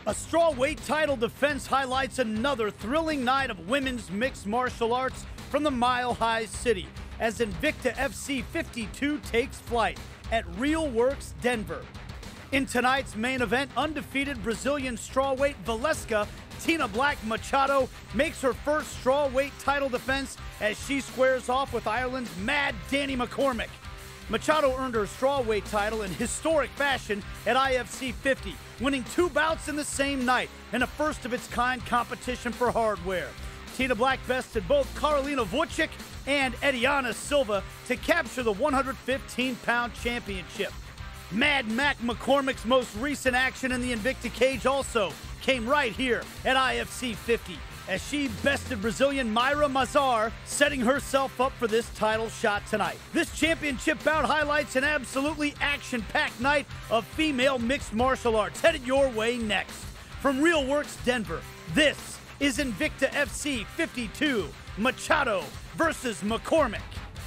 A strawweight title defense highlights another thrilling night of women's mixed martial arts from the Mile High City as Invicta FC 52 takes flight at Real Works Denver. In tonight's main event, undefeated Brazilian strawweight Valesca Tina Black Machado makes her first strawweight title defense as she squares off with Ireland's Mad Danni McCormack. Machado earned her strawweight title in historic fashion at IFC 50, winning 2 bouts in the same night in a first-of-its-kind competition for hardware. Tina Black bested both Karolina Wójcik and Ediana Silva to capture the 115-pound championship. Mad Mac McCormack's most recent action in the Invicta cage also came right here at IFC 50 as she bested Brazilian Maira Mazar, setting herself up for this title shot tonight. This championship bout highlights an absolutely action-packed night of female mixed martial arts headed your way next. From Real Works Denver, this is Invicta FC 52, Machado versus McCormack.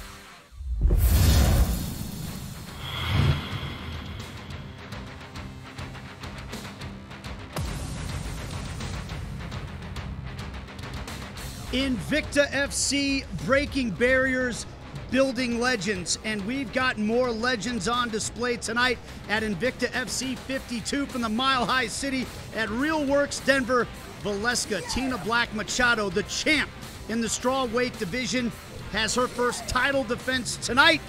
Invicta FC, breaking barriers, building legends, and we've got more legends on display tonight at Invicta FC 52 from the Mile High City at Real Works Denver. Valesca Tina Black Machado, the champ in the strawweight division, has her first title defense tonight.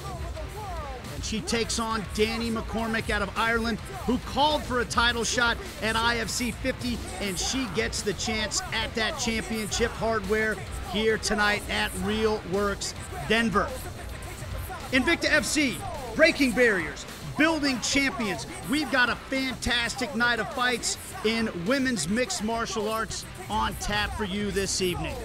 She takes on Danni McCormack out of Ireland, who called for a title shot at IFC 50, and she gets the chance at that championship hardware here tonight at Real Works Denver. Invicta FC, breaking barriers, building champions. We've got a fantastic night of fights in women's mixed martial arts on tap for you this evening.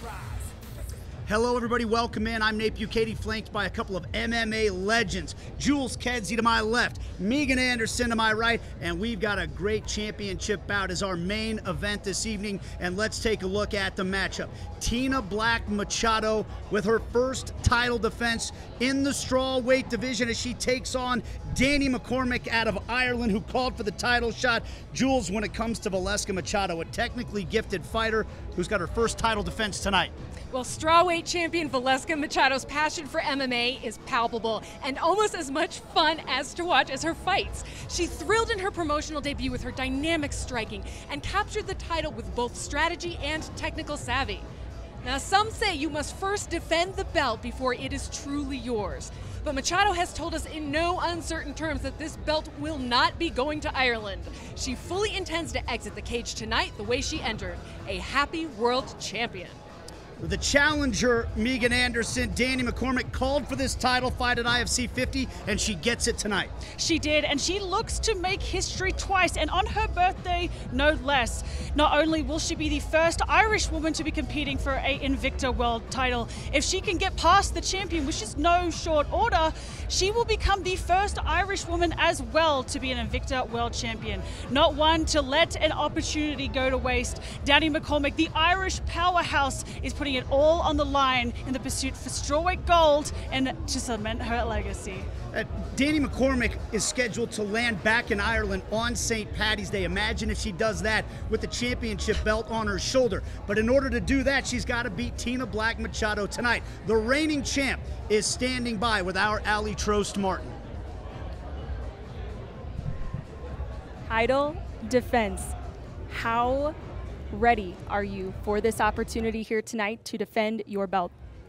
Hello everybody, welcome in. I'm Nate Bukaty, flanked by a couple of MMA legends. Jules Kedzie to my left, Megan Anderson to my right, and we've got a great championship bout as our main event this evening, and let's take a look at the matchup. Tina Black Machado with her first title defense in the strawweight division as she takes on Danni McCormack out of Ireland, who called for the title shot. Jules, when it comes to Valesca Machado, a technically gifted fighter who's got her first title defense tonight. Well, strawweight champion Valesca Machado's passion for MMA is palpable and almost as much fun as to watch as her fights. She thrilled in her promotional debut with her dynamic striking and captured the title with both strategy and technical savvy. Now, some say you must first defend the belt before it is truly yours. But Machado has told us in no uncertain terms that this belt will not be going to Ireland. She fully intends to exit the cage tonight the way she entered, a happy world champion. The challenger, Megan Anderson, Danni McCormack, called for this title fight at IFC 50, and she gets it tonight. She did, and she looks to make history twice, and on her birthday, no less. Not only will she be the first Irish woman to be competing for an Invicta world title, if she can get past the champion, which is no short order, she will become the first Irish woman as well to be an Invicta world champion. Not one to let an opportunity go to waste. Danni McCormack, the Irish powerhouse, is putting it all on the line in the pursuit for strawweight gold and to cement her legacy. Danni McCormack is scheduled to land back in Ireland on St. Paddy's Day. Imagine if she does that with the championship belt on her shoulder. But in order to do that, she's got to beat Tina Black Machado tonight. The reigning champ is standing by with our Ali Trost Martin. Title defense. How ready are you for this opportunity here tonight to defend your belt?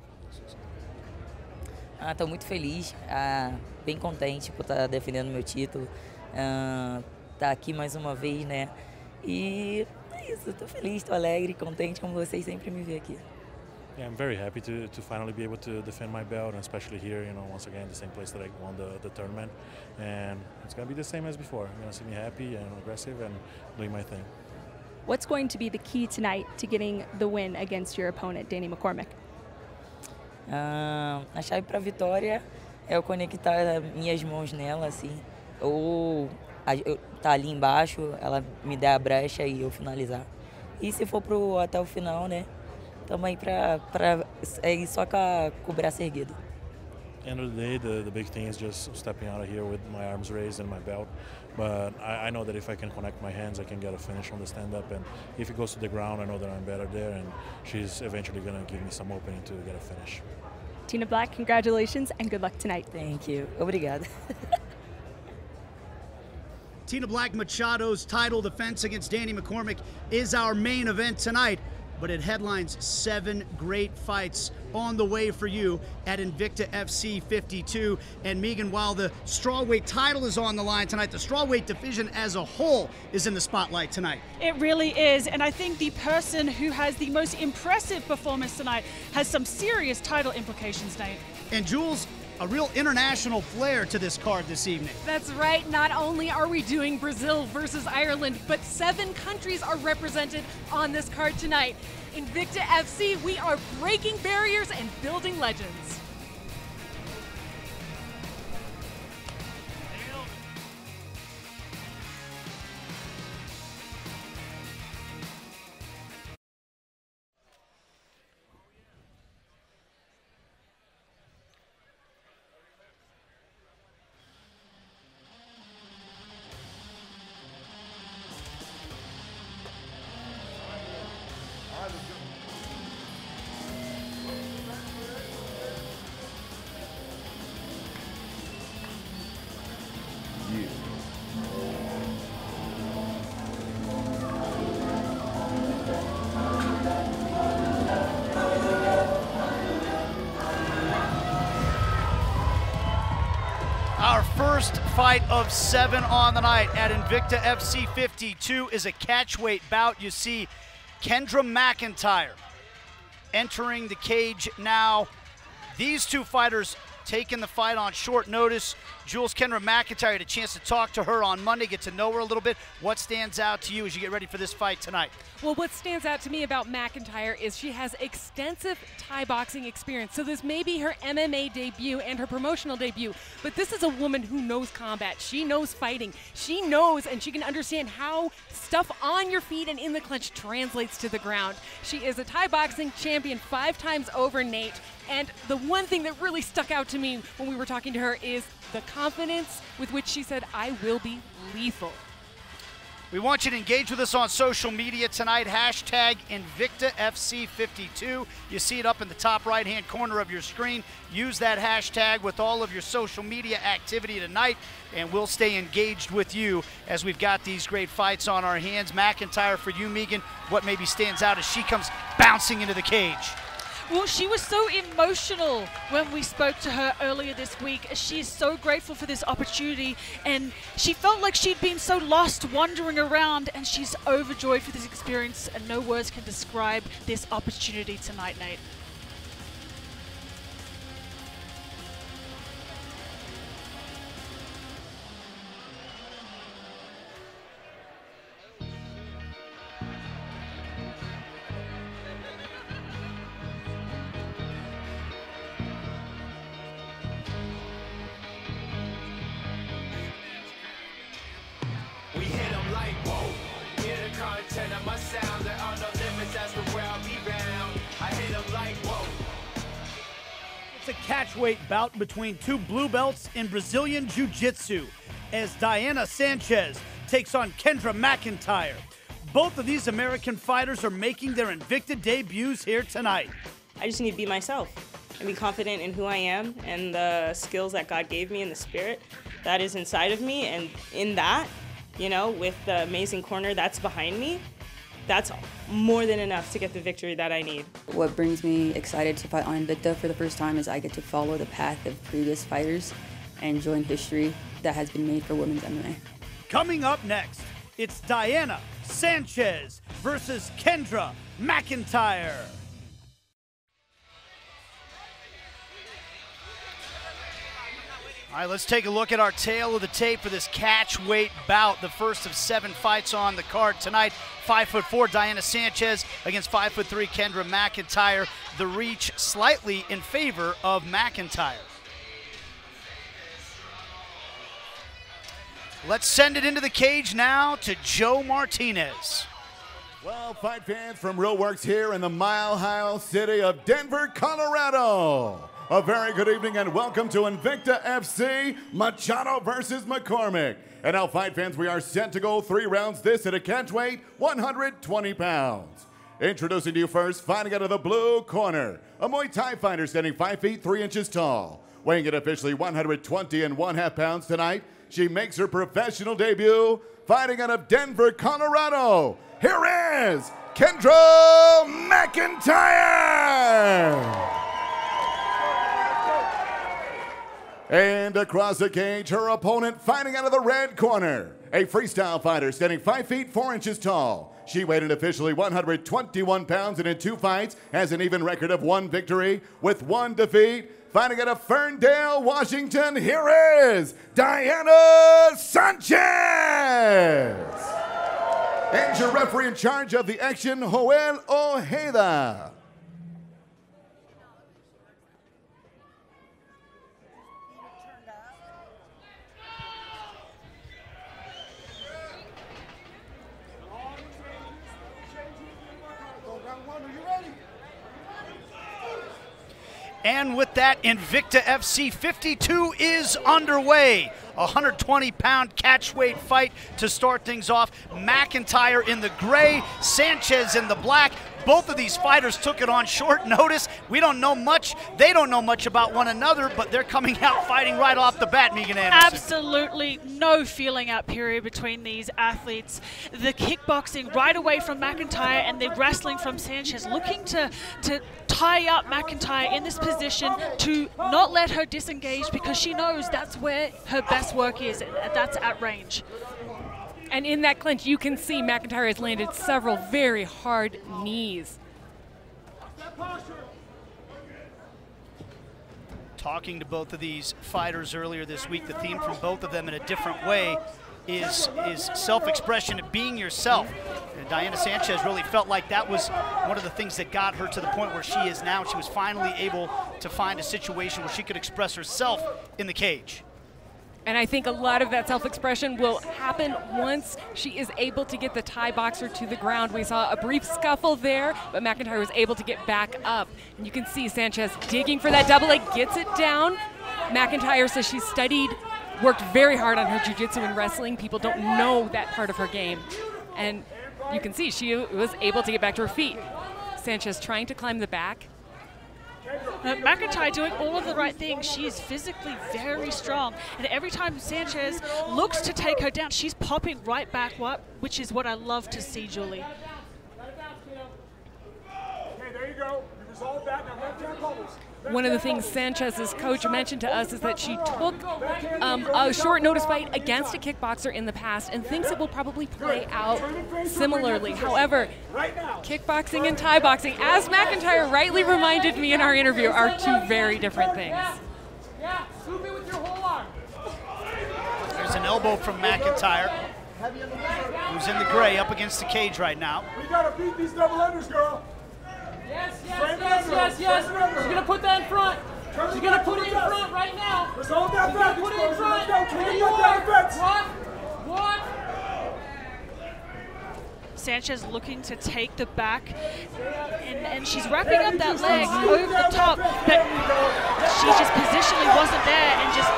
Estou muito feliz, bem contente por estar defendendo meu título, estar aqui mais uma vez, né? E é isso, estou feliz, estou alegre, contente como vocês sempre me veem aqui. Yeah, I'm very happy to finally be able to defend my belt, and especially here, you know, once again, the same place that I won the tournament, and it's going to be the same as before. You're going to see me happy and aggressive and doing my thing. What's going to be the key tonight to getting the win against your opponent, Danni McCormack? A chave para a vitória é eu conectar minhas mãos nela, assim, ou tá ali embaixo, ela me der a brecha e eu finalizar. E se for até o final, né, também para ir só com o braço erguido. End of the day, the big thing is just stepping out of here with my arms raised and my belt. But I know that if I can connect my hands, I can get a finish on the stand-up. And if it goes to the ground, I know that I'm better there, and she's eventually going to give me some opening to get a finish. Tina Black, congratulations and good luck tonight. Thank you. Obrigada. Tina Black Machado's title defense against Danni McCormack is our main event tonight, but it headlines 7 great fights on the way for you at Invicta FC 52. And Megan, while the strawweight title is on the line tonight, the strawweight division as a whole is in the spotlight tonight. It really is, and I think the person who has the most impressive performance tonight has some serious title implications, Nate. And Jules, a real international flair to this card this evening. That's right. Not only are we doing Brazil versus Ireland, but 7 countries are represented on this card tonight. Invicta FC, we are breaking barriers and building legends. Our first fight of 7 on the night at Invicta FC 52 is a catchweight bout. You see Kendra McIntyre entering the cage now. These 2 fighters taking the fight on short notice. Jules, Kendra McIntyre, had a chance to talk to her on Monday, get to know her a little bit. What stands out to you as you get ready for this fight tonight? Well, what stands out to me about McIntyre is she has extensive Thai boxing experience. So this may be her MMA debut and her promotional debut, but this is a woman who knows combat. She knows fighting. She knows and she can understand how stuff on your feet and in the clinch translates to the ground. She is a Thai boxing champion 5 times over, Nate. And the one thing that really stuck out to me when we were talking to her is the confidence with which she said, "I will be lethal." We want you to engage with us on social media tonight. Hashtag InvictaFC52. You see it up in the top right-hand corner of your screen. Use that hashtag with all of your social media activity tonight, and we'll stay engaged with you as we've got these great fights on our hands. McIntyre, for you, Megan, what maybe stands out as she comes bouncing into the cage? Well, she was so emotional when we spoke to her earlier this week. She is so grateful for this opportunity, and she felt like she'd been so lost wandering around, and she's overjoyed for this experience, and no words can describe this opportunity tonight, Nate. It's a catchweight bout between 2 blue belts in Brazilian Jiu-Jitsu as Diana Sanchez takes on Kendra McIntyre. Both of these American fighters are making their Invicta debuts here tonight. I just need to be myself and be confident in who I am and the skills that God gave me and the spirit that is inside of me. And in that, you know, with the amazing corner that's behind me, that's more than enough to get the victory that I need. What brings me excited to fight on Invicta for the first time is I get to follow the path of previous fighters and join history that has been made for women's MMA. Coming up next, it's Diana Sanchez versus Kendra McIntyre. All right, let's take a look at our tail of the tape for this catchweight bout, the first of 7 fights on the card tonight. 5'4" Diana Sanchez against 5'3" Kendra McIntyre. The reach slightly in favor of McIntyre. Let's send it into the cage now to Joe Martinez. Well, fight fans from Wójcik here in the Mile High city of Denver, Colorado. A very good evening and welcome to Invicta FC, Machado versus McCormack. And now, fight fans, we are set to go 3 rounds this at a catch weight, 120 pounds. Introducing to you first, fighting out of the blue corner, a Muay Thai fighter standing 5 feet 3 inches tall. Weighing in officially 120.5 pounds tonight, she makes her professional debut, fighting out of Denver, Colorado. Here is Kendra McIntyre! And across the cage, her opponent fighting out of the red corner, a freestyle fighter standing 5 feet 4 inches tall. She weighed in officially 121 pounds and in 2 fights has an even record of 1 victory with 1 defeat. Fighting out of Ferndale, Washington, here is Diana Sanchez! And your referee in charge of the action, Joel Ojeda. And with that, Invicta FC 52 is underway. A 120-pound catchweight fight to start things off. McIntyre in the gray, Sanchez in the black. Both of these fighters took it on short notice. We don't know much. They don't know much about one another, but they're coming out fighting right off the bat, Megan Anderson. Absolutely no feeling out period between these athletes. The kickboxing right away from McIntyre and the wrestling from Sanchez, looking to tie up McIntyre in this position to not let her disengage because she knows that's where her best work is, and that's at range. And in that clinch, you can see McIntyre has landed several very hard knees. Talking to both of these fighters earlier this week, the theme from both of them in a different way is self-expression and being yourself. And Diana Sanchez really felt like that was one of the things that got her to the point where she is now. She was finally able to find a situation where she could express herself in the cage. And I think a lot of that self-expression will happen once she is able to get the Thai boxer to the ground. We saw a brief scuffle there, but McIntyre was able to get back up. And you can see Sanchez digging for that double leg, gets it down. McIntyre says she studied, worked very hard on her jiu-jitsu and wrestling. People don't know that part of her game. And you can see she was able to get back to her feet. Sanchez trying to climb the back. McIntyre doing all of the right things. She is physically very strong. And every time Sanchez looks to take her down, she's popping right back up, which is what I love to see, Julie. Okay, there you go. You resolved that. Now left hand bubbles. One of the things Sanchez's coach mentioned to us is that she took a short notice fight against a kickboxer in the past and thinks it will probably play out similarly. However, kickboxing and Thai boxing, as McIntyre rightly reminded me in our interview, are 2 very different things. Yeah, scoop it with your whole arm. There's an elbow from McIntyre, who's in the gray up against the cage right now. We gotta beat these double unders, girl. Yes. She's gonna put that in front. She's gonna put it in front right now. Let's hold that back. Put it in front. There you are. What? Sanchez looking to take the back, and she's wrapping up that leg over the top, but she just positionally wasn't there, and just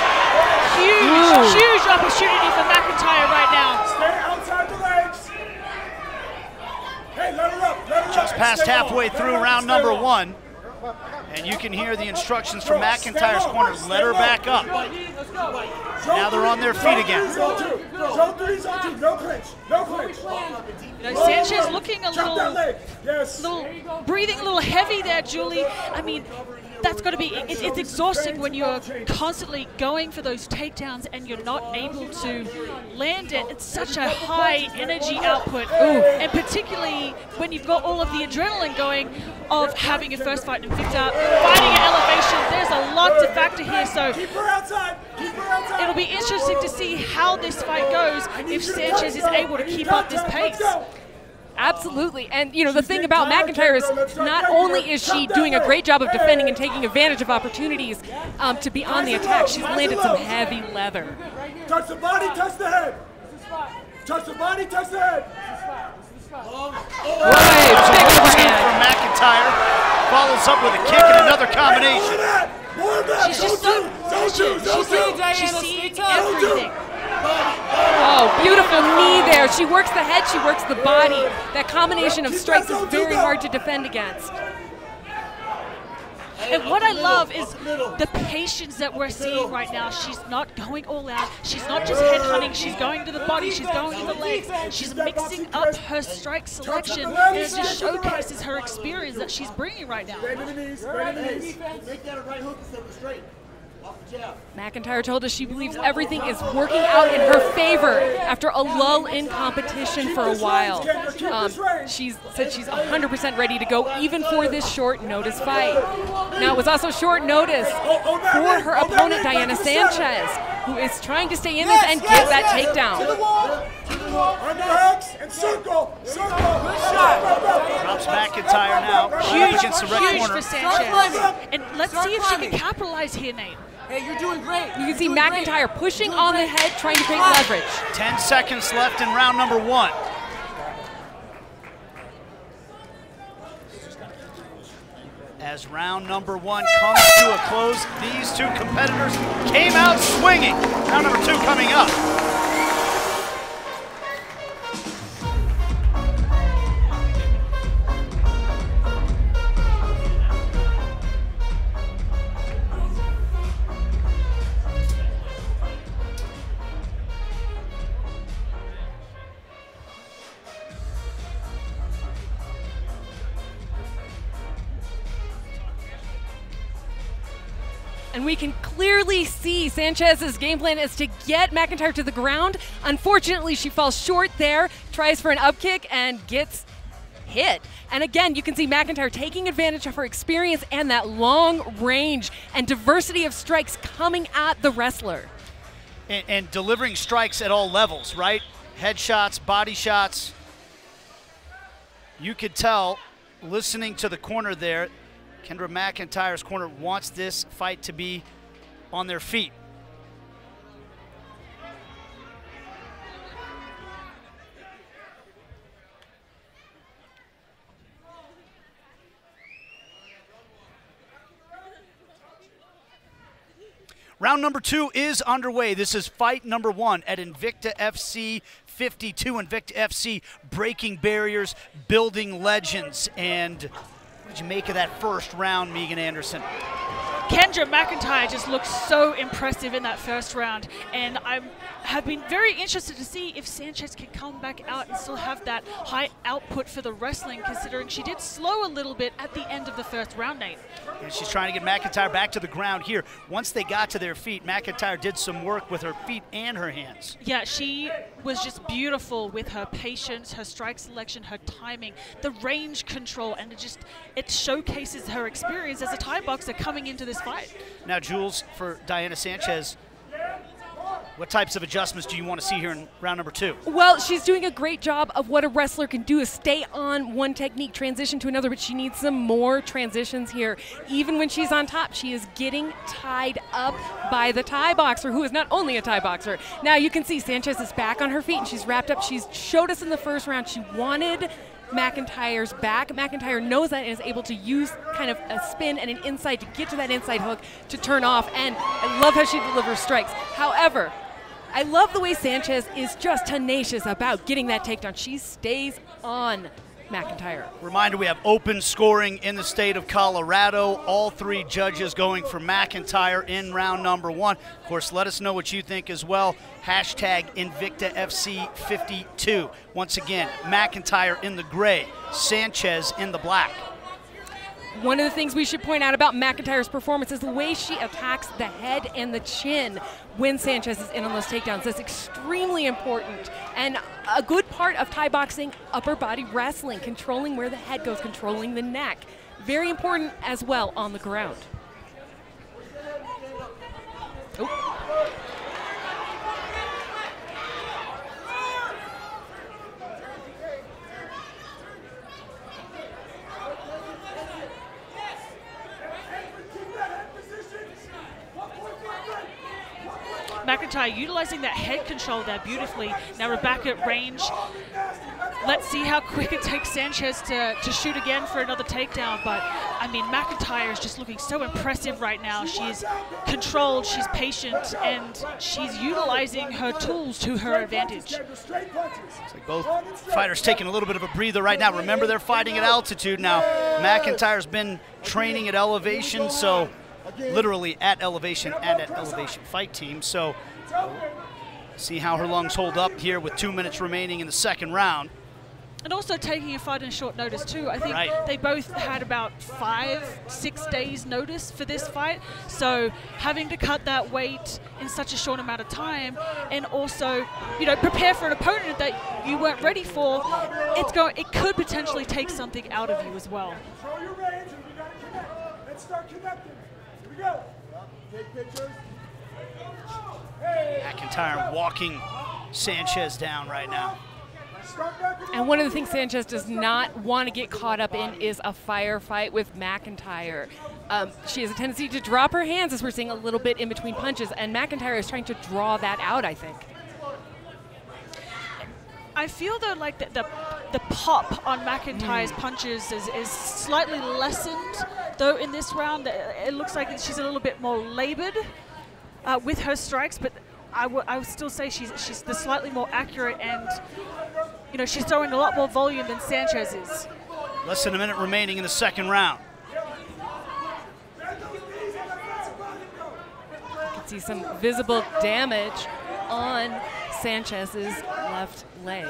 huge opportunity for McIntyre right now. Stay outside the legs. Hey, let her up. Just past halfway through round number 1. And you can hear the instructions from McIntyre's corner. Let her back up. Now they're on their feet again. Zone 3, zone 2. No clinch. No clinch. You know, Sanchez looking a little breathing a little heavy there, Julie. I mean, that's got to be, it's exhausting when you're constantly going for those takedowns and you're not able to land it. It's such a high energy output. And particularly when you've got all of the adrenaline going of having your first fight in Invicta, fighting at elevation. There's a lot to factor here, so it'll be interesting to see how this fight goes if Sanchez is able to keep up this pace. Absolutely, and you know the thing about McIntyre is not only is she doing a great job of defending and taking advantage of opportunities to be on the attack, she's landed some heavy leather. Touch the body, touch the head. Touch the body, touch the head. Big overhand from McIntyre. follows up with a kick and another combination. She's just so she's seeing everything. Oh, beautiful knee there. She works the head, she works the body. That combination of strikes is very hard to defend against. And what I love is the patience that we're seeing right now. She's not going all out. She's not just head hunting. She's going to the body. She's going to the legs. She's mixing up her strike selection, and it just showcases her experience that she's bringing right now. McIntyre told us she believes everything is working out in her favor after a lull in competition for a while. She said she's 100% ready to go even for this short notice fight. Now, it was also short notice for her opponent, Diana Sanchez, who is trying to stay in this and get that takedown. Drops McIntyre now. Huge against the red corner. for Sanchez. And let's see if she can capitalize here, Nate. Hey, you're doing great. You can see McIntyre pushing on the head, trying to create leverage. 10 seconds left in round number 1. As round number 1 comes to a close, these two competitors came out swinging. Round number 2 coming up. And we can clearly see Sanchez's game plan is to get McIntyre to the ground. Unfortunately, she falls short there, tries for an up kick, and gets hit. And again, you can see McIntyre taking advantage of her experience and that long range and diversity of strikes coming at the wrestler. And delivering strikes at all levels, right? Head shots, body shots. You could tell, listening to the corner there, Kendra McIntyre's corner wants this fight to be on their feet. Round number 2 is underway. This is fight number 1 at Invicta FC 52. Invicta FC breaking barriers, building legends. And what did you make of that first round, Megan Anderson? Kendra McIntyre just looks so impressive in that first round, and I have been very interested to see if Sanchez can come back out and still have that high output for the wrestling, considering she did slow a little bit at the end of the first round, Nate. And she's trying to get McIntyre back to the ground here. Once they got to their feet, McIntyre did some work with her feet and her hands. Yeah, she was just beautiful with her patience, her strike selection, her timing, the range control, and it showcases her experience as a Thai boxer coming into this fight. Now, Jules, for Diana Sanchez, what types of adjustments do you want to see here in round number 2? Well, she's doing a great job of what a wrestler can do is stay on one technique, transition to another, but she needs some more transitions here. Even when she's on top, she is getting tied up by the Thai boxer, who is not only a Thai boxer. Now you can see Sanchez is back on her feet and she's wrapped up. She's showed us in the first round she wanted McIntyre's back. McIntyre knows that and is able to use kind of a spin and an inside to get to that inside hook to turn off, and I love how she delivers strikes. However, I love the way Sanchez is just tenacious about getting that takedown. She stays on McIntyre. Reminder, we have open scoring in the state of Colorado. All 3 judges going for McIntyre in round number 1. Of course, let us know what you think as well. Hashtag Invicta FC 52. Once again, McIntyre in the gray, Sanchez in the black. One of the things we should point out about McIntyre's performance is the way she attacks the head and the chin when Sanchez is in on those takedowns. That's extremely important. And a good part of Thai boxing, upper body wrestling, controlling where the head goes, controlling the neck. Very important as well on the ground. Oh. McIntyre utilizing that head control there beautifully. Now we're back at range. Let's see how quick it takes Sanchez to shoot again for another takedown. But, I mean, McIntyre is just looking so impressive right now. She's controlled, she's patient, and she's utilizing her tools to her advantage. It's like both fighters taking a little bit of a breather right now. Remember, they're fighting at altitude now. McIntyre's been training at elevation, so literally at elevation and at elevation fight team. So see how her lungs hold up here with 2 minutes remaining in the second round. And also taking a fight in short notice too. I think they both had about 5-6 days notice for this fight. So having to cut that weight in such a short amount of time, and also, you know, prepare for an opponent that you weren't ready for, it could potentially take something out of you as well. Control your range, and we gotta connect. Let's start connecting. Here we go. Take pictures. McIntyre walking Sanchez down right now. And one of the things Sanchez does not want to get caught up in is a firefight with McIntyre. She has a tendency to drop her hands, as we're seeing a little bit in between punches, and McIntyre is trying to draw that out, I think. I feel though like the pop on McIntyre's punches is slightly lessened though in this round. It looks like she's a little bit more labored with her strikes, but I would still say she's the slightly more accurate, and you know, she's throwing a lot more volume than Sanchez is. Less than a minute remaining in the second round. You can see some visible damage on Sanchez's left leg.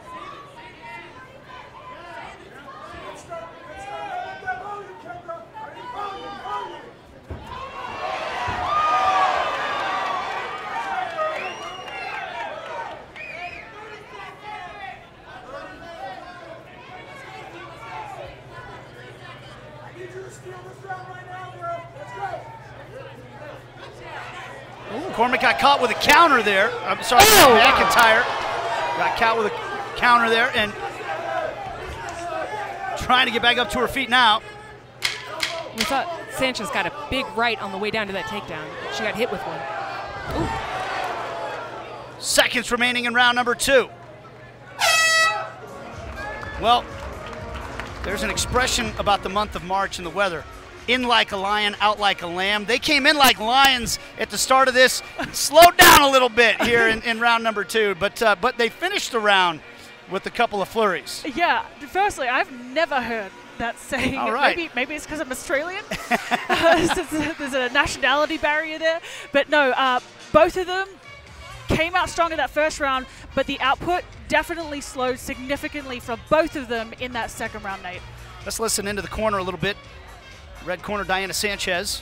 McCormack got caught with a counter there. I'm sorry, McIntyre got caught with a counter there and trying to get back up to her feet now. We thought Sanchez got a big right on the way down to that takedown. She got hit with one. Ooh. Seconds remaining in round number 2. Well, there's an expression about the month of March and the weather. In like a lion, out like a lamb. They came in like lions at the start of this, slowed down a little bit here in round number 2, but they finished the round with a couple of flurries. Yeah, firstly, I've never heard that saying. All right. Maybe it's because I'm Australian. There's a nationality barrier there. But no, both of them came out strong in that first round, but the output definitely slowed significantly from both of them in that second round, Nate. Let's listen into the corner a little bit. Red corner, Diana Sanchez.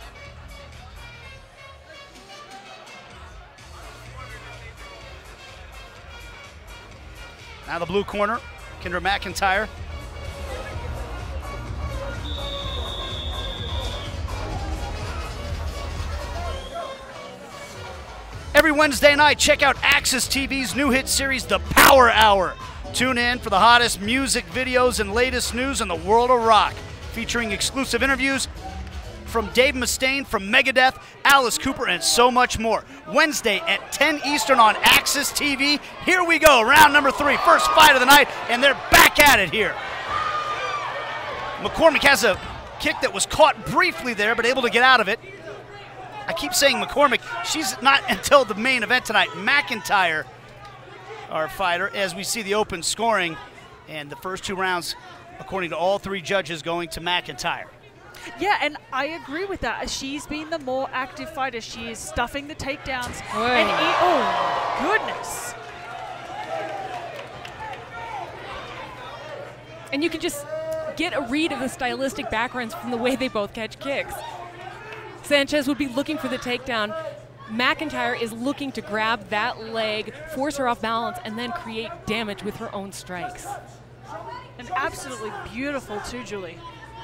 Now the blue corner, Kendra McIntyre. Every Wednesday night, check out Axis TV's new hit series, The Power Hour. Tune in for the hottest music, videos, and latest news in the world of rock, featuring exclusive interviews from Dave Mustaine from Megadeth, Alice Cooper, and so much more. Wednesday at 10 Eastern on Axis TV. Here we go, round number 3, first fight of the night, and they're back at it here. McCormack has a kick that was caught briefly there, but able to get out of it. I keep saying McCormack, she's not until the main event tonight. McIntyre, our fighter, as we see the open scoring, and the first 2 rounds, according to all 3 judges, going to McIntyre. Yeah, and I agree with that. She's been the more active fighter. She is stuffing the takedowns. Oy. And oh, goodness. And you can just get a read of the stylistic backgrounds from the way they both catch kicks. Sanchez would be looking for the takedown. McIntyre is looking to grab that leg, force her off balance, and then create damage with her own strikes. And absolutely beautiful too, Julie.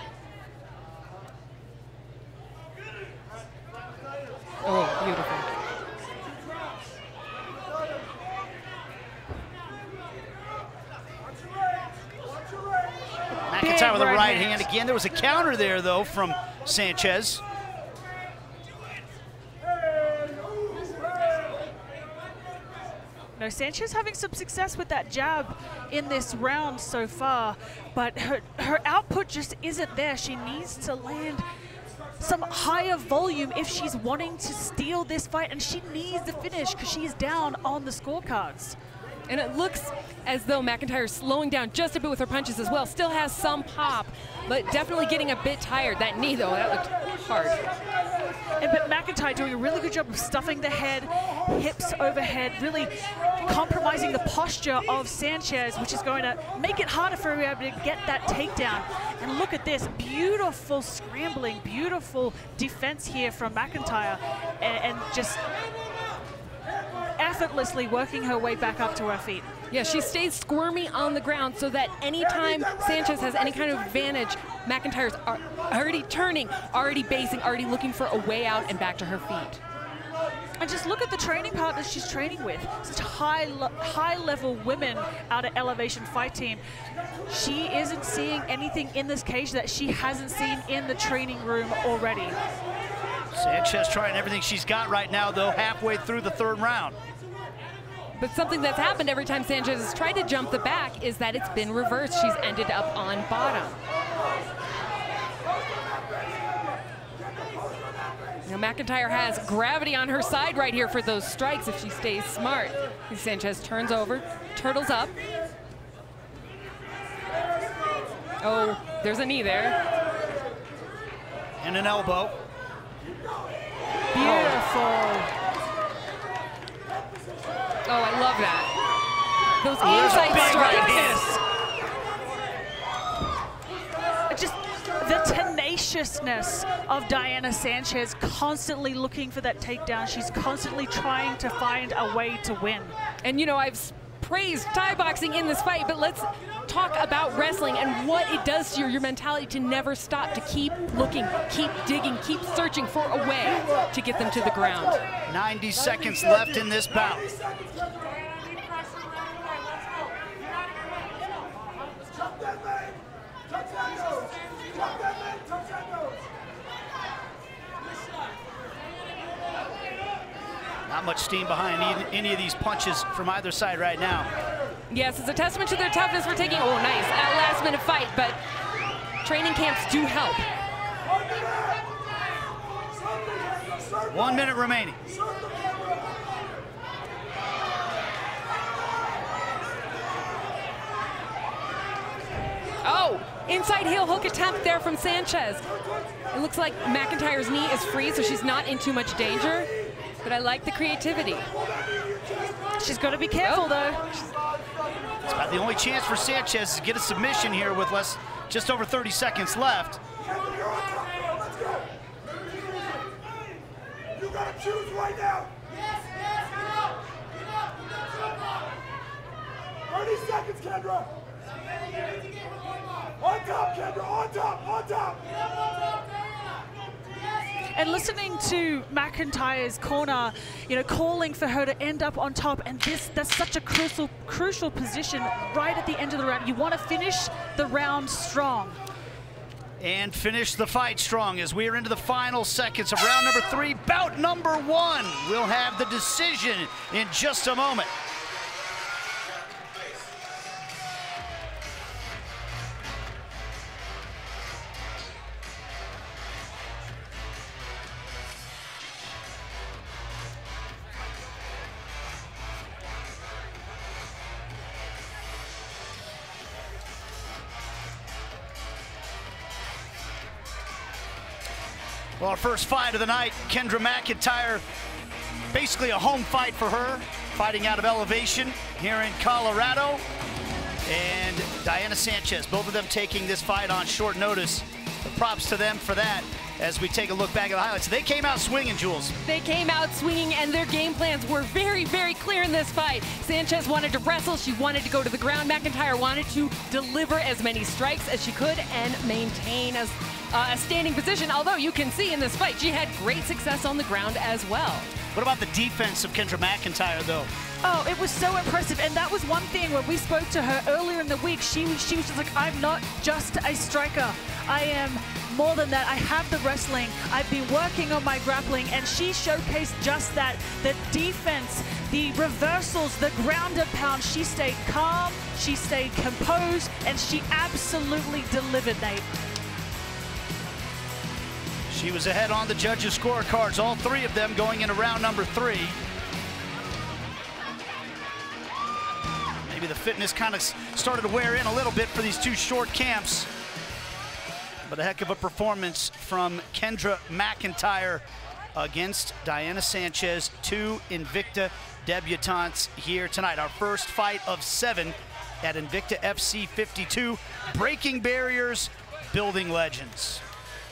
Oh, beautiful. McIntyre with a right hand again. There was a counter there, though, from Sanchez. Sanchez having some success with that jab in this round so far, but her output just isn't there. She needs to land some higher volume if she's wanting to steal this fight, and she needs the finish because she is down on the scorecards. And it looks as though McIntyre is slowing down just a bit with her punches as well. Still has some pop, but definitely getting a bit tired. That knee, though, that looked hard. But McIntyre doing a really good job of stuffing the head, hips overhead, really compromising the posture of Sanchez, which is going to make it harder for her to be able to get that takedown. And look at this, beautiful scrambling, beautiful defense here from McIntyre, and just effortlessly working her way back up to her feet. Yeah, she stays squirmy on the ground so that anytime Sanchez has any kind of advantage, McIntyre's already turning, already basing, already looking for a way out and back to her feet. And just look at the training partners she's training with. Such high-level women out of Elevation Fight Team. She isn't seeing anything in this cage that she hasn't seen in the training room already. Sanchez trying everything she's got right now, though, halfway through the third round. But something that's happened every time Sanchez has tried to jump the back is that it's been reversed. She's ended up on bottom. Now McIntyre has gravity on her side right here for those strikes if she stays smart. Sanchez turns over, turtles up. Oh, there's a knee there. And an elbow. Beautiful. Oh, I love that. Those inside strikes. Just the tenaciousness of Diana Sanchez, constantly looking for that takedown. She's constantly trying to find a way to win. And you know, I've praised Thai boxing in this fight, but let's talk about wrestling and what it does to your mentality to never stop, to keep looking, keep digging, keep searching for a way to get them to the ground. 90 seconds left in this bout. Not much steam behind any of these punches from either side right now. Yes, it's a testament to their toughness for taking, oh nice, a last minute fight, but training camps do help. 1 minute remaining. Oh, inside heel hook attempt there from Sanchez. It looks like McIntyre's knee is free, so she's not in too much danger, but I like the creativity. She's got to be careful though. It's about the only chance for Sanchez to get a submission here with just over 30 seconds left. You gotta choose right now. 30 seconds, Kendra. On top, Kendra, on top, on top. And listening to McIntyre's corner, you know, calling for her to end up on top, and that's such a crucial position right at the end of the round. You want to finish the round strong. And finish the fight strong as we are into the final seconds of round number 3, bout number 1. We'll have the decision in just a moment. Well, our first fight of the night, Kendra McIntyre, basically a home fight for her, fighting out of Elevation here in Colorado. And Diana Sanchez, both of them taking this fight on short notice. Props to them for that as we take a look back at the highlights. They came out swinging, Jules. They came out swinging, and their game plans were very, very clear in this fight. Sanchez wanted to wrestle. She wanted to go to the ground. McIntyre wanted to deliver as many strikes as she could and maintain a standing position, although you can see in this fight she had great success on the ground as well. What about the defense of Kendra McIntyre, though? Oh, it was so impressive, and that was one thing when we spoke to her earlier in the week. She was just like, I'm not just a striker. I am more than that, I have the wrestling. I've been working on my grappling, and she showcased just that. The defense, the reversals, the ground and pound. She stayed calm, she stayed composed, and she absolutely delivered, Nate. She was ahead on the judges' scorecards, all three of them going into round number 3. Maybe the fitness kind of started to wear in a little bit for these two short camps. But a heck of a performance from Kendra McIntyre against Diana Sanchez, 2 Invicta debutantes here tonight. Our first fight of 7 at Invicta FC 52. Breaking barriers, building legends.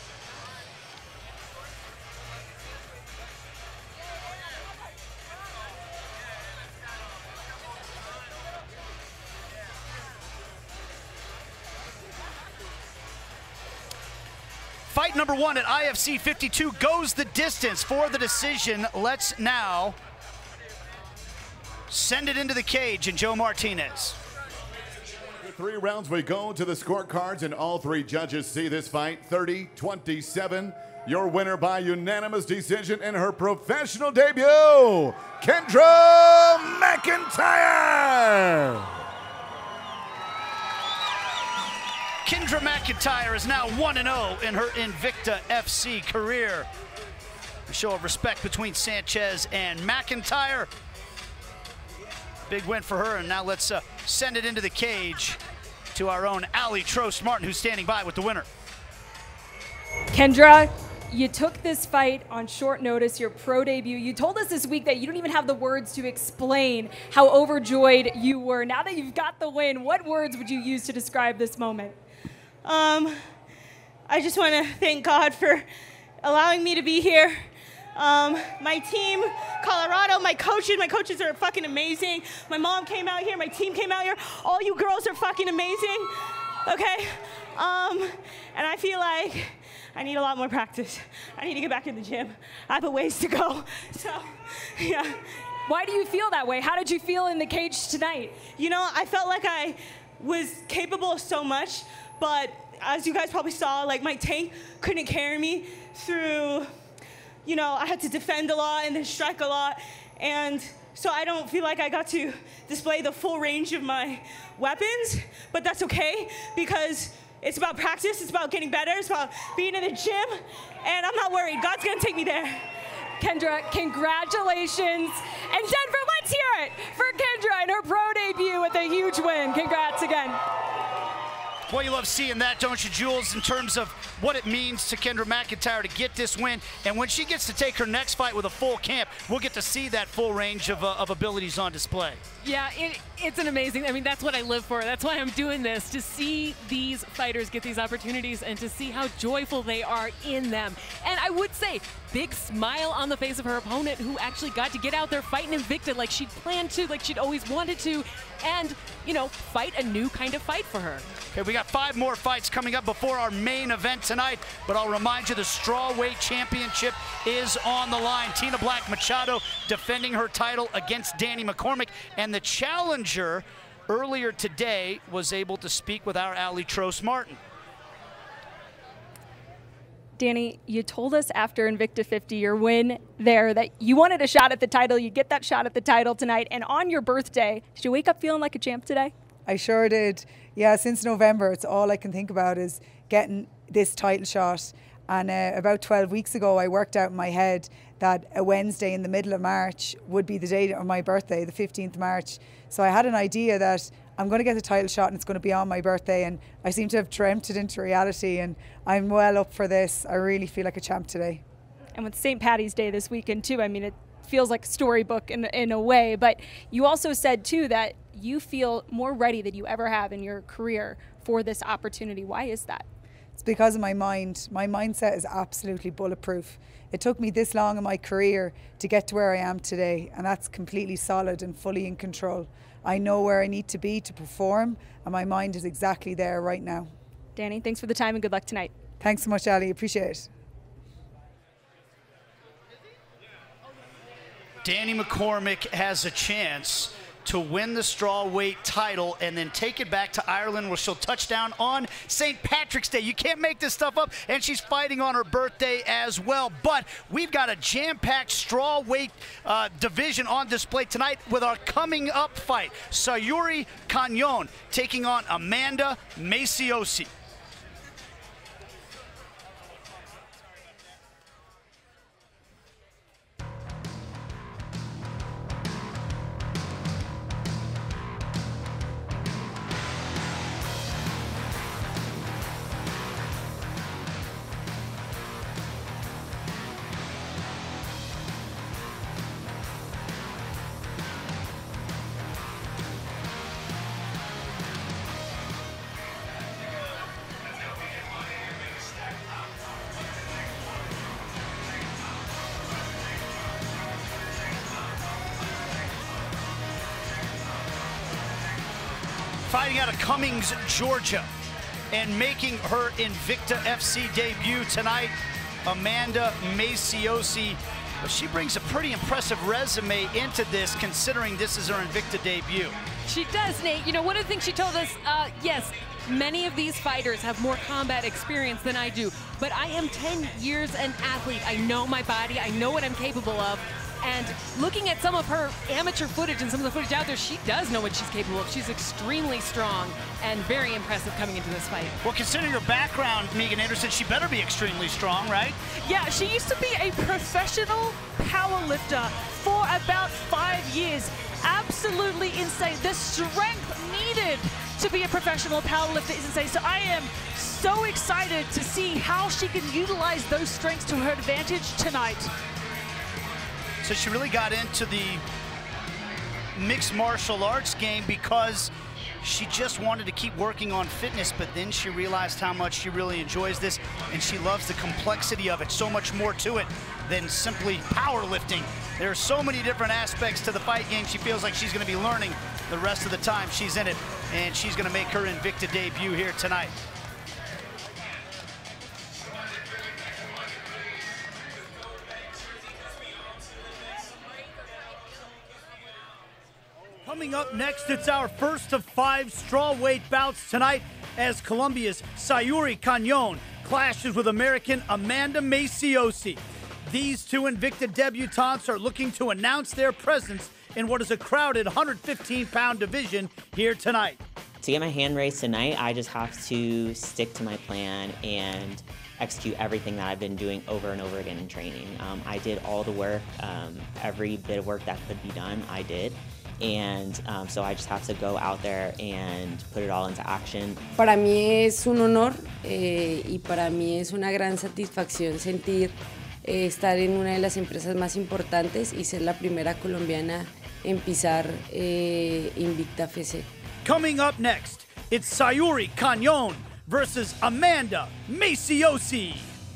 Fight number 1 at IFC 52 goes the distance for the decision. Let's now send it into the cage and Joe Martinez. 3 rounds we go to the scorecards, and all 3 judges see this fight 30-27. Your winner by unanimous decision in her professional debut, Kendra McIntyre. Kendra McIntyre is now 1-0 in her Invicta FC career. A show of respect between Sanchez and McIntyre. Big win for her, and now let's send it into the cage to our own Ali Trost Martin, who's standing by with the winner. Kendra, you took this fight on short notice, your pro debut. You told us this week that you don't even have the words to explain how overjoyed you were. Now that you've got the win, what words would you use to describe this moment? I just want to thank God for allowing me to be here. My team, Colorado, my coaches are fucking amazing. My mom came out here, my team came out here. All you girls are fucking amazing, okay? And I feel like I need a lot more practice. I need to get back in the gym. I have a ways to go, so, yeah. Why do you feel that way? How did you feel in the cage tonight? You know, I felt like I was capable of so much, but as you guys probably saw, like my tank couldn't carry me through, you know, I had to defend a lot and then strike a lot. And so I don't feel like I got to display the full range of my weapons, but that's okay because it's about practice, it's about getting better, it's about being in the gym, and I'm not worried. God's gonna take me there. Kendra, congratulations. And Denver, let's hear it for Kendra in her pro debut with a huge win. Congrats again. Boy, you love seeing that, don't you, Jules, in terms of what it means to Kendra McIntyre to get this win. And when she gets to take her next fight with a full camp, we'll get to see that full range of abilities on display. Yeah, it's an amazing, I mean, that's what I live for. That's why I'm doing this, to see these fighters get these opportunities and to see how joyful they are in them. And I would say, big smile on the face of her opponent who actually got to get out there fighting Invicta like she'd planned to, like she'd always wanted to, and, you know, fight a new kind of fight for her. Okay, we got 5 more fights coming up before our main event tonight, but I'll remind you the Strawweight Championship is on the line. Tina Black Machado defending her title against Danni McCormack, and the challenger earlier today was able to speak with our Ali Trost Martin. Danni, you told us after Invicta 50, your win there, that you wanted a shot at the title. You get that shot at the title tonight. And on your birthday, did you wake up feeling like a champ today? I sure did. Yeah, since November, it's all I can think about is getting this title shot. And about 12 weeks ago, I worked out in my head that a Wednesday in the middle of March would be the day of my birthday, the 15th of March. So I had an idea that I'm going to get the title shot and it's going to be on my birthday, and I seem to have dreamt it into reality, and I'm well up for this. I really feel like a champ today. And with St. Paddy's Day this weekend too, I mean, it feels like a storybook in a way, but you also said too that you feel more ready than you ever have in your career for this opportunity. Why is that? It's because of my mind. My mindset is absolutely bulletproof. It took me this long in my career to get to where I am today, and that's completely solid and fully in control. I know where I need to be to perform, and my mind is exactly there right now. Danni, thanks for the time and good luck tonight. Thanks so much, Ali. Appreciate it. Danni McCormack has a chance to win the strawweight title and then take it back to Ireland, where she'll touch down on St. Patrick's Day. You can't make this stuff up, and she's fighting on her birthday as well. But we've got a jam-packed strawweight division on display tonight with our coming up fight. Sayury Cañon taking on Amanda Macioce. Fighting out of Cummings, Georgia, and making her Invicta FC debut tonight, Amanda Macioce. She brings a pretty impressive resume into this, considering this is her Invicta debut. She does, Nate. You know, one of the things she told us, yes, many of these fighters have more combat experience than I do, but I am 10 years an athlete. I know my body, I know what I'm capable of. And looking at some of her amateur footage and some of the footage out there, she does know what she's capable of. She's extremely strong and very impressive coming into this fight. Well, considering her background, Megan Anderson, she better be extremely strong, right? Yeah, she used to be a professional powerlifter for about 5 years. Absolutely insane. The strength needed to be a professional powerlifter is insane. So I am so excited to see how she can utilize those strengths to her advantage tonight. So she really got into the mixed martial arts game because she just wanted to keep working on fitness, but then she realized how much she really enjoys this, and she loves the complexity of it. So much more to it than simply powerlifting. There are so many different aspects to the fight game. She feels like she's going to be learning the rest of the time she's in it, and she's going to make her Invicta debut here tonight. Coming up next, it's our first of 5 strawweight bouts tonight as Colombia's Sayury Cañon clashes with American Amanda Macioce. These two Invicta debutantes are looking to announce their presence in what is a crowded 115-pound division here tonight. To get my hand raised tonight, I just have to stick to my plan and execute everything that I've been doing over and over again in training. I did all the work, every bit of work that could be done, I did. And so I just have to go out there and put it all into action. Para mí es un honor y para mí es una gran satisfacción sentir estar en una de las empresas más importantes y ser la primera colombiana en pisar Invicta FC. Coming up next, it's Sayury Cañon versus Amanda Macioce.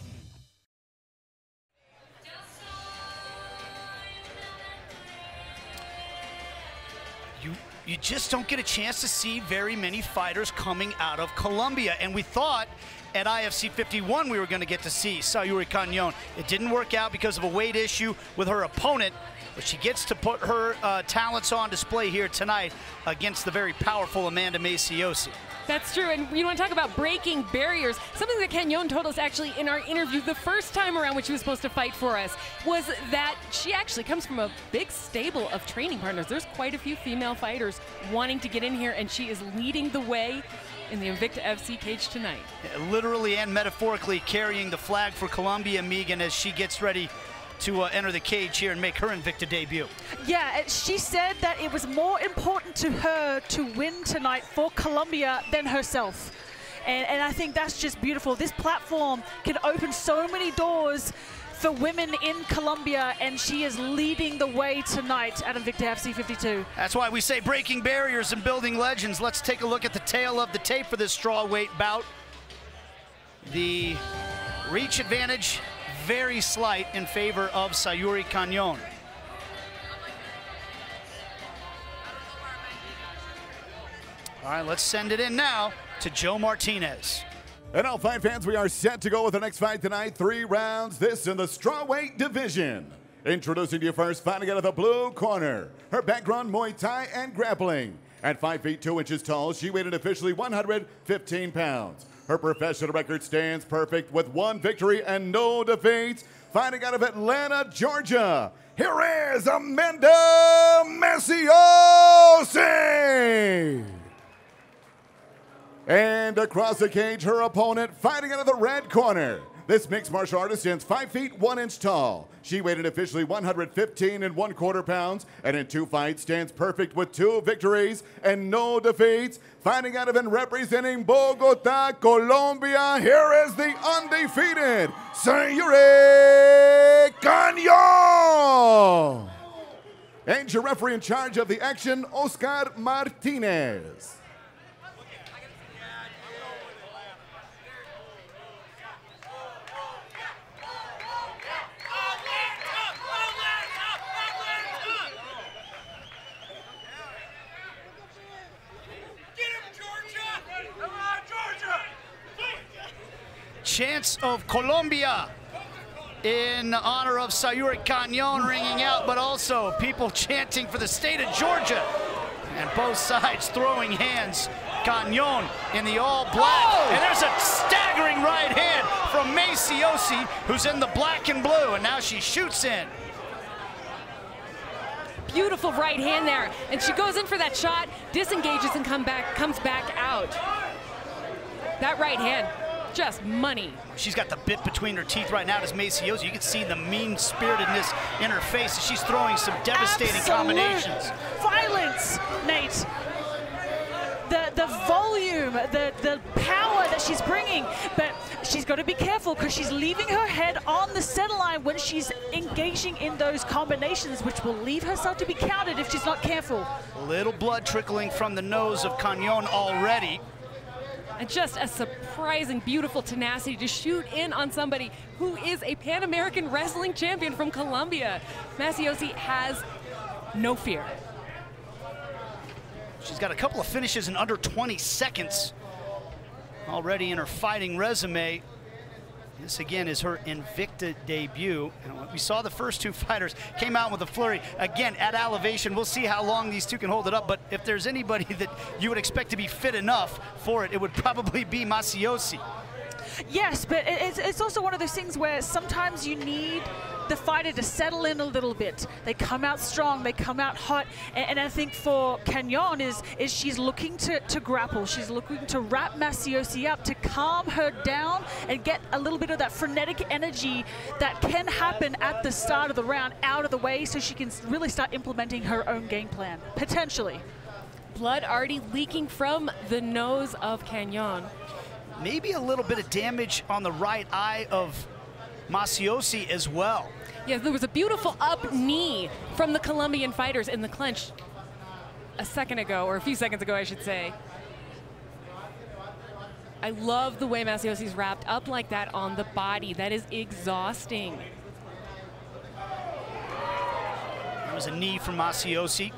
You just don't get a chance to see very many fighters coming out of Colombia. And we thought at IFC 51 we were going to get to see Sayury Cañon. It didn't work out because of a weight issue with her opponent, but she gets to put her talents on display here tonight against the very powerful Amanda Macioce. That's true, and you want to talk about breaking barriers. Something that Cañon told us actually in our interview the first time around when she was supposed to fight for us was that she actually comes from a big stable of training partners. There's quite a few female fighters wanting to get in here, and she is leading the way in the Invicta FC cage tonight. Literally and metaphorically carrying the flag for Colombia, Megan, as she gets ready to enter the cage here and make her Invicta debut. Yeah, she said that it was more important to her to win tonight for Colombia than herself. And I think that's just beautiful. This platform can open so many doors for women in Colombia, and she is leading the way tonight at Invicta FC 52. That's why we say breaking barriers and building legends. Let's take a look at the tail of the tape for this strawweight bout. The reach advantage very slight in favor of Sayury Cañon. All right, let's send it in now to Joe Martinez. And all fight fans, we are set to go with the next fight tonight. 3 rounds, this in the strawweight division. Introducing to you first, fighting out of the blue corner. Her background, Muay Thai and grappling. At 5 feet 2 inches tall, she weighed in officially 115 pounds. Her professional record stands perfect with 1 victory and no defeats. Fighting out of Atlanta, Georgia, here is Amanda Macioce. And across the cage, her opponent fighting out of the red corner. This mixed martial artist stands 5 feet 1 inch tall. She weighed in officially 115 1/4 pounds, and in 2 fights stands perfect with 2 victories and no defeats. Fighting out of and representing Bogota, Colombia, here is the undefeated Sayury Cañon. And your referee in charge of the action, Oscar Martinez. Chants of Colombia in honor of Sayury Cañon ringing out, but also people chanting for the state of Georgia. And both sides throwing hands. Cañon in the all black. Oh! And there's a staggering right hand from Macioce, who's in the black and blue, and now she shoots in. Beautiful right hand there. And she goes in for that shot, disengages and comes back out. That right hand. Just money. She's got the bit between her teeth right now. Does Macioce? You can see the mean-spiritedness in her face as she's throwing some devastating combinations. Violence, Nate. The volume, the power that she's bringing, but she's got to be careful because she's leaving her head on the center line when she's engaging in those combinations, which will leave herself to be counted if she's not careful. A little blood trickling from the nose of Cañon already. And just a surprising, beautiful tenacity to shoot in on somebody who is a Pan American wrestling champion from Colombia. Macioce has no fear. She's got a couple of finishes in under 20 seconds already in her fighting resume. This again is her Invicta debut. And we saw the first 2 fighters came out with a flurry. Again, at elevation, we'll see how long these 2 can hold it up. But if there's anybody that you would expect to be fit enough for it, it would probably be Macioce. Yes, but it's also one of those things where sometimes you need the fighter to settle in a little bit. They come out strong, they come out hot, and I think for Cañon is she's looking to grapple. She's looking to wrap Macioce up, to calm her down and get a little bit of that frenetic energy that can happen at the start of the round out of the way so she can really start implementing her own game plan, potentially. Blood already leaking from the nose of Cañon. Maybe a little bit of damage on the right eye of Macioce as well. Yeah, there was a beautiful up knee from the Colombian fighters in the clinch a second ago, or a few seconds ago, I should say. I love the way Macioce's wrapped up like that on the body. That is exhausting. That was a knee from Macioce.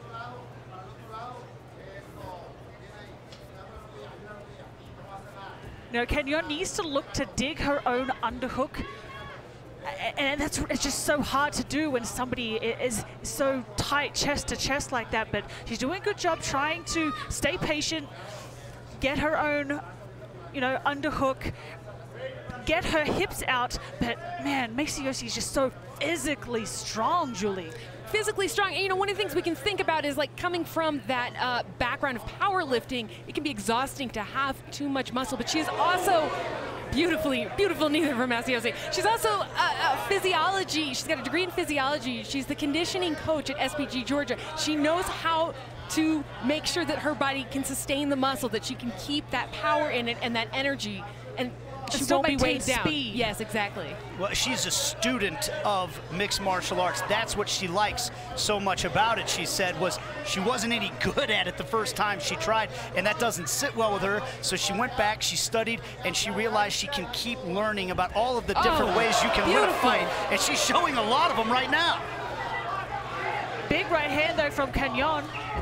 You know, Cañon needs to look to dig her own underhook. And it's just so hard to do when somebody is so tight chest to chest like that. But she's doing a good job trying to stay patient, get her own, you know, underhook, get her hips out. But man, Macioce is just so physically strong, Julie. Physically strong. And, you know, one of the things we can think about is, like, coming from that background of powerlifting, it can be exhausting to have too much muscle, but she is also beautiful knee there for Macioce. She's also a physiology. She's got a degree in physiology. She's the conditioning coach at SPG Georgia. She knows how to make sure that her body can sustain the muscle, that she can keep that power in it and that energy, and she won't be weighed down. Speed. Yes, exactly. Well, she's a student of mixed martial arts. That's what she likes so much about it, she said, was she wasn't any good at it the first time she tried, and that doesn't sit well with her. So she went back, she studied, and she realized she can keep learning about all of the different ways you can learn to fight, and she's showing a lot of them right now. Big right hand there from Cañon.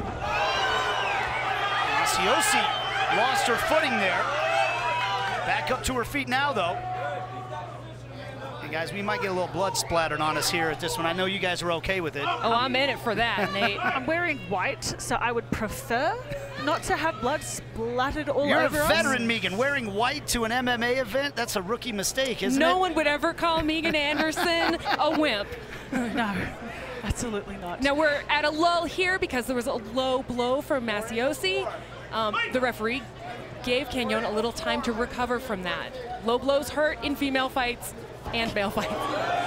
Macioce lost her footing there. Back up to her feet now, though. guys, we might get a little blood splattered on us here at this one. I know you guys are okay with it. Oh, I'm in it for that, Nate. I'm wearing white, so I would prefer not to have blood splattered all You're over a us. veteran, Megan. Wearing white to an MMA event, that's a rookie mistake, isn't it? No one would ever call Megan Anderson a wimp. No, absolutely not. Now we're at a lull here because there was a low blow from Macioce. The referee gave Cañon a little time to recover from that. Low blows hurt in female fights and male fights.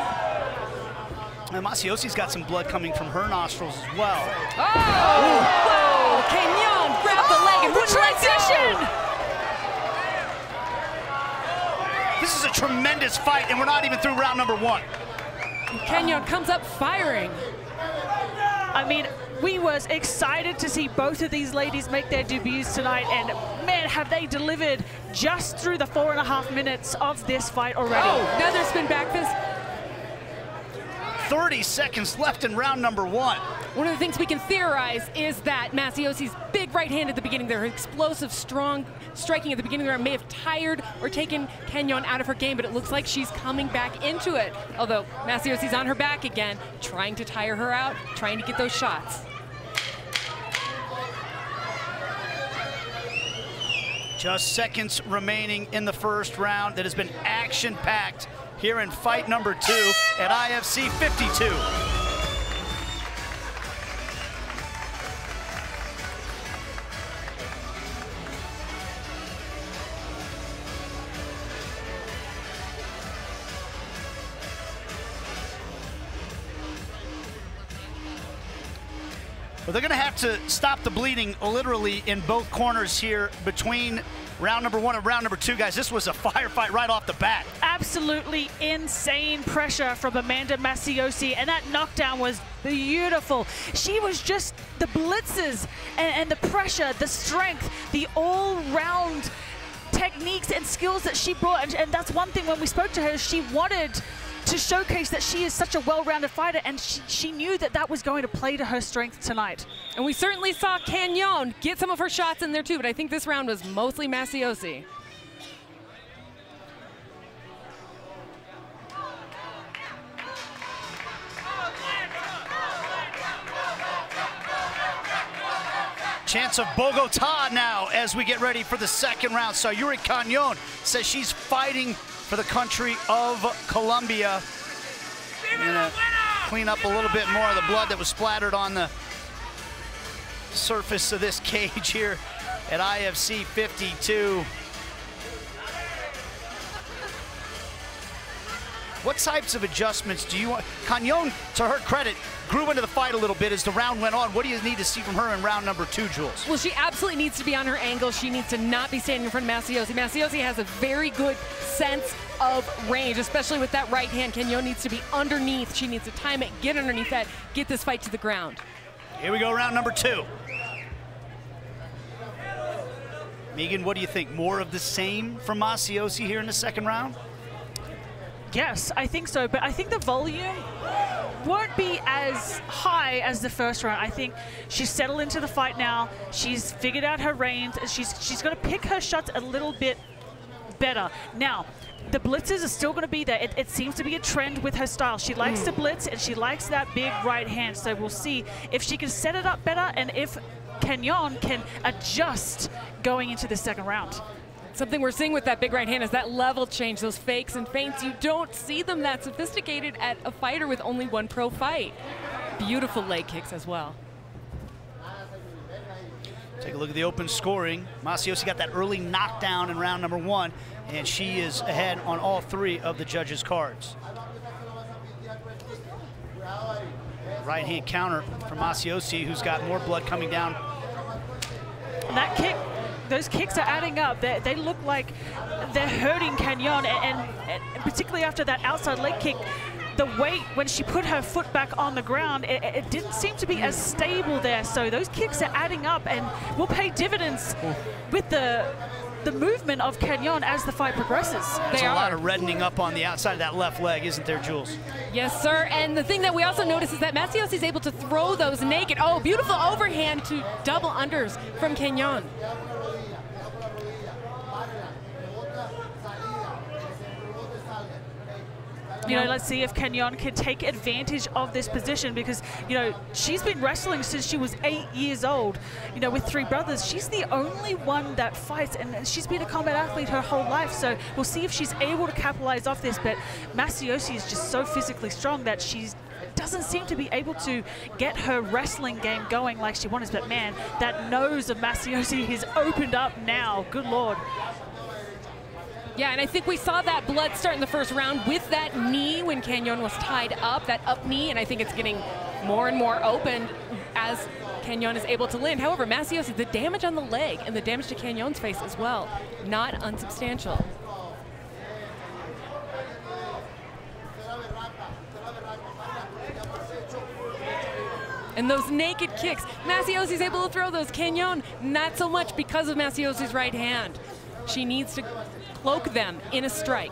And Macioce's got some blood coming from her nostrils as well. Oh! Wow! Cañon grabbed the leg and put transition! This is a tremendous fight, and we're not even through round number 1. Cañon comes up firing. I mean, we was excited to see both of these ladies make their debuts tonight, and man, have they delivered just through the 4.5 minutes of this fight already. Oh, another spin back fist. 30 seconds left in round number 1. One of the things we can theorize is that Macioce's big right hand at the beginning, their explosive, strong striking at the beginning of the round may have tired or taken Cañon out of her game, but it looks like she's coming back into it. Although Macioce's on her back again, trying to tire her out, trying to get those shots. Just seconds remaining in the first round that has been action-packed here in fight number 2 at IFC 52. But they're going to have to stop the bleeding literally in both corners here between round number 1 and round number 2, guys. This was a firefight right off the bat. Absolutely insane pressure from Amanda Macioce, and that knockdown was beautiful. She was just the blitzes and the pressure, the strength, the all-round techniques and skills that she brought. And that's one thing when we spoke to her, she wanted to showcase that she is such a well-rounded fighter, and she knew that that was going to play to her strength tonight. And we certainly saw Cañon get some of her shots in there too, but I think this round was mostly Macioce. Chance of Bogota now as we get ready for the second round. Sayury Cañon says she's fighting for the country of Colombia. I'm gonna clean up a little bit more of the blood that was splattered on the surface of this cage here at IFC 52. What types of adjustments do you want? Cañon, to her credit, grew into the fight a little bit as the round went on. What do you need to see from her in round number 2, Jules? Well, she absolutely needs to be on her angle. She needs to not be standing in front of Macioce. Macioce has a very good sense of range, especially with that right hand. Cañon needs to be underneath. She needs to time it, get underneath that, get this fight to the ground. Here we go, round number 2. Megan, what do you think? More of the same from Macioce here in the second round? Yes, I think so, but I think the volume won't be as high as the first round. I think she's settled into the fight now. She's figured out her range. She's got to pick her shots a little bit better. Now, the blitzes are still going to be there. It seems to be a trend with her style. She likes to blitz, and she likes that big right hand. So we'll see if she can set it up better and if Cañon can adjust going into the second round. Something we're seeing with that big right hand is that level change, those fakes and feints. You don't see them that sophisticated at a fighter with only one pro fight. Beautiful leg kicks as well. Take a look at the open scoring. Macioce got that early knockdown in round number 1, and she is ahead on all 3 of the judges' cards. Right hand counter from Macioce, who's got more blood coming down. And that kick, those kicks are adding up. They look like they're hurting Cañon, and particularly after that outside leg kick, the weight, when she put her foot back on the ground, it didn't seem to be as stable there. So those kicks are adding up and will pay dividends with the movement of Cañon as the fight progresses. There's a lot of reddening up on the outside of that left leg, isn't there, Jules? Yes, sir. And the thing that we also notice is that Macioce is able to throw those naked. Oh, beautiful overhand to double unders from Cañon. You know, let's see if Cañon can take advantage of this position because, you know, she's been wrestling since she was 8 years old. You know, with 3 brothers, she's the only one that fights, and she's been a combat athlete her whole life. So we'll see if she's able to capitalize off this. But Macioce is just so physically strong that she doesn't seem to be able to get her wrestling game going like she wants. But man, that nose of Macioce is opened up now. Good Lord. Yeah, and I think we saw that blood start in the first round with that knee when Cañon was tied up, that up knee, and I think it's getting more and more open as Cañon is able to land. However, Macioce, the damage on the leg and the damage to Cañon's face as well, not unsubstantial. And those naked kicks, Macioce's able to throw those. Cañon, not so much because of Macioce's right hand. She needs to cloak them in a strike.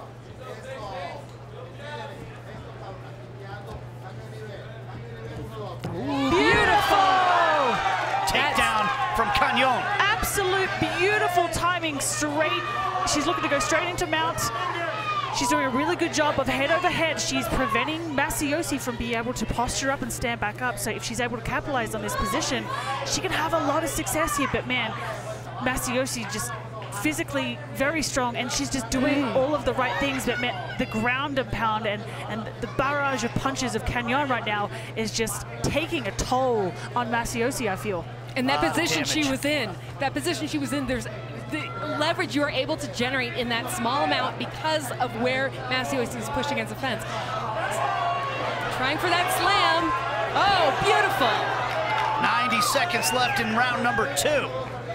Beautiful! Takedown from Cañon. Absolute beautiful timing, straight. She's looking to go straight into mount. She's doing a really good job of head over head. She's preventing Macioce from being able to posture up and stand back up. So if she's able to capitalize on this position, she can have a lot of success here. But man, Macioce just physically very strong, and she's just doing all of the right things. But the ground and pound and the barrage of punches of Cañon right now is just taking a toll on Macioce, I feel. And that position she was in, there's the leverage you are able to generate in that small amount because of where Macioce is pushed against the fence. Trying for that slam. Oh, beautiful. 90 seconds left in round number 2.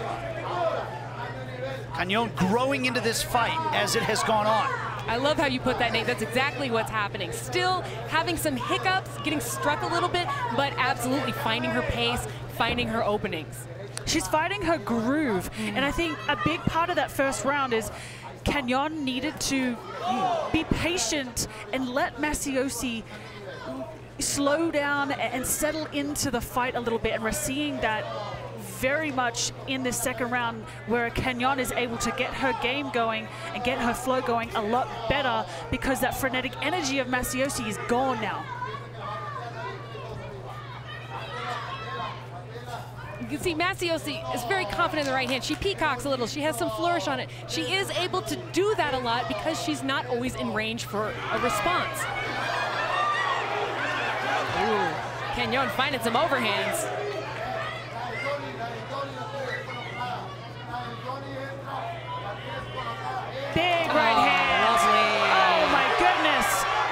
Cañon growing into this fight as it has gone on. I love how you put that, Nate. That's exactly what's happening. Still having some hiccups, getting struck a little bit, but absolutely finding her pace, finding her openings. She's finding her groove, and I think a big part of that first round is Cañon needed to be patient and let Macioce slow down and settle into the fight a little bit, and we're seeing that very much in this second round where Cañon is able to get her game going and get her flow going a lot better because that frenetic energy of Macioce is gone now. You can see Macioce is very confident in the right hand. She peacocks a little. She has some flourish on it. She is able to do that a lot because she's not always in range for a response. Ooh. Cañon finding some overhands. Big right hand. Lovely. Oh my goodness.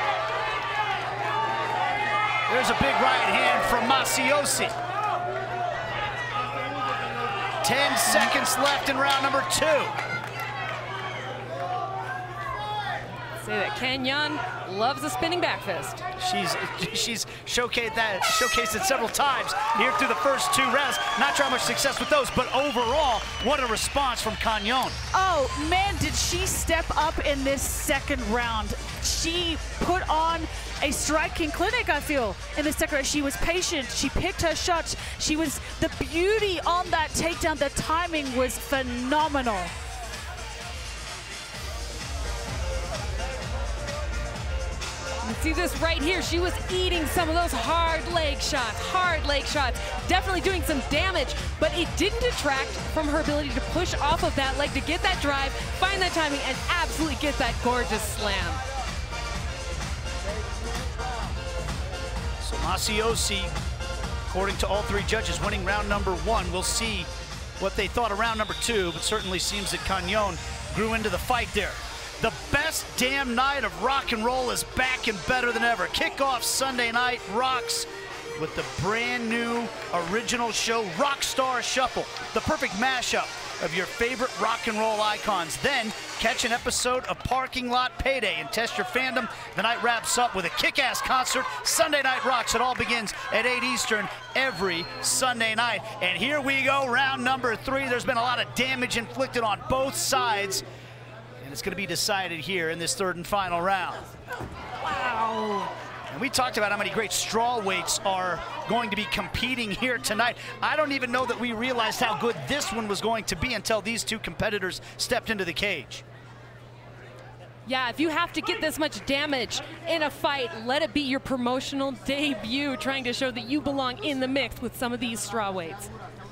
There's a big right hand from Macioce. 10 seconds left in round number 2. Say that Cañon loves a spinning back fist. She's showcased it several times here through the first 2 rounds. Not sure how much success with those, but overall, what a response from Cañon. Oh man, did she step up in this second round. She put on a striking clinic, I feel, in the second round. She was patient, she picked her shots, she was the beauty on that takedown. The timing was phenomenal. You see this right here. She was eating some of those hard leg shots, definitely doing some damage, but it didn't detract from her ability to push off of that leg, to get that drive, find that timing, and absolutely get that gorgeous slam. So Macioce, according to all 3 judges, winning round number 1. We'll see what they thought of round number 2, but certainly seems that Cañon grew into the fight there. The best damn night of rock and roll is back and better than ever. Kickoff Sunday night rocks with the brand new original show, Rockstar Shuffle, the perfect mashup of your favorite rock and roll icons. Then catch an episode of Parking Lot Payday and test your fandom. The night wraps up with a kick-ass concert. Sunday Night Rocks. It all begins at 8 Eastern every Sunday night. And here we go, round number 3. There's been a lot of damage inflicted on both sides. And it's going to be decided here in this 3rd and final round. Wow. And we talked about how many great strawweights are going to be competing here tonight. I don't even know that we realized how good this one was going to be until these 2 competitors stepped into the cage. Yeah, if you have to get this much damage in a fight, let it be your promotional debut, trying to show that you belong in the mix with some of these strawweights.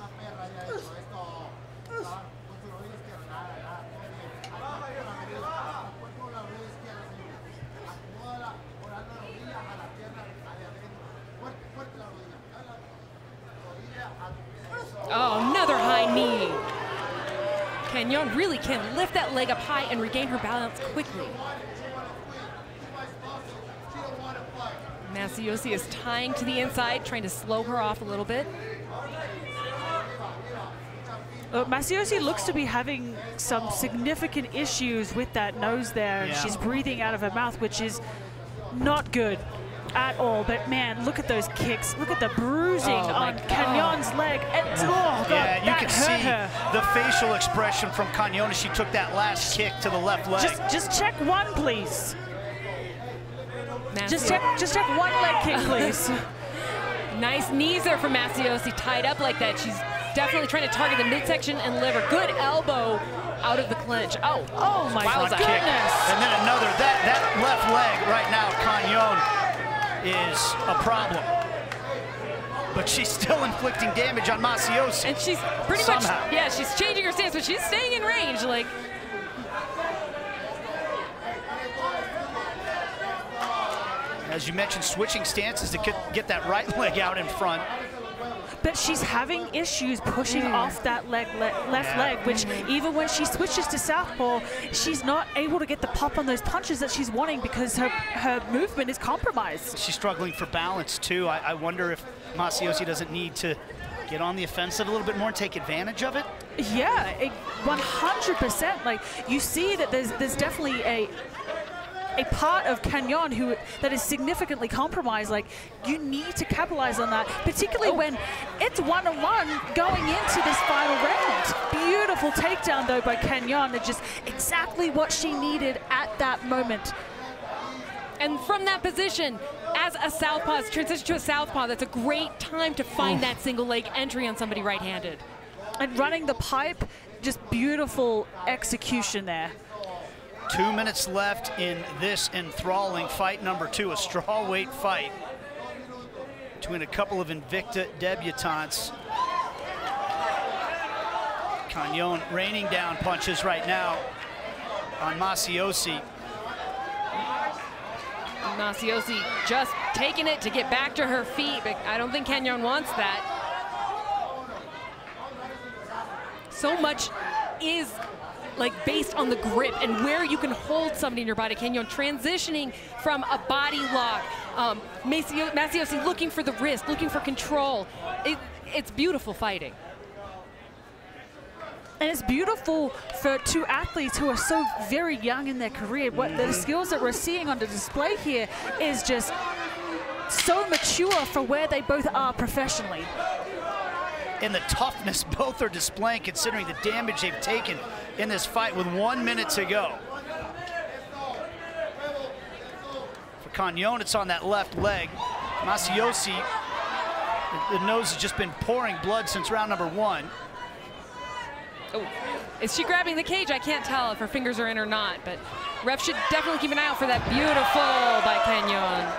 Oh, another high knee. Cañon really can lift that leg up high and regain her balance quickly. Macioce is tying to the inside, trying to slow her off a little bit. Macioce looks to be having some significant issues with that nose there. Yeah. She's breathing out of her mouth, which is not good at all. But man, look at those kicks. Look at the bruising on Cañon's leg. And, God, yeah, you can see her. the facial expression from Cañon as she took that last kick to the left leg. Just check one, please. Just check one leg kick, please. Nice knees there from Macioce, tied up like that. She's definitely trying to target the midsection and liver. Good elbow out of the clinch. Oh my Front goodness. kick. And then another, that left leg right now, Cañon, is a problem. But she's still inflicting damage on Macioce. And she's pretty much, yeah, she's changing her stance, but she's staying in range. Like, as you mentioned, switching stances to get that right leg out in front. But she's having issues pushing off that left leg, which even when she switches to southpaw, she's not able to get the pop on those punches that she's wanting because her movement is compromised. She's struggling for balance too. I wonder if Macioce doesn't need to get on the offensive a little bit more and take advantage of it. Yeah, 100%. Like, you see that there's definitely a part of Cañon that is significantly compromised. Like, you need to capitalize on that, particularly when it's 1-on-1 going into this final round. Beautiful takedown though by Cañon. It's just exactly what she needed at that moment. and from that position, as a southpaw, transition to a southpaw, that's a great time to find that single leg entry on somebody right-handed. And running the pipe, just beautiful execution there. 2 minutes left in this enthralling fight number 2, a strawweight fight between a couple of Invicta debutantes. Cañon raining down punches right now on Macioce. Macioce just taking it to get back to her feet, but I don't think Cañon wants that. So much is like based on the grip and where you can hold somebody in your body. Cañon transitioning from a body lock. Macioce looking for the wrist, looking for control. It's beautiful fighting. And it's beautiful for two athletes who are so very young in their career. What the skills that we're seeing on the display here is just so mature for where they both are professionally. And the toughness both are displaying considering the damage they've taken in this fight with 1 minute to go. For Cañon, it's on that left leg. Macioce, the nose has just been pouring blood since round number 1. Oh, is she grabbing the cage? I can't tell if her fingers are in or not, but ref should definitely keep an eye out for that. Beautiful by Cañon.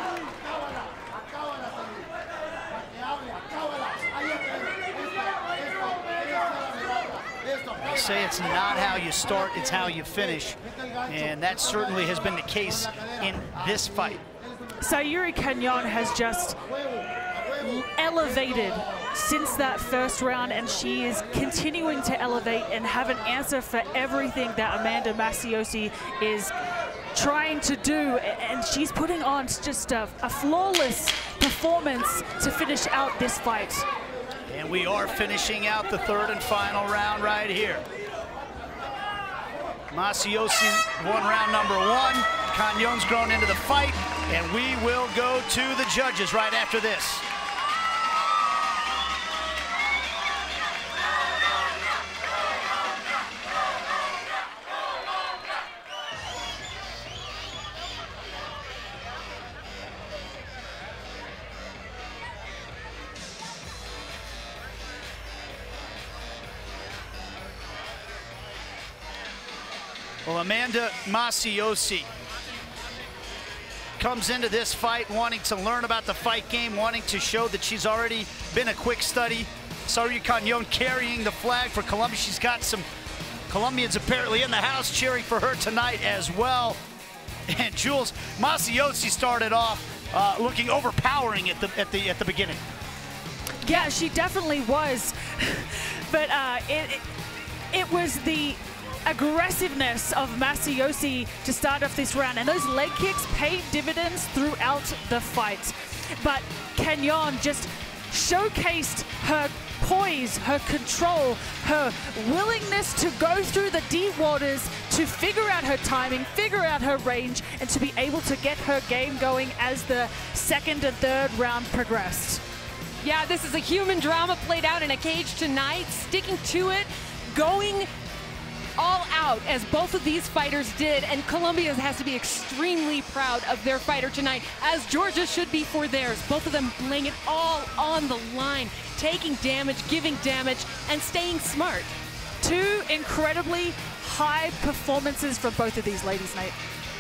They say it's not how you start, it's how you finish. And that certainly has been the case in this fight. Sayury Cañon has just elevated since that first round, and she is continuing to elevate and have an answer for everything that Amanda Macioce is trying to do, and she's putting on just a flawless performance to finish out this fight. And we are finishing out the third and final round right here. Macioce won round number 1. Cañon's grown into the fight, and we will go to the judges right after this. Well, Amanda Macioce comes into this fight wanting to learn about the fight game, wanting to show that she's already been a quick study. Sayury Cañon carrying the flag for Colombia. She's got some Colombians apparently in the house cheering for her tonight as well. And Jules, Macioce started off looking overpowering at the beginning. Yeah, she definitely was. But it was the aggressiveness of Macioce to start off this round, and those leg kicks paid dividends throughout the fight. But Cañon just showcased her poise, her control, her willingness to go through the deep waters, to figure out her timing, figure out her range, and to be able to get her game going as the second and third round progressed. Yeah, this is a human drama played out in a cage tonight, sticking to it, going all out as both of these fighters did, and Colombia has to be extremely proud of their fighter tonight, as Georgia should be for theirs. Both of them laying it all on the line, taking damage, giving damage, and staying smart. Two incredibly high performances from both of these ladies, Nate.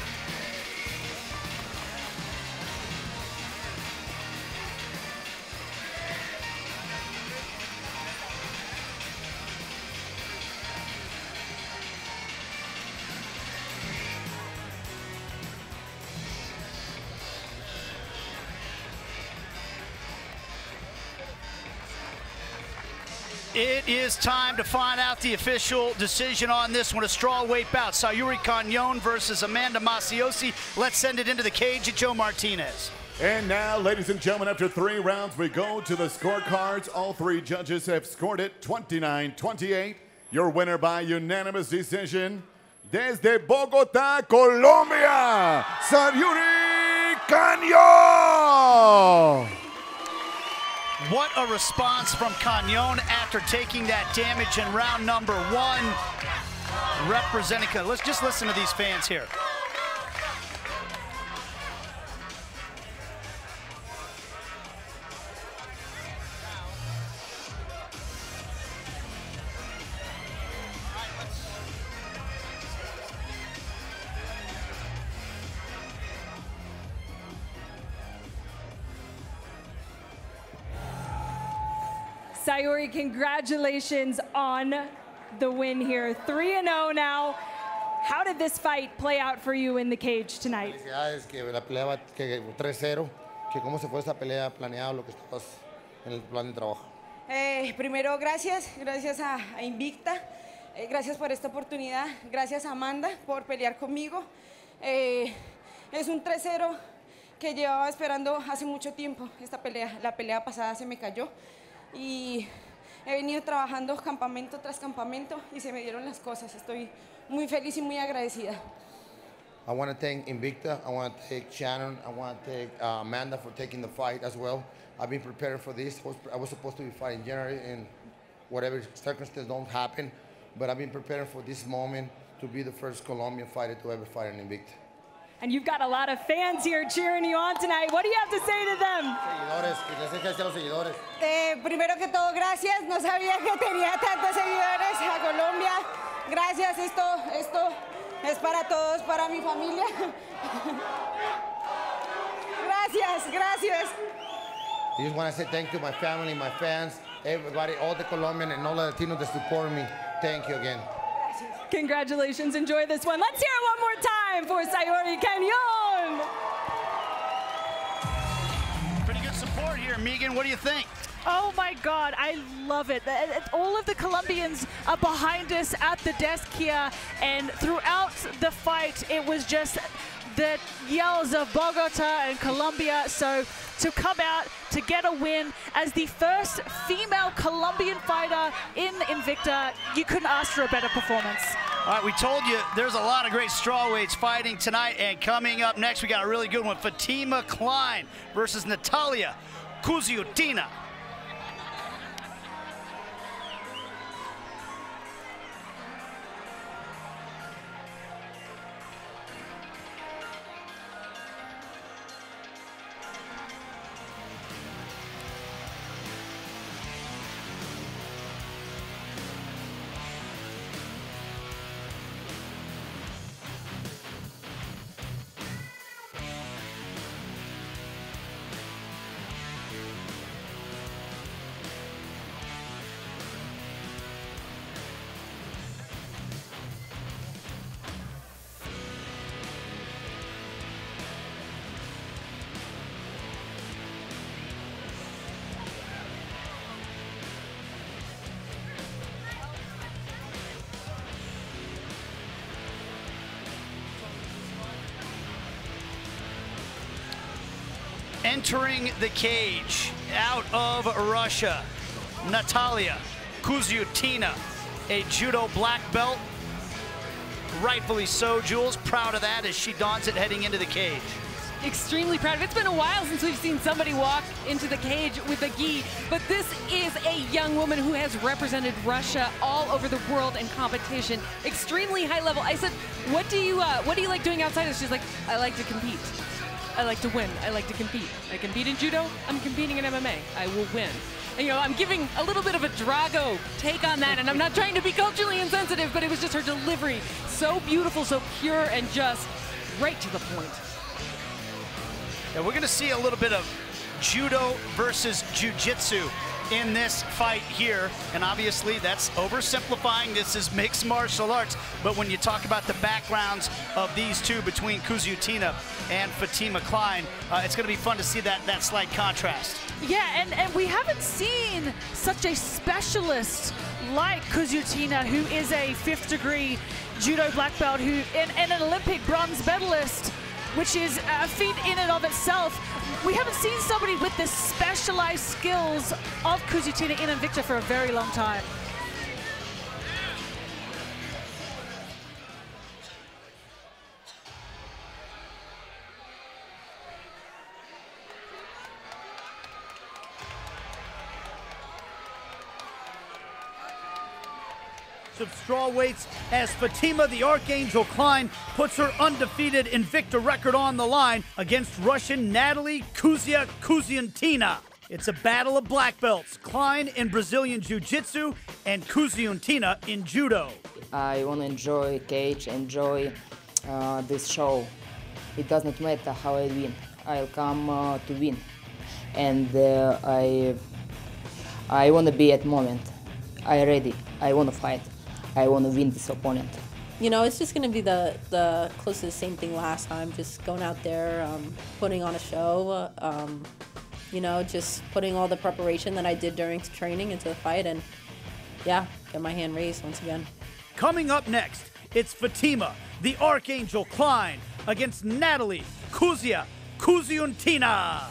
It is time to find out the official decision on this one. A strawweight bout. Sayury Cañon versus Amanda Macioce. Let's send it into the cage at Joe Martinez. And now, ladies and gentlemen, after 3 rounds, we go to the scorecards. All 3 judges have scored it 29-28. Your winner by unanimous decision, desde Bogotá, Colombia, Sayury Cañon. What a response from Cañon after taking that damage in round number 1. Representing, let's just listen to these fans here. Sayury, congratulations on the win here. 3-0 now. How did this fight play out for you in the cage tonight? Felicidades, que la pelea que 3-0, que cómo se fue esta pelea planeado, lo que estabas en el plan de trabajo. Primero, gracias a Invicta. Gracias por esta oportunidad. Gracias a Amanda por pelear conmigo. Es un 3-0 que llevaba esperando hace mucho tiempo esta pelea. La pelea pasada se me cayó. Y he venido trabajando campamento tras campamento y se me dieron las cosas. Estoy muy feliz y muy agradecida. I want to thank Invicta, I want to thank Shannon, I want to thank Amanda for taking the fight as well. I've been preparing for this. I was supposed to be fighting in January and whatever circumstances don't happen, but I've been preparing for this moment to be the first Colombian fighter to ever fight in Invicta. And you've got a lot of fans here cheering you on tonight. What do you have to say to them? Primero que todo, gracias. No sabía que tenía tantos seguidores a Colombia. Gracias. Esto es para todos, para mi familia. Gracias. I just want to say thank you to my family, my fans, everybody, all the Colombian and all the Latinos that support me. Thank you again. Congratulations, enjoy this one. Let's hear it one more time for Sayury Cañon. Pretty good support here, Megan. What do you think? Oh my God, I love it. All of the Colombians are behind us at the desk here, and throughout the fight, it was just the yells of Bogota and Colombia. So to come out to get a win as the first female Colombian fighter in Invicta, you couldn't ask for a better performance. All right, we told you there's a lot of great strawweights fighting tonight, and coming up next, we got a really good one. Fatima Kline versus Natalia Kuziutina. Entering the cage out of Russia, Natalia Kuziutina, a judo black belt. Rightfully so, Jules. Proud of that as she dons it heading into the cage. Extremely proud of it. It's been a while since we've seen somebody walk into the cage with a gi, but this is a young woman who has represented Russia all over the world in competition. Extremely high level. I said, what do you like doing outside of this? She's like, I like to compete. I like to win. I like to compete. I compete in judo. I'm competing in MMA. I will win. And, you know, I'm giving a little bit of a Drago take on that, and I'm not trying to be culturally insensitive, but it was just her delivery. So beautiful, so pure, and just right to the point. And we're going to see a little bit of judo versus jiu-jitsu in this fight here. And obviously that's oversimplifying. This is mixed martial arts. But when you talk about the backgrounds of these two between Kuziutina and Fatima Kline, it's going to be fun to see that slight contrast. Yeah, and we haven't seen such a specialist like Kuziutina, who is a 5th degree judo black belt, who and an Olympic bronze medalist, which is a feat in and of itself. We haven't seen somebody with the specialized skills of Kuziutina in Invicta for a very long time. Of strawweights as Fatima the Archangel Kline puts her undefeated Invicta record on the line against Russian Natalia Kuziutina. It's a battle of black belts, Kline in Brazilian Jiu-Jitsu and Kuziutina in Judo. I want to enjoy cage, enjoy this show. It does not matter how I win. I'll come to win. And I want to be at the moment. I'm ready. I want to fight. I want to win this opponent. You know, it's just going to be the close to the same thing last time, just going out there, putting on a show, you know, just putting all the preparation that I did during training into the fight, and yeah, get my hand raised once again. Coming up next, it's Fatima, the Archangel Kline, against Natalia Kuziutina.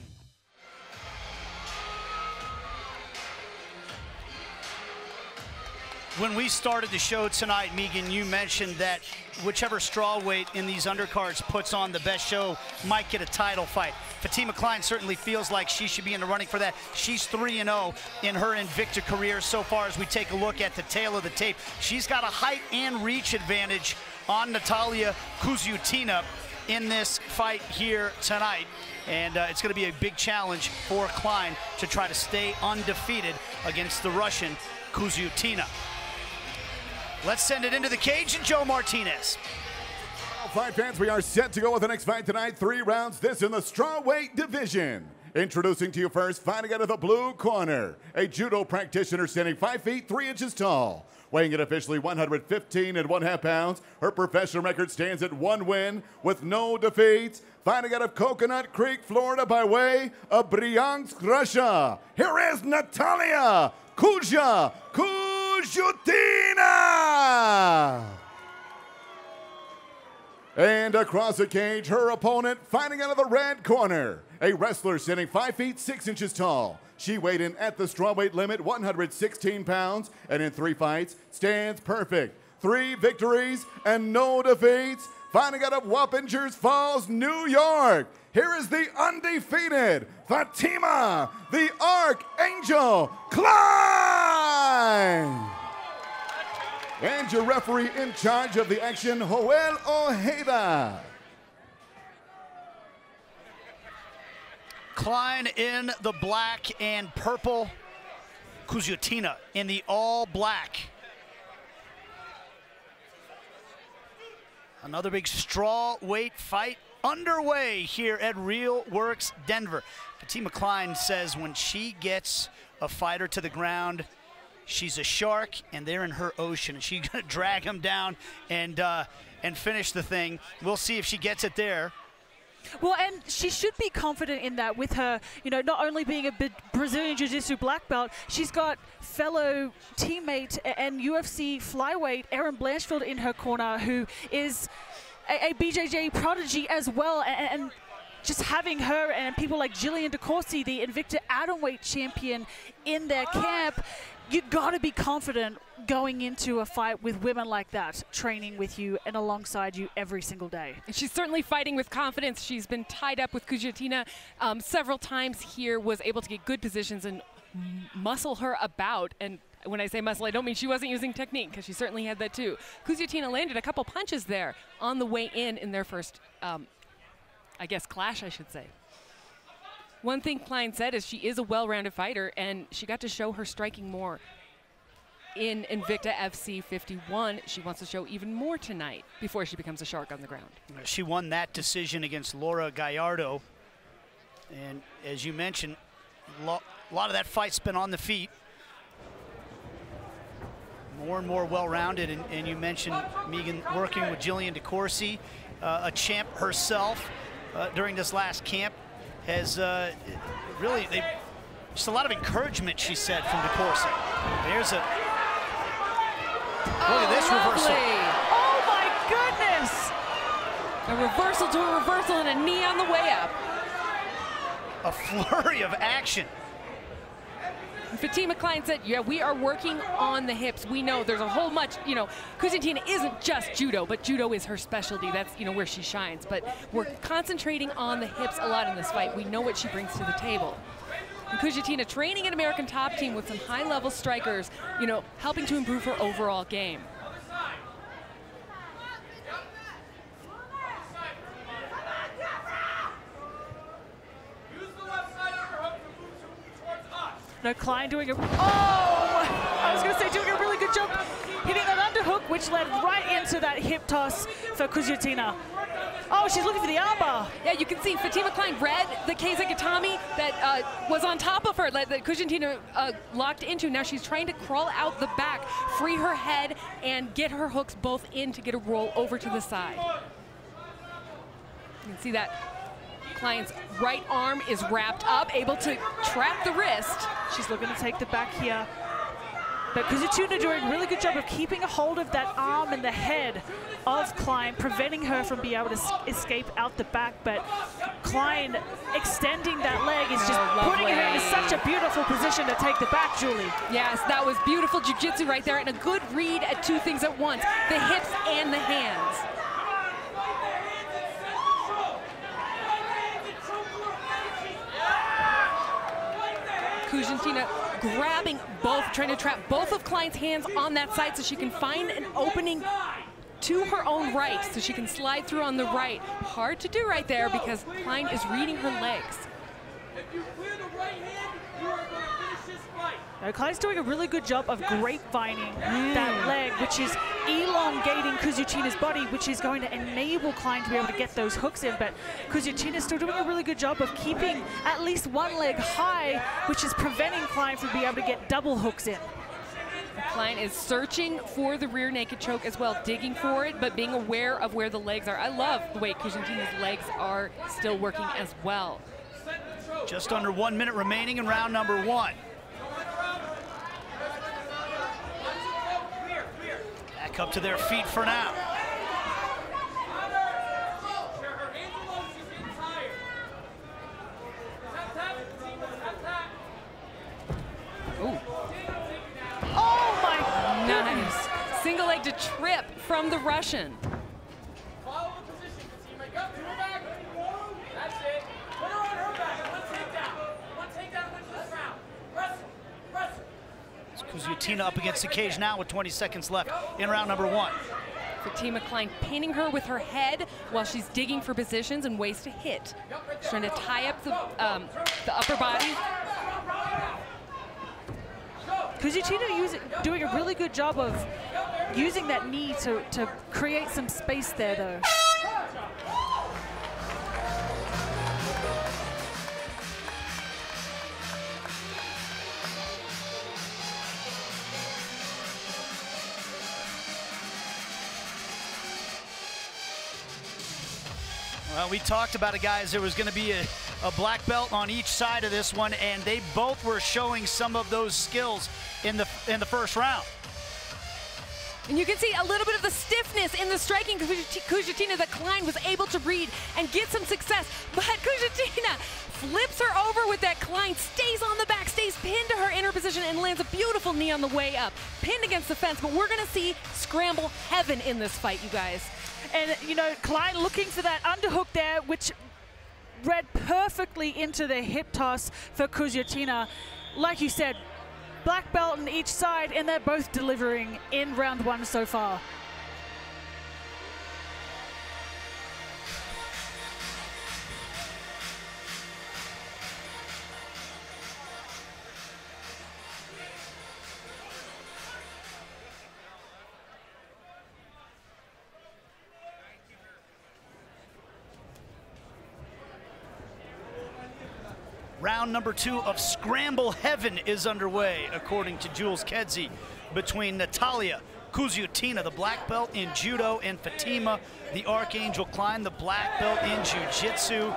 When we started the show tonight, Megan, you mentioned that whichever strawweight in these undercards puts on the best show might get a title fight. Fatima Kline certainly feels like she should be in the running for that. She's 3-0 in her Invicta career so far as we take a look at the tail of the tape. She's got a height and reach advantage on Natalia Kuziutina in this fight here tonight. And it's going to be a big challenge for Kline to try to stay undefeated against the Russian Kuziutina. Let's send it into the cage and Joe Martinez. All fight fans, we are set to go with the next fight tonight. 3 rounds, this in the strawweight division. Introducing to you first, fighting out of the blue corner, a judo practitioner standing 5 feet 3 inches tall. Weighing in officially 115.5 pounds. Her professional record stands at 1 win with no defeats. Fighting out of Coconut Creek, Florida by way of Bryansk, Russia. Here is Natalia Kuziutina. And across the cage, her opponent fighting out of the red corner. A wrestler standing 5 feet 6 inches tall. She weighed in at the strawweight limit, 116 pounds, and in 3 fights stands perfect. 3 victories and no defeats. Fighting out of Wappingers Falls, New York. Here is the undefeated Fatima, the Archangel Kline. And your referee in charge of the action, Joel Ojeda. Kline in the black and purple. Kuziutina in the all black. Another big straw weight fight underway here at Real Works Denver. Fatima Kline says when she gets a fighter to the ground, she's a shark and they're in her ocean, and she's gonna drag him down and finish the thing. We'll see if she gets it there. Well, and she should be confident in that with her, you know, not only being a Brazilian Jiu-Jitsu black belt, she's got fellow teammate and UFC flyweight Erin Blanchfield in her corner, who is a BJJ prodigy as well. And just having her and people like Jillian DeCourcy, the Invicta Atomweight champion, in their camp, you got to be confident going into a fight with women like that, training with you and alongside you every single day. And she's certainly fighting with confidence. She's been tied up with Kuziutina several times here, was able to get good positions and muscle her about. And when I say muscle, I don't mean she wasn't using technique, because she certainly had that too. Kuziutina landed a couple punches there on the way in their first, I guess, clash, I should say. One thing Kline said is she is a well-rounded fighter, and she got to show her striking more in Invicta FC 51. She wants to show even more tonight before she becomes a shark on the ground. She won that decision against Laura Gallardo. And as you mentioned, a lot of that fight's been on the feet. More and more well-rounded, and you mentioned Megan working with Jillian DeCourcy, a champ herself during this last camp. Has really, just a lot of encouragement, she said, from DeCourcy. There's a, look at this reversal. Oh my goodness! A reversal to a reversal and a knee on the way up. A flurry of action. Fatima Kline said, yeah, we are working on the hips. We know there's a whole much, you know, Kuziutina isn't just judo, but judo is her specialty. That's, you know, where she shines. But we're concentrating on the hips a lot in this fight. We know what she brings to the table. And Kuziutina training an American top team with some high-level strikers, you know, helping to improve her overall game. No, Kline doing a, I was going to say doing a really good job hitting that underhook, which led right into that hip toss for Kuziutina. Oh, she's looking for the armbar. Yeah, you can see Fatima Kline read the Keisagatami that was on top of her, that Kuziutina locked into. Now she's trying to crawl out the back, free her head, and get her hooks both in to get a roll over to the side. You can see that Kline's right arm is wrapped up, able to trap the wrist. She's looking to take the back here. But Kuziutina doing a really good job of keeping a hold of that arm and the head of Kline, preventing her from being able to escape out the back. But Kline extending that leg is just putting her in such a beautiful position to take the back, Julie. Yes, that was beautiful jiu-jitsu right there, and a good read at two things at once, the hips and the hands. Kuziutina grabbing both, trying to trap both of Kline's hands on that side so she can find an opening to her own right, so she can slide through on the right. Hard to do right there because Kline is reading her legs. If you clear the right hand, you are going to finish this fight. Now, Kline's doing a really good job of grapevining that leg, which is elongating Kuziutina's body, which is going to enable Kline to be able to get those hooks in. But Kuziutina's still doing a really good job of keeping at least one leg high, which is preventing Kline from being able to get double hooks in. Kline is searching for the rear naked choke as well, digging for it, but being aware of where the legs are. I love the way Kuziutina's legs are still working as well. Just under 1 minute remaining in round number one. Back up to their feet for now. Ooh. Oh my goodness. Nice. Single leg to trip from the Russian. Follow the position, Fatima. Go to her back. That's it. Put her on her back. One takedown. One takedown wins this round. Wrestle. Wrestle. Kuziutina up against the cage now with 20 seconds left in round number one. Fatima Kline pinning her with her head while she's digging for positions and ways to hit. She's trying to tie up the upper body. Kuziutina doing a really good job of using that knee to create some space there, though. Well, we talked about it, guys. There was going to be a black belt on each side of this one, and they both were showing some of those skills in the first round. And you can see a little bit of the stiffness in the striking Kuziutina that Kline was able to read and get some success. But Kuziutina flips her over with that. Kline stays on the back, stays pinned to her inner position, and lands a beautiful knee on the way up. Pinned against the fence, but we're going to see scramble heaven in this fight, you guys. And, you know, Kline looking for that underhook there, which read perfectly into the hip toss for Kuziutina. Like you said, black belt on each side, and they're both delivering in round 1 so far. Round number 2 of Scramble Heaven is underway, according to Jules Kedzie, between Natalia Kuziutina, the black belt in judo, and Fatima, the Archangel Kline, the black belt in jiu-jitsu.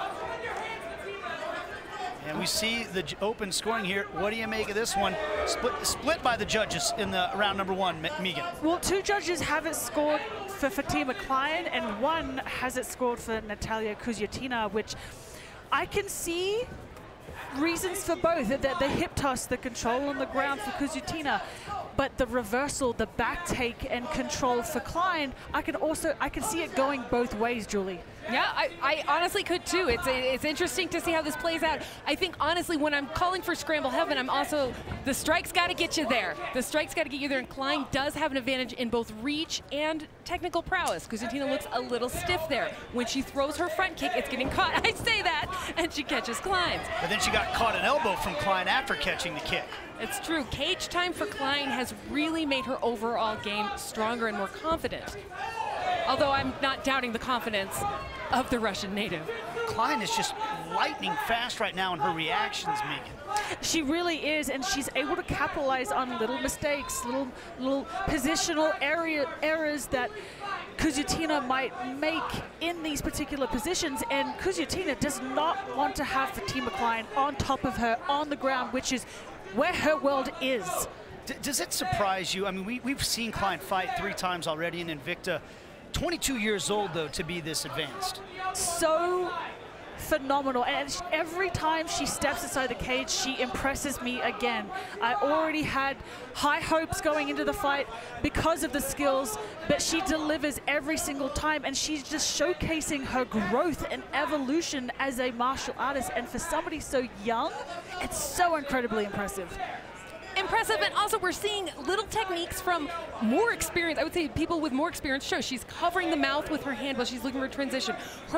And we see the open scoring here. What do you make of this one? Split by the judges in the round number 1, Megan. Well, 2 judges have it scored for Fatima Kline, and 1 has it scored for Natalia Kuziutina, which I can see reasons for both. The hip toss, the control on the ground for Kuziutina, but the reversal, the back take and control for Kline, I can see it going both ways, Julie. Yeah, I honestly could too. It's interesting to see how this plays out. I think honestly, when I'm calling for Scramble Heaven, I'm also, the strike's got to get you there. The strike's got to get you there, and Kline does have an advantage in both reach and technical prowess. Kuziutina looks a little stiff there. When she throws her front kick, it's getting caught. I say that, and she catches Kline's. But then she got caught an elbow from Kline after catching the kick. It's true. Cage time for Kline has really made her overall game stronger and more confident. Although I'm not doubting the confidence of the Russian native. Kline is just lightning fast right now in her reactions, Megan. She really is, and she's able to capitalize on little mistakes, little positional errors that Kuziutina might make in these particular positions, and Kuziutina does not want to have Fatima Kline on top of her on the ground, which is where her world is. Does it surprise you? I mean, we've seen Kline fight 3 times already in Invicta. 22 years old, though, to be this advanced. So phenomenal, and every time she steps inside the cage, she impresses me again. I already had high hopes going into the fight because of the skills, but she delivers every single time, and she's just showcasing her growth and evolution as a martial artist, and for somebody so young, it's so incredibly impressive. Impressive, and also we're seeing little techniques from more experience. I would say people with more experience show. She's covering the mouth with her hand while she's looking for a transition.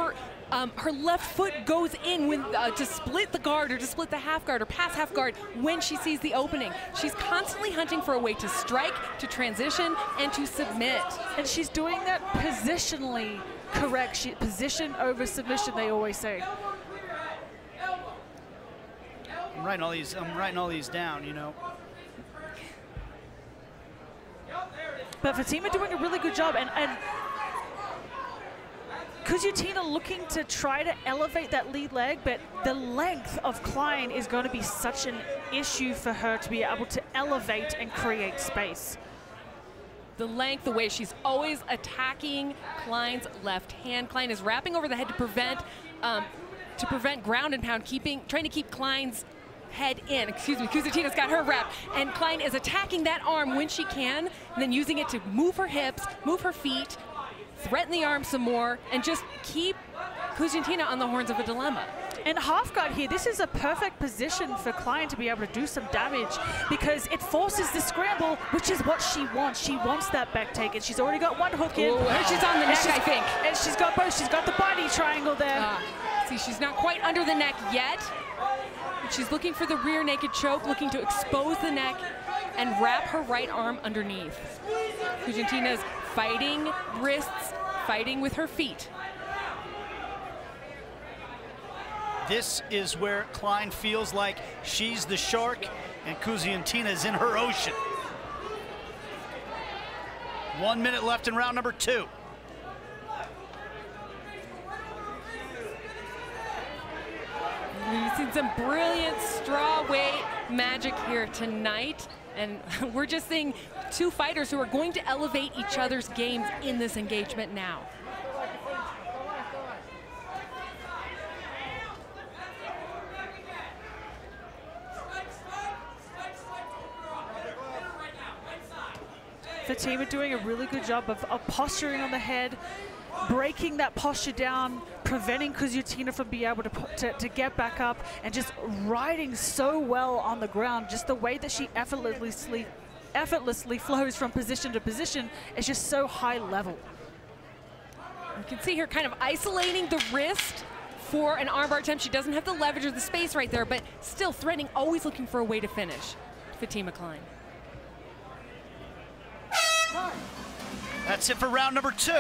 Her left foot goes in when to split the guard or to split the half guard or pass half guard when she sees the opening. She's constantly hunting for a way to strike, to transition, and to submit. And she's doing that positionally correct. Position over submission, they always say. I'm writing all these down, you know. But Fatima doing a really good job, and Kuziutina looking to try to elevate that lead leg, but the length of Kline is going to be such an issue for her to be able to elevate and create space. The length, the way she's always attacking Kline's left hand. Kline is wrapping over the head to prevent ground and pound, trying to keep Kline's head in. Excuse me, Kuziutina's got her wrap, and Kline is attacking that arm when she can, and then using it to move her hips, move her feet, threaten the arm some more, and just keep Kuziutina on the horns of a dilemma. And half guard here, this is a perfect position for Kline to be able to do some damage because it forces the scramble, which is what she wants. She wants that back take, and she's already got 1 hook in. Ooh, she's on the neck, I think. And she's got both. She's got the body triangle there. See, she's not quite under the neck yet. She's looking for the rear naked choke, looking to expose the neck and wrap her right arm underneath. Kuziutina's fighting wrists, fighting with her feet. This is where Kline feels like she's the shark and Kuziutina is in her ocean. 1 minute left in round number 2. We've seen some brilliant strawweight magic here tonight. And we're just seeing two fighters who are going to elevate each other's games in this engagement now. Fatima doing a really good job of posturing on the head, breaking that posture down, preventing Kuziutina from being able to get back up, and just riding so well on the ground. Just the way that she effortlessly flows from position to position is just so high level. You can see her kind of isolating the wrist for an armbar attempt. She doesn't have the leverage or the space right there, but still threatening, always looking for a way to finish. Fatima Kline. That's it for round number 2.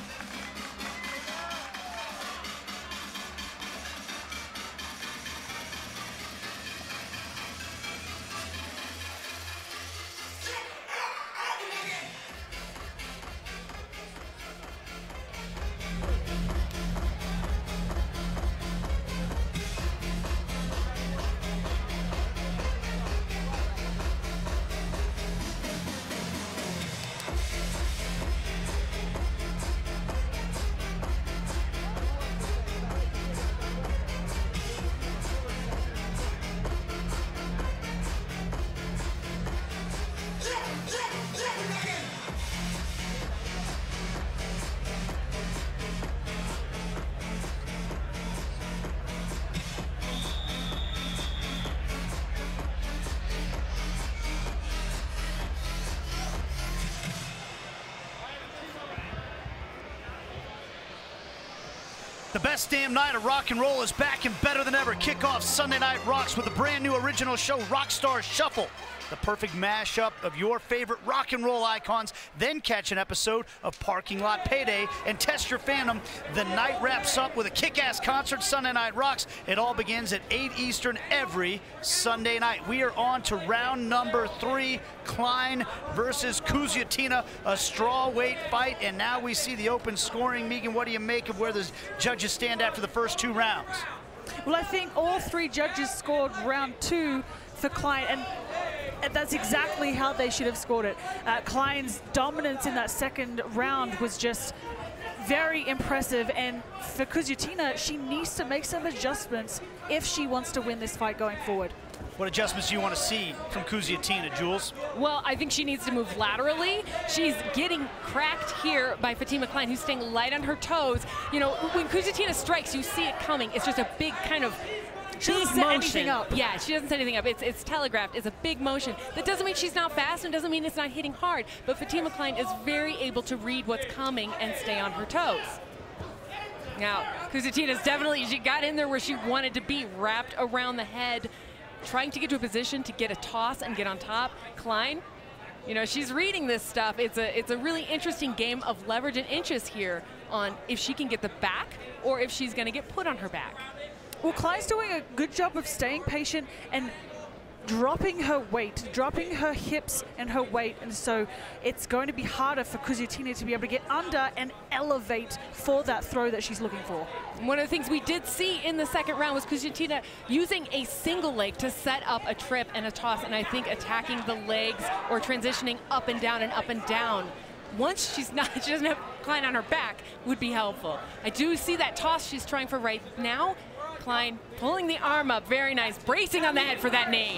The best damn night of rock and roll is back and better than ever. Kick off Sunday Night Rocks with a brand new original show, Rockstar Shuffle. The perfect mashup of your favorite rock and roll icons. Then catch an episode of Parking Lot Payday and test your fandom. The night wraps up with a kick-ass concert, Sunday Night Rocks. It all begins at 8 Eastern every Sunday night. We are on to round number 3, Kline versus Kuziutina, a strawweight fight. And now we see the open scoring. Megan, what do you make of where the judges stand after the first 2 rounds? Well, I think all 3 judges scored round 2 for Kline, and that's exactly how they should have scored it. Kline's dominance in that second round was just very impressive, and for Kuziutina, she needs to make some adjustments if she wants to win this fight going forward. What adjustments do you want to see from Kuziutina, Jules? Well, I think she needs to move laterally. She's getting cracked here by Fatima Kline, who's staying light on her toes. You know, when Kuziutina strikes, you see it coming. It's just a big kind of She doesn't set anything up. Yeah, she doesn't set anything up. It's telegraphed. It's a big motion. That doesn't mean she's not fast and doesn't mean it's not hitting hard. But Fatima Kline is very able to read what's coming and stay on her toes. Now, Kuziutina's definitely, she got in there where she wanted to be, wrapped around the head, trying to get to a position to get a toss and get on top. Kline, you know, she's reading this stuff. It's a really interesting game of leverage and inches here on if she can get the back or if she's going to get put on her back. Well, Kline's doing a good job of staying patient and dropping her weight, dropping her hips and her weight, and so it's going to be harder for Kuziutina to be able to get under and elevate for that throw that she's looking for. One of the things we did see in the second round was Kuziutina using a single leg to set up a trip and a toss, and I think attacking the legs or transitioning up and down and up and down. Once she doesn't have Kline on her back would be helpful. I do see that toss she's trying for right now. Kline pulling the arm up, very nice, bracing on the head for that knee.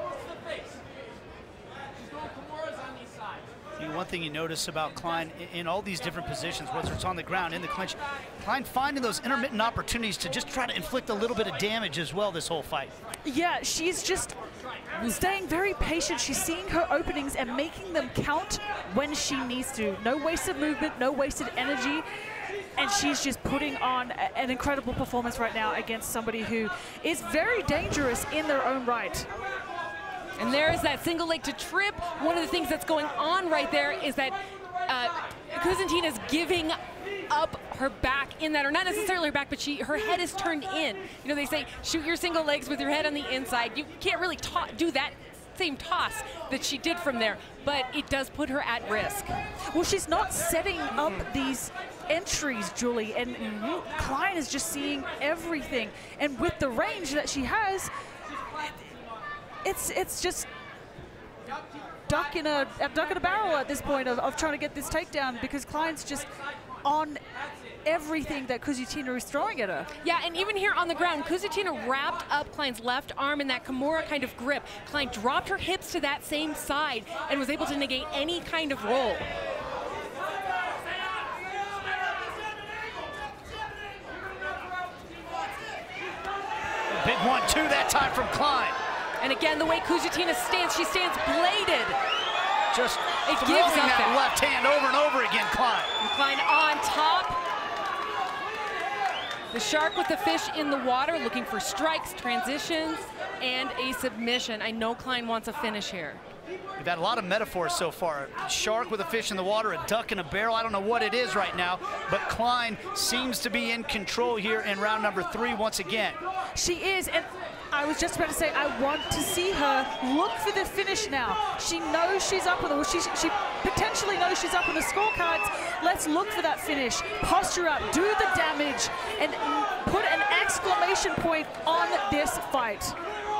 One thing you notice about Kline in all these different positions, whether it's on the ground, in the clinch, Kline finding those intermittent opportunities to just try to inflict a little bit of damage as well this whole fight. Yeah, she's just staying very patient. She's seeing her openings and making them count when she needs to. No wasted movement, no wasted energy. And she's just putting on an incredible performance right now against somebody who is very dangerous in their own right. And there's that single leg to trip. One of the things that's going on right there is that Kuziutina's giving up her back in that, or not necessarily her back, but her head is turned in. You know, they say shoot your single legs with your head on the inside. You can't really do that same toss that she did from there, but it does put her at risk. Well, she's not setting up these entries, Julie, and Kline is just seeing everything. And with the range that she has, it's just duck in a barrel at this point of trying to get this takedown, because Kline's just on everything that Kuziutina is throwing at her. Yeah, and even here on the ground, Kuziutina wrapped up Kline's left arm in that Kimura kind of grip. Kline dropped her hips to that same side and was able to negate any kind of roll. Big 1-2 that time from Kline. And again, the way Kuziutina stands, she stands bladed. Just it throwing gives up that left hand over and over again, Kline. And Kline on top. The shark with the fish in the water, looking for strikes, transitions, and a submission. I know Kline wants a finish here. We've had a lot of metaphors so far. A shark with a fish in the water, a duck in a barrel. I don't know what it is right now, but Kline seems to be in control here in round number 3 once again. She is, and I was just about to say, I want to see her look for the finish now. She knows she's up on the, she potentially knows she's up on the scorecards. Let's look for that finish. Posture up, do the damage, and put an exclamation point on this fight.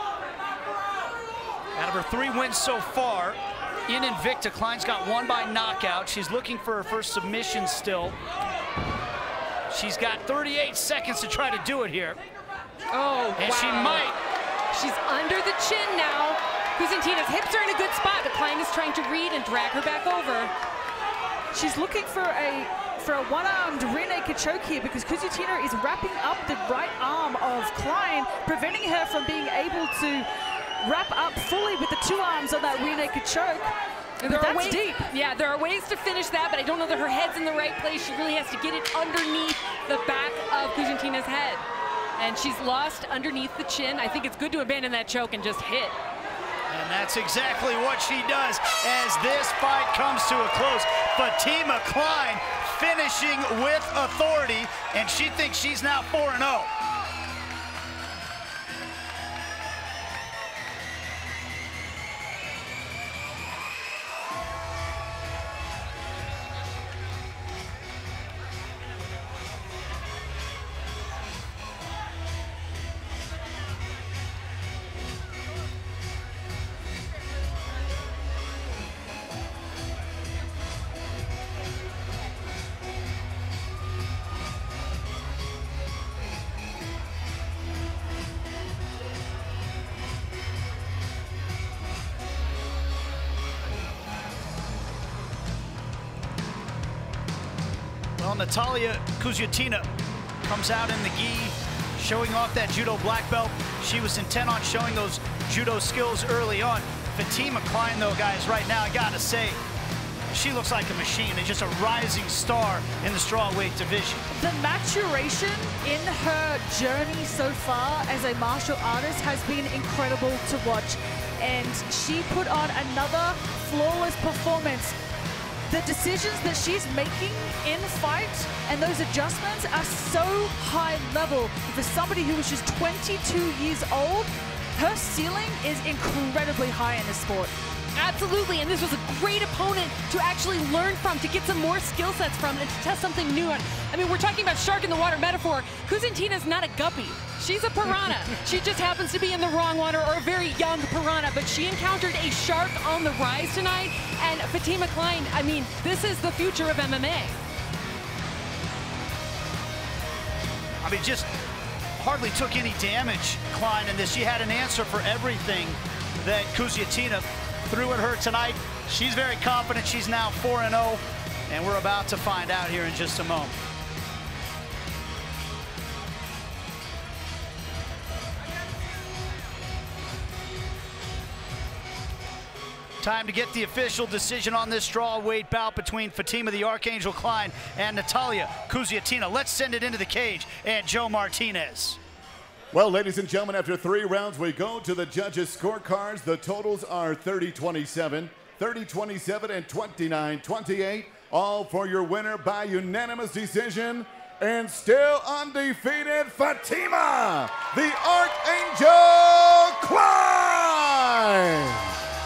Out of her 3 wins so far in Invicta, Kline's got 1 by knockout. She's looking for her first submission still. She's got 38 seconds to try to do it here. Oh, and wow. She might. She's under the chin now. Kuziutina's hips are in a good spot, but Kline is trying to read and drag her back over. She's looking for a one-armed rear naked choke here, because Kuziutina is wrapping up the right arm of Kline, preventing her from being able to wrap up fully with the 2 arms on that rear naked choke. That's deep. Yeah, there are ways to finish that, but I don't know that her head's in the right place. She really has to get it underneath the back of Kuziutina's head. And she's lost underneath the chin. I think it's good to abandon that choke and just hit. And that's exactly what she does as this fight comes to a close. Fatima Kline finishing with authority, and she thinks she's now 4-0. Well, Natalia Kuziutina comes out in the gi, showing off that judo black belt. She was intent on showing those judo skills early on. Fatima Kline, though, guys, right now, I gotta say, she looks like a machine and just a rising star in the strawweight division. The maturation in her journey so far as a martial artist has been incredible to watch. And she put on another flawless performance. The decisions that she's making in fight and those adjustments are so high level. For somebody who was just 22 years old, her ceiling is incredibly high in the sport. Absolutely, and this was a great opponent to actually learn from, to get some more skill sets from, and to test something new. I mean, we're talking about shark in the water metaphor. Kuziutina's not a guppy. She's a piranha. She just happens to be in the wrong water, or a very young piranha, but she encountered a shark on the rise tonight, and Fatima Kline, I mean, this is the future of MMA. I mean, just hardly took any damage, Kline, in this. She had an answer for everything that Kuziutina threw at her tonight. She's very confident. She's now 4-0, and we're about to find out here in just a moment. Time to get the official decision on this strawweight bout between Fatima the Archangel Kline and Natalia Kuziutina. Let's send it into the cage and Joe Martinez. Well, ladies and gentlemen, after 3 rounds, we go to the judges' scorecards. The totals are 30-27, 30-27, and 29-28. All for your winner by unanimous decision. And still undefeated, Fatima, the Archangel Kline.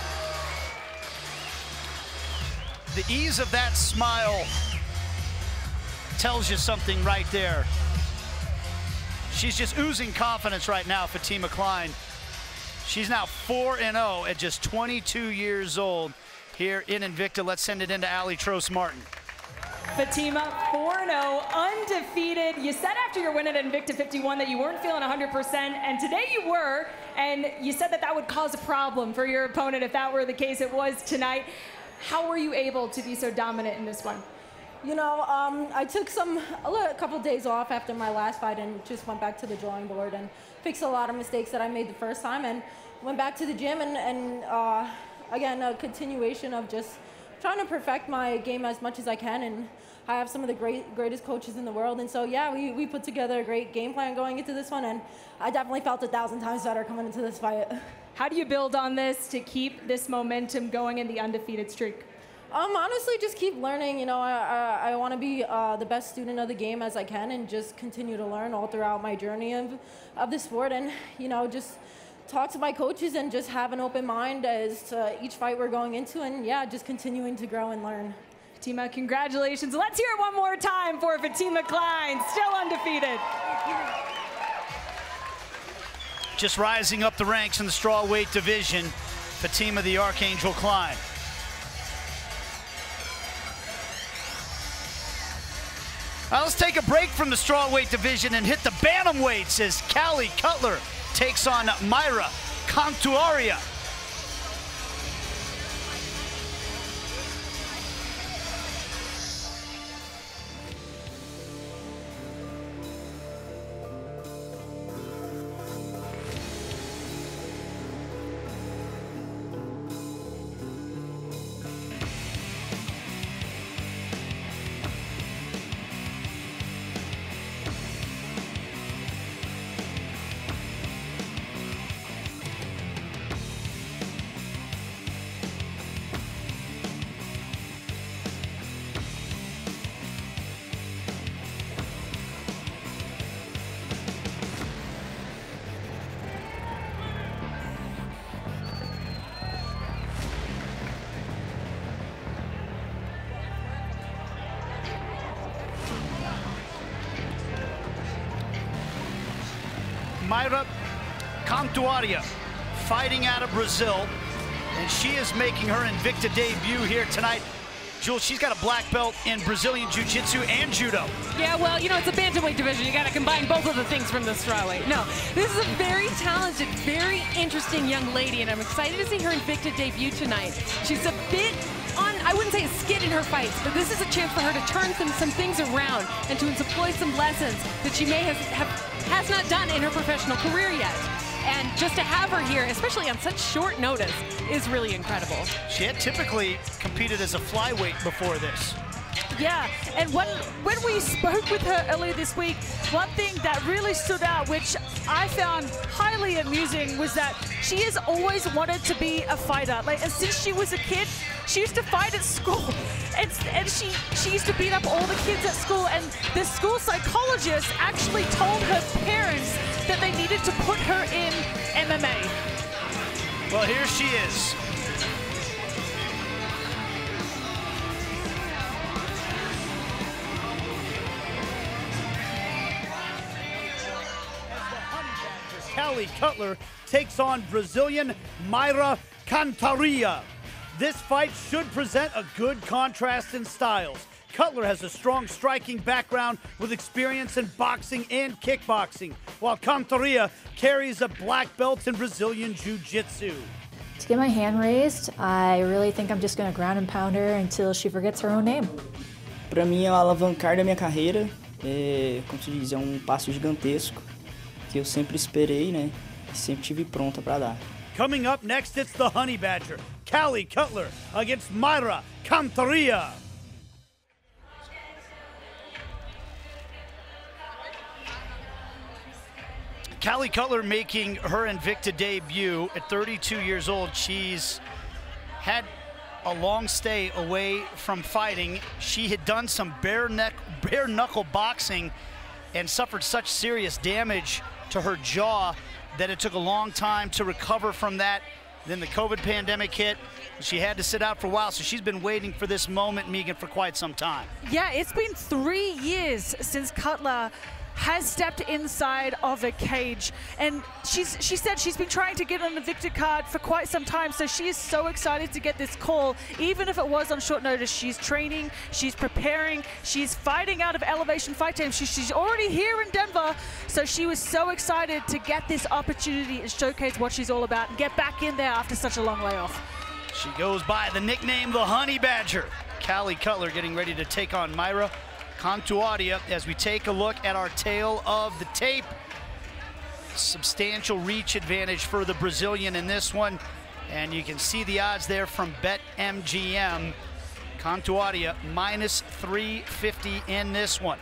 The ease of that smile tells you something right there. She's just oozing confidence right now, Fatima Kline. She's now 4-0 at just 22 years old here in Invicta. Let's send it into Ali Trost-Martin. Fatima, 4-0, undefeated. You said after your win at Invicta 51 that you weren't feeling 100%, and today you were, and you said that that would cause a problem for your opponent if that were the case. It was tonight. How were you able to be so dominant in this one? You know, I took a couple days off after my last fight and just went back to the drawing board and fixed a lot of mistakes that I made the first time and went back to the gym and again, a continuation of just trying to perfect my game as much as I can, and I have some of the greatest coaches in the world, and so yeah, we put together a great game plan going into this one, and I definitely felt 1,000 times better coming into this fight. How do you build on this to keep this momentum going in the undefeated streak? Honestly, just keep learning. You know, I want to be the best student of the game as I can, and just continue to learn all throughout my journey of the sport, and you know, just talk to my coaches and just have an open mind as to each fight we're going into, and yeah, just continuing to grow and learn. Fatima, congratulations. Let's hear it one more time for Fatima Kline, still undefeated. Just rising up the ranks in the strawweight division, Fatima the Archangel Kline. Now let's take a break from the strawweight division and hit the bantamweights as Kaylee Cutler takes on Maira Mazar. Maira Mazar, fighting out of Brazil, and she is making her Invicta debut here tonight. Jules, she's got a black belt in Brazilian Jiu-Jitsu and Judo. Yeah, well, you know, it's a bantamweight division. You got to combine both of the things from the strawweight. No, this is a very talented, very interesting young lady, and I'm excited to see her Invicta debut tonight. She's a bit on, I wouldn't say a skid in her fights, but this is a chance for her to turn some things around and to employ some lessons that she may has not done in her professional career yet. And just to have her here, especially on such short notice, is really incredible. She had typically competed as a flyweight before this. Yeah, and when we spoke with her earlier this week, one thing that really stood out, which I found highly amusing, was that she has always wanted to be a fighter. Like, and since she was a kid, she used to fight at school, and she used to beat up all the kids at school, and the school psychologist actually told her parents that they needed to put her in MMA. Well, here she is. Kaylee Cutler takes on Brazilian Maira Mazar. This fight should present a good contrast in styles. Cutler has a strong striking background with experience in boxing and kickboxing, while Mazar carries a black belt in Brazilian Jiu-Jitsu. To get my hand raised, I really think I'm just going to ground and pound her until she forgets her own name. Para mim é o alavancar da minha carreira, como se diz, é passo gigantesco que eu sempre esperei, né? E sempre tive pronta para dar. Coming up next, it's the Honey Badger, Kaylee Cutler against Maira Mazar. Kaylee Cutler making her Invicta debut at 32 years old. She's had a long stay away from fighting. She had done some bare knuckle boxing and suffered such serious damage to her jaw that it took a long time to recover from that. Then the COVID pandemic hit, She had to sit out for a while, so she's been waiting for this moment, Megan, for quite some time. Yeah, it's been 3 years since Cutler has stepped inside of a cage, and she said she's been trying to get on the Invicta card for quite some time, so she is so excited to get this call, even if it was on short notice. She's training, she's preparing, she's fighting out of Elevation Fight Team. She's already here in Denver, so she was so excited to get this opportunity and showcase what she's all about and get back in there after such a long layoff. She goes by the nickname the Honey Badger. Callie Cutler getting ready to take on Maira Contuadia as we take a look at our tail of the tape. Substantial reach advantage for the Brazilian in this one, and you can see the odds there from BetMGM. Contuadia -350 in this one.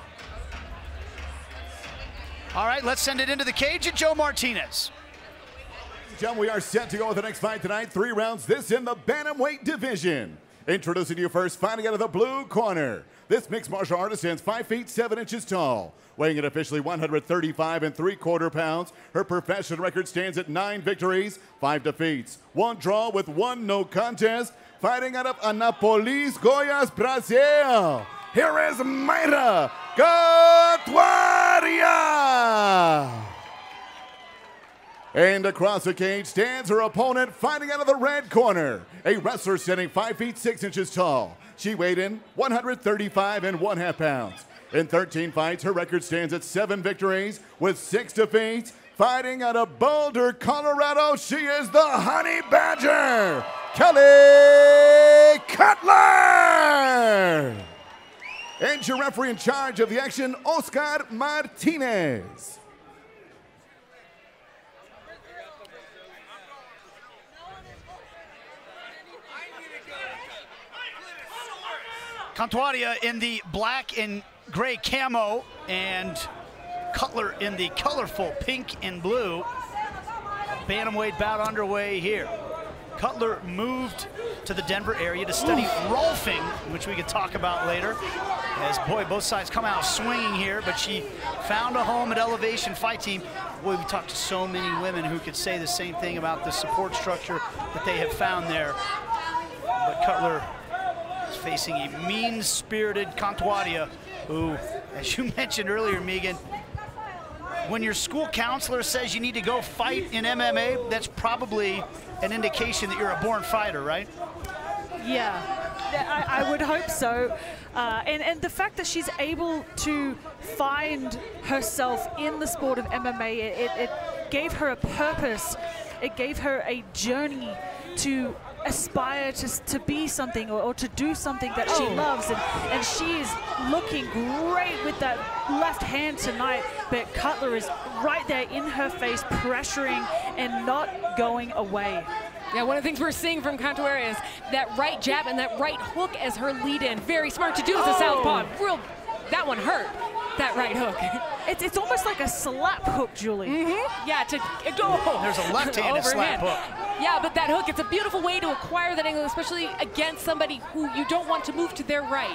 All right, let's send it into the cage at Joe Martinez. John, we are set to go with the next fight tonight. 3 rounds, this in the Bantamweight division. Introducing you first, fighting out of the blue corner. This mixed martial artist stands 5 feet 7 inches tall, weighing in officially 135 3/4 pounds. Her professional record stands at 9 victories, 5 defeats, 1 draw with 1 no contest. Fighting out of Anápolis, Goiás, Brazil. Here is Maira Contuadia. And across the cage stands her opponent, fighting out of the red corner. A wrestler standing 5 feet 6 inches tall. She weighed in 135 1/2 pounds. In 13 fights, her record stands at 7 victories with 6 defeats. Fighting out of Boulder, Colorado, she is the Honey Badger, Callie Cutler. And your referee in charge of the action, Oscar Martinez. Contuadia in the black and gray camo, and Cutler in the colorful pink and blue. Bantamweight bout underway here. Cutler moved to the Denver area to study rolfing, which we could talk about later. As, boy, both sides come out swinging here, but she found a home at Elevation Fight Team. Boy, we talked to so many women who could say the same thing about the support structure that they have found there. But Cutler facing a mean-spirited Contuadia, who, as you mentioned earlier, Megan, when your school counselor says you need to go fight in MMA, that's probably an indication that you're a born fighter, right? Yeah, I would hope so. And the fact that she's able to find herself in the sport of MMA, it gave her a purpose. It gave her a journey to aspire to be something or to do something that she loves, and she is looking great with that left hand tonight, but Cutler is right there in her face, pressuring and not going away. Yeah, one of the things we're seeing from Contuadia is that right jab and that right hook as her lead-in. Very smart to do as a southpaw. That one hurt, that right hook. It's almost like a slap hook, Julie. Yeah, there's a left-handed slap hook. Yeah, but that hook, it's a beautiful way to acquire that angle, especially against somebody who you don't want to move to their right.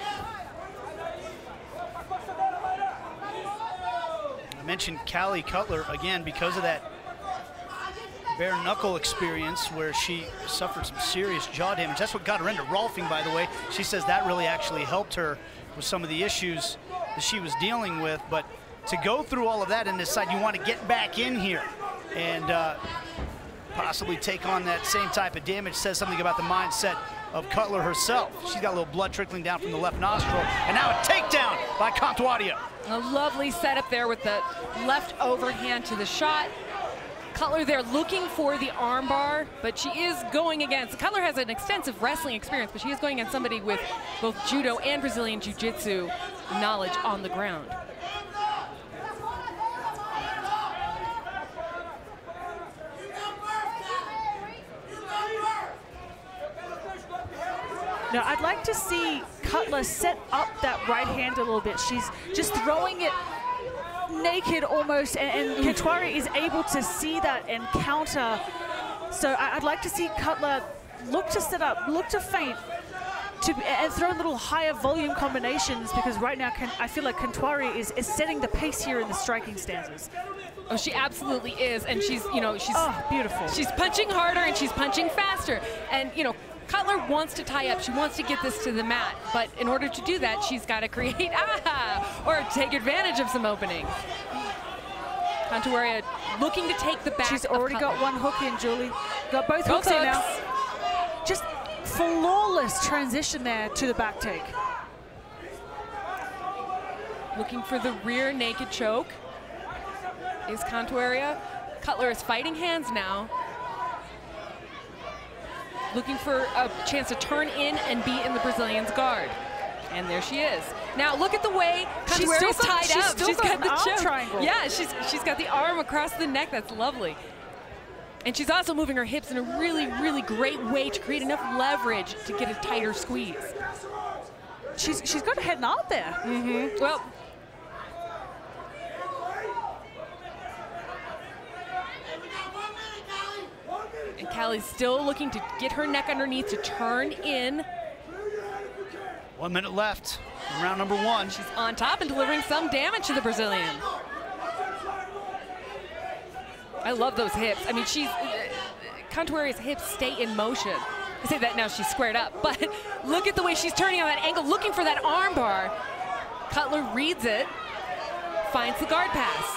I mentioned Callie Cutler, again, because of that bare knuckle experience where she suffered some serious jaw damage. That's what got her into rolfing, by the way. She says that really actually helped her with some of the issues that she was dealing with. But to go through all of that and decide you want to get back in here and possibly take on that same type of damage says something about the mindset of Cutler herself. She's got a little blood trickling down from the left nostril, and now a takedown by Contuadia. A lovely setup there with the left overhand to the shot. Cutler there looking for the armbar, but she is going against, Cutler has an extensive wrestling experience, but she is going against somebody with both judo and Brazilian jiu-jitsu knowledge on the ground. Now, I'd like to see Cutler set up that right hand a little bit. She's just throwing it naked almost, and Contuadia is able to see that and counter. So I'd like to see Cutler look to set up, look to feint, and throw little higher volume combinations, because right now I feel like Cantuaria is setting the pace here in the striking stances. Oh, she absolutely is, and she's, you know, she's beautiful. She's punching harder and she's punching faster, and you know, Cutler wants to tie up. She wants to get this to the mat, but in order to do that, she's got to create or take advantage of some opening. Cantuaria looking to take the back. She's already got one hook in, Julie. Got both hooks in now. Just flawless transition there to the back take. Looking for the rear naked choke is Cantuaria. Cutler is fighting hands now. Looking for a chance to turn in and be in the Brazilian's guard. And there she is. Now look at the way Cantuaria's tied up. She's got the choke. Triangle. Yeah, she's got the arm across the neck. That's lovely. And she's also moving her hips in a really, really great way to create enough leverage to get a tighter squeeze. She's got her head out there. Mm-hmm. Well, and Kallie's still looking to get her neck underneath to turn in. 1 minute left in round number 1. She's on top and delivering some damage to the Brazilian. I love those hips. I mean, Cantuaria's hips stay in motion. I say that now she's squared up, but look at the way she's turning on that angle, looking for that arm bar. Cutler reads it, finds the guard pass.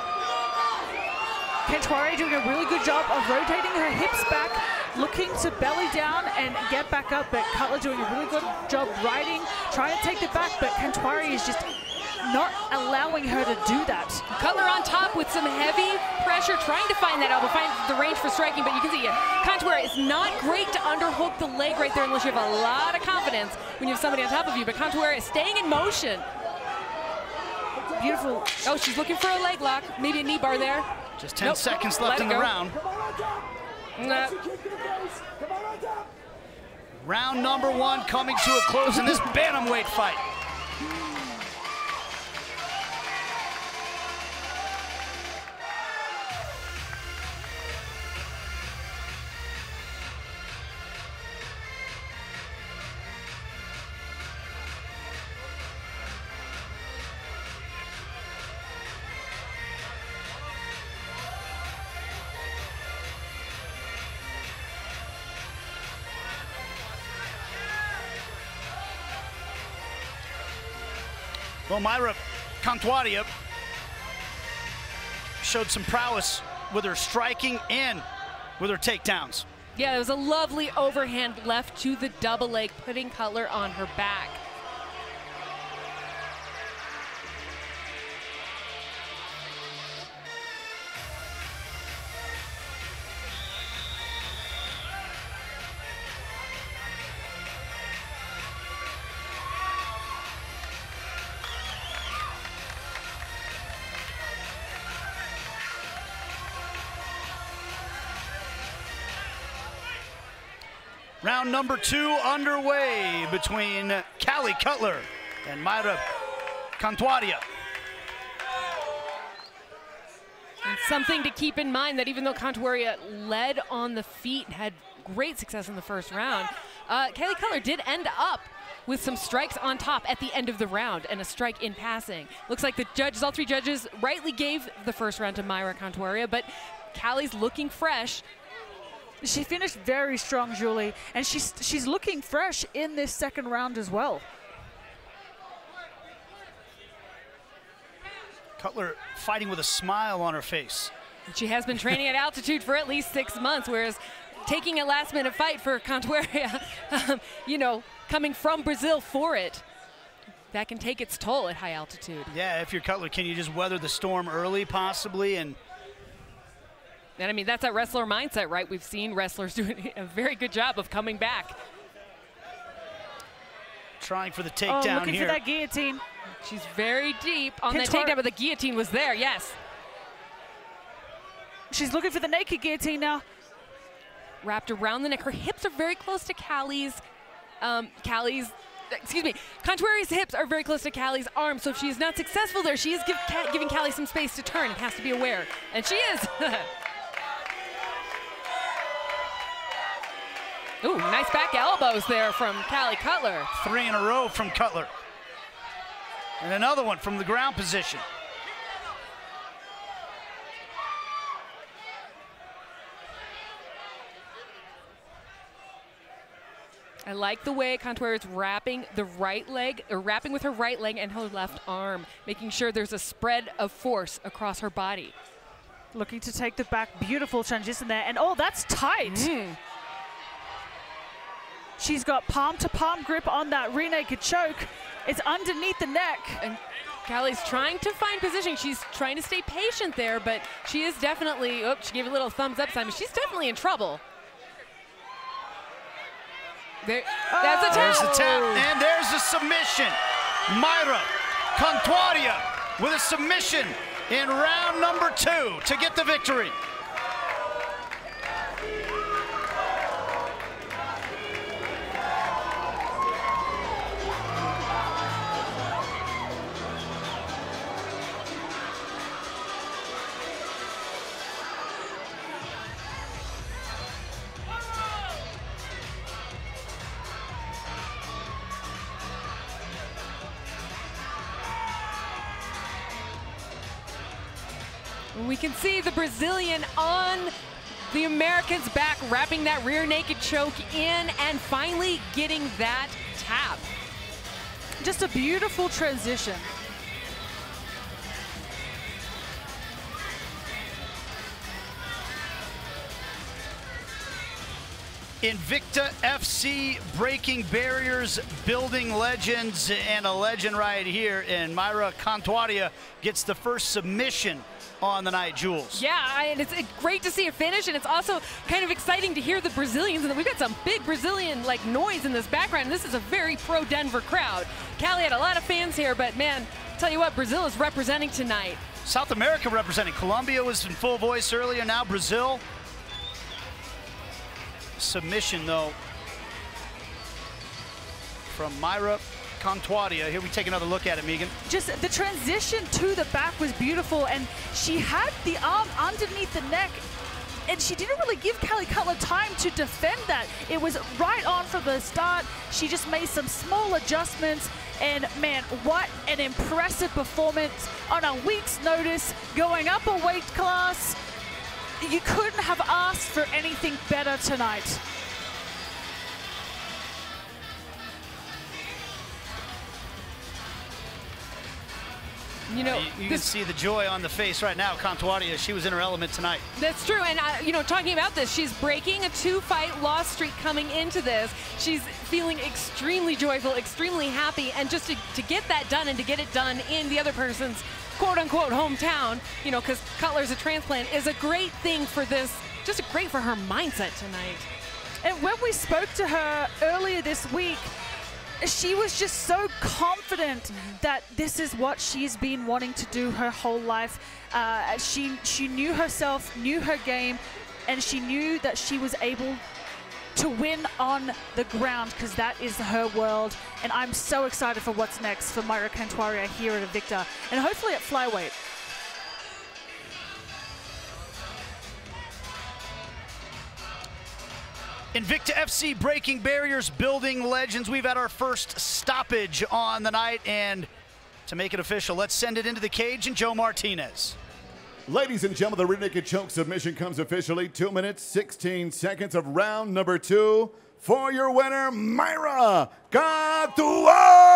Cantuaria doing a really good job of rotating her hips back, looking to belly down and get back up, but Cutler doing a really good job riding, trying to take the back, but Cantuaria is just not allowing her to do that. Cutler on top with some heavy pressure, trying to find that elbow, find the range for striking, but you can see Cantuaria is not great to underhook the leg right there unless you have a lot of confidence when you have somebody on top of you, but Cantuaria is staying in motion. Beautiful. Oh, she's looking for a leg lock, maybe a knee bar there. Just 10 seconds left in the round. Round number 1 coming to a close in this bantamweight fight. Well, Maira Cantuaria showed some prowess with her striking and with her takedowns. Yeah, it was a lovely overhand left to the double leg, putting Cutler on her back. Round number 2 underway between Kaylee Cutler and Maira Cantuaria. And something to keep in mind that even though Cantuaria led on the feet, had great success in the first round, Kaylee Cutler did end up with some strikes on top at the end of the round and a strike in passing. Looks like the judges, all 3 judges, rightly gave the first round to Maira Cantuaria, but Kallie's looking fresh. She finished very strong, Julie, and she's looking fresh in this second round as well. Cutler fighting with a smile on her face. She has been training at altitude for at least 6 months, whereas taking a last-minute fight for Cantuaria, you know, coming from Brazil for it, that can take its toll at high altitude. Yeah, if you're Cutler, can you just weather the storm early, possibly, and I mean, that's that wrestler mindset, right? We've seen wrestlers doing a very good job of coming back. Trying for the takedown looking here. for that guillotine. She's very deep on that takedown, but the guillotine was there, yes. She's looking for the naked guillotine now. Wrapped around the neck. Her hips are very close to Kallie's. Cantuaria's hips are very close to Kallie's arm, so if she is not successful there, she is giving Kaylee some space to turn and has to be aware. And she is. Ooh, nice back elbows there from Callie Cutler. 3 in a row from Cutler. And another one from the ground position. I like the way Contour is wrapping the right leg, or wrapping with her right leg and her left arm, making sure there's a spread of force across her body. Looking to take the back, beautiful transition there, and oh, that's tight. She's got palm-to-palm grip on that rear naked choke. It's underneath the neck. And Callie's trying to find position. She's trying to stay patient there, but she is definitely, oh, she gave a little thumbs up, Simon. She's definitely in trouble. There, that's a tap. There's the tap, and there's the submission. Maira Contour with a submission in round number 2 to get the victory. We can see the Brazilian on the American's back, wrapping that rear naked choke in and finally getting that tap. Just a beautiful transition. Invicta FC breaking barriers, building legends, and a legend right here. And Maira Contour gets the first submission on the night, Jules. Yeah, and it's great to see a finish, and it's also kind of exciting to hear the Brazilians, and we've got some big Brazilian like noise in this background. This is a very pro-Denver crowd. Callie had a lot of fans here, but man, tell you what, Brazil is representing tonight. South America representing. Colombia was in full voice earlier, now Brazil. Submission, though, from Maira Contour. Here we take another look at it, Megan. Just the transition to the back was beautiful, and she had the arm underneath the neck, and she didn't really give Callie Cutler time to defend that. It was right on from the start. She just made some small adjustments, and man, what an impressive performance on a week's notice, going up a weight class. You couldn't have asked for anything better tonight. You know, you can see the joy on the face right now. Contour, she was in her element tonight. That's true, and you know, talking about this, she's breaking a 2-fight loss streak coming into this. She's feeling extremely joyful, extremely happy, and just to get that done and to get it done in the other person's quote-unquote hometown, you know, because Cutler's a transplant, is a great thing for this, just great for her mindset tonight. And when we spoke to her earlier this week, she was just so confident that this is what she's been wanting to do her whole life. She knew herself, knew her game, and she knew that she was able to win on the ground, because that is her world. And I'm so excited for what's next for Maira Contour here at Invicta, and hopefully at flyweight. Invicta FC breaking barriers, building legends. We've had our first stoppage on the night, and to make it official, let's send it into the cage and Joe Martinez. Ladies and gentlemen, the rear naked choke submission comes officially. 2 minutes, 16 seconds of round number 2. For your winner, Maira Contour.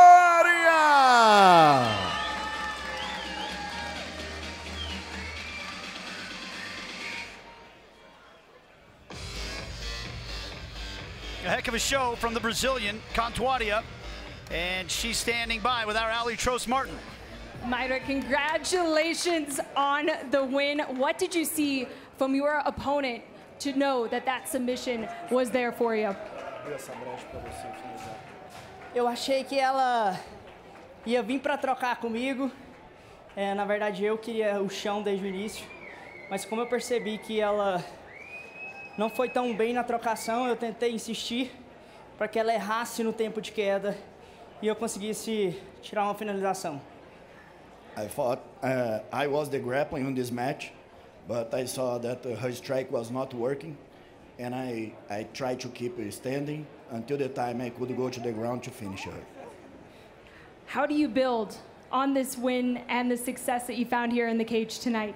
A heck of a show from the Brazilian, Contour, and she's standing by with our Ali Trost-Martin. Maira, congratulations on the win. What did you see from your opponent to know that that submission was there for you? Eu achei que ela ia vir para trocar comigo. Na verdade, eu queria o chão desde o início, mas como eu percebi que ela não foi tão bem na trocação, eu tentei insistir para que ela errasse no tempo de queda e eu conseguisse tirar uma finalização. I thought I was the grappling on this match, but I saw that her strike was not working, and I tried to keep standing until the time I could go to the ground to finish her. How do you build on this win and the success that you found here in the cage tonight?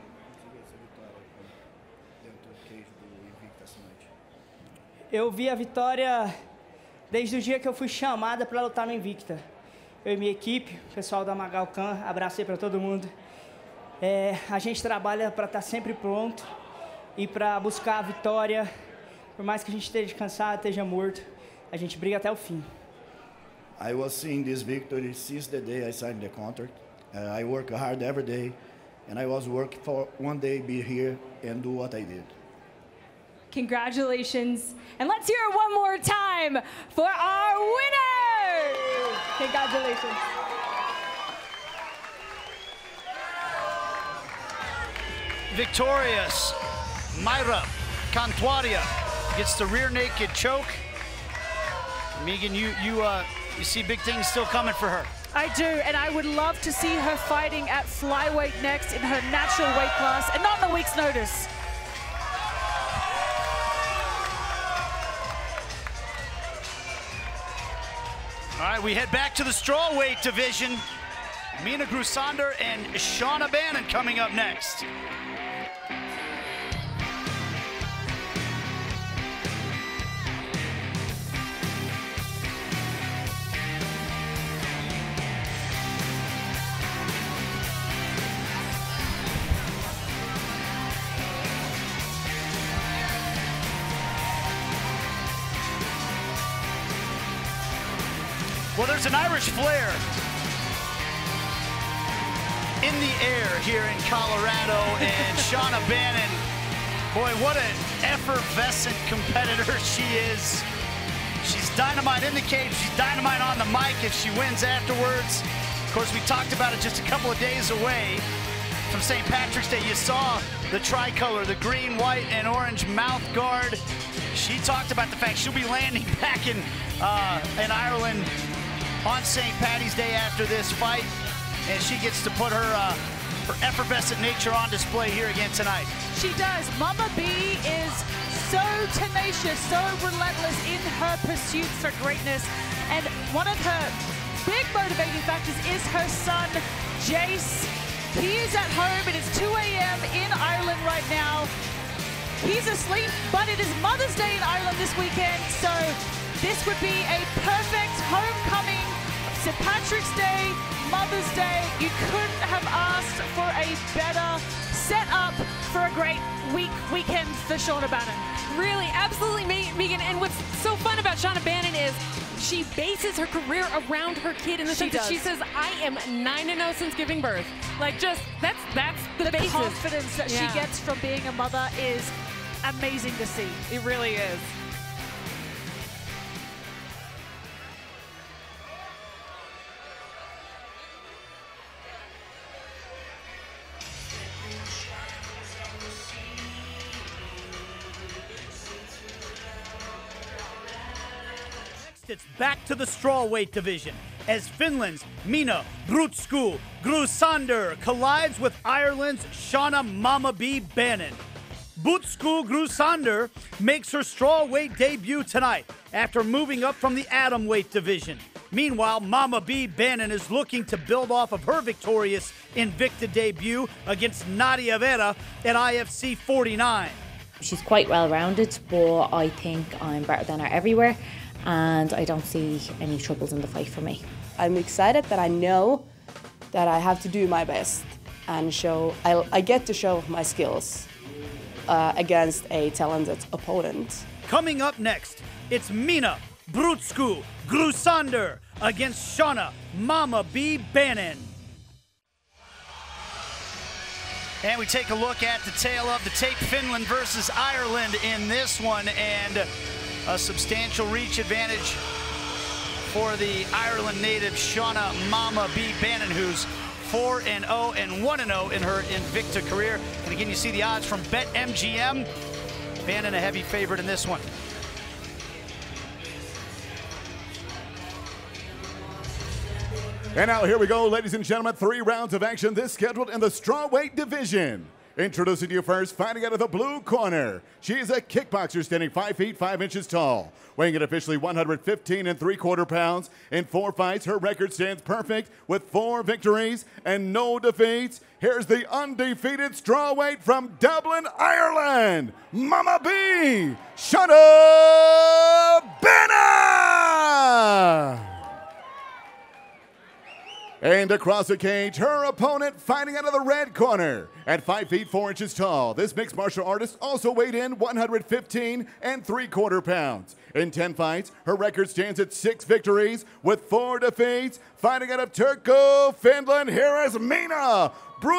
Eu vi a vitória desde o dia que eu fui chamada para lutar no Invicta. Eu e minha equipe, o pessoal da Magalcan, abracei para todo mundo. A gente trabalha para estar sempre pronto e para buscar a vitória. Por mais que a gente esteja cansado, esteja morto, a gente briga até o fim. I was seeing this victory since the day I signed the contract. I work hard every day, and I was working for one day be here and do what I did. Congratulations. And let's hear it one more time for our winner. Congratulations. Victorious, Maira Mazar gets the rear naked choke. Megan, you see big things still coming for her. I do, and I would love to see her fighting at flyweight next in her natural weight class, and not on a week's notice. All right, we head back to the strawweight division. Minna Grusander and Shauna Bannon coming up next. Well, there's an Irish flair in the air here in Colorado, and Shauna Bannon, boy, what an effervescent competitor she is. She's dynamite in the cage, she's dynamite on the mic if she wins afterwards. Of course, we talked about it just a couple of days away from St. Patrick's Day. You saw the tricolor, the green, white, and orange mouth guard. She talked about the fact she'll be landing back in Ireland on St. Paddy's Day after this fight, and she gets to put her effervescent nature on display here again tonight. She does. Mama B is so tenacious, so relentless in her pursuits for greatness, and one of her big motivating factors is her son, Jace. He is at home, and it's 2 a.m. in Ireland right now. He's asleep, but it is Mother's Day in Ireland this weekend, so this would be a perfect homecoming, St. Patrick's Day, Mother's Day. You couldn't have asked for a better setup for a great weekend for Shauna Bannon. Really, absolutely, Megan. And what's so fun about Shauna Bannon is she bases her career around her kid in the sense that she says, I am 9-0 since giving birth. Like, just, that's the basis. The confidence that she gets from being a mother is amazing to see. It really is. It's back to the strawweight division as Finland's Minna Grusander collides with Ireland's Shauna Mama B Bannon. Grusander makes her strawweight debut tonight after moving up from the atomweight division. Meanwhile, Mama B Bannon is looking to build off of her victorious Invicta debut against Natalia Vera at IFC 49. She's quite well-rounded, but I think I'm better than her everywhere, and I don't see any troubles in the fight for me. I'm excited that I know that I have to do my best and I get to show my skills against a talented opponent. Coming up next, it's Minna Grusander against Shauna Mama B Bannon. And we take a look at the tale of the tape, Finland versus Ireland in this one, and a substantial reach advantage for the Ireland native Shauna Mama B Bannon, who's 4-0 and 1-0 in her Invicta career. And again, you see the odds from BetMGM. Bannon a heavy favorite in this one. And now here we go, ladies and gentlemen, 3 rounds of action. This scheduled in the strawweight division. Introducing to you first, fighting out of the blue corner. She is a kickboxer standing 5 feet 5 inches tall, weighing in officially 115 3/4 pounds. In 4 fights, her record stands perfect with 4 victories and no defeats. Here's the undefeated strawweight from Dublin, Ireland, Mama B, Shauna Bannon! And across the cage, her opponent fighting out of the red corner. At 5 feet 4 inches tall, this mixed martial artist also weighed in 115 3/4 pounds. In 10 fights, her record stands at 6 victories with 4 defeats. Fighting out of Turku, Finland, here is Minna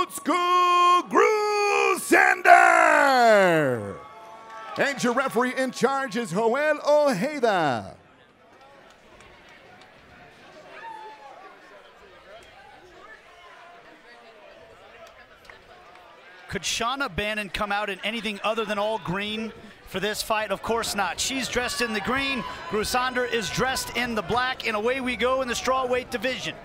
Grusander. And your referee in charge is Joel Ojeda. Could Shauna Bannon come out in anything other than all green for this fight? Of course not. She's dressed in the green. Grusander is dressed in the black, and away we go in the strawweight division.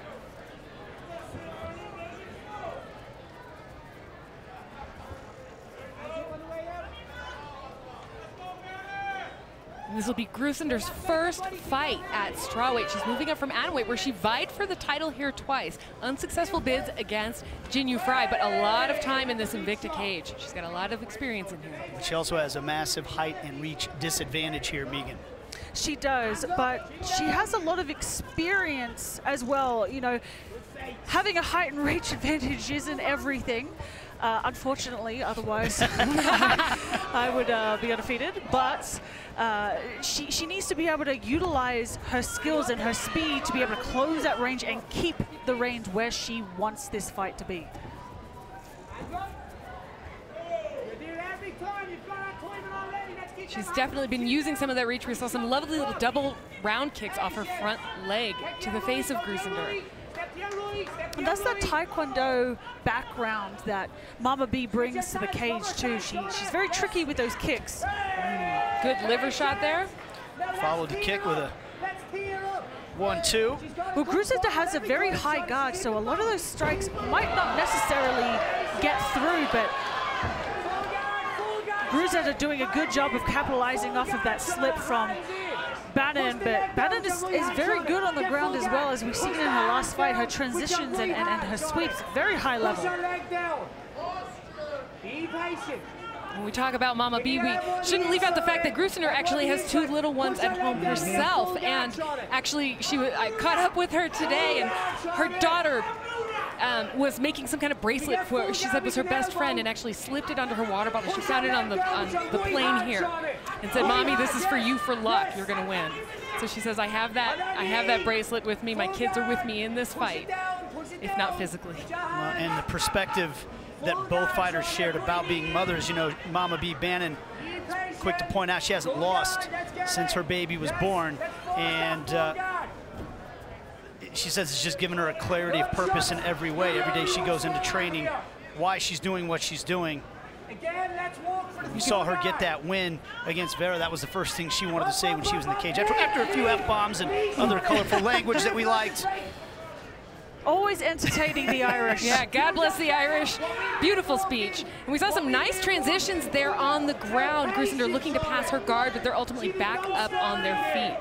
This will be Grusander's first fight at strawweight. She's moving up from atomweight, where she vied for the title here twice. Unsuccessful bids against Jinyu Fry, but a lot of time in this Invicta cage. She's got a lot of experience in here. She also has a massive height and reach disadvantage here, Megan. She does, but she has a lot of experience as well. You know, having a height and reach advantage isn't everything. Unfortunately, otherwise I would be undefeated. But she needs to be able to utilize her skills and her speed to be able to close that range and keep the range where she wants this fight to be. She's definitely been using some of that reach. We saw some lovely little double round kicks off her front leg to the face of Grusander. And that's that Taekwondo background that Mama B brings to the cage too. She's very tricky with those kicks. Good liver shot there. Followed the kick with a 1-2. Well, Grusander has a very high guard, so a lot of those strikes might not necessarily get through, but Grusander doing a good job of capitalizing off of that slip from Bannon, but Bannon is very good on the ground as well, as we've seen in her last fight. Her transitions and her sweeps, very high level. When we talk about Mama B, we shouldn't leave out the fact that Grusander actually has 2 little ones at home herself, and actually I caught up with her today, and her daughter was making some kind of bracelet for, she said, was her best friend, and actually slipped it under her water bottle. She found it on the plane here and said, "Mommy, this is for you for luck. You're going to win." So she says, I have that bracelet with me. My kids are with me in this fight, if not physically. And the perspective that both fighters shared about being mothers, you know, Mama B Bannon, quick to point out, she hasn't lost since her baby was born, and she says it's just given her a clarity of purpose in every way. Every day she goes into training, why she's doing what she's doing. You saw her get that win against Vera. That was the first thing she wanted to say when she was in the cage. After a few F-bombs and other colorful language that we liked. Always entertaining the Irish. Yeah, God bless the Irish. Beautiful speech. And we saw some nice transitions there on the ground. Grusander looking to pass her guard, but they're ultimately back up on their feet.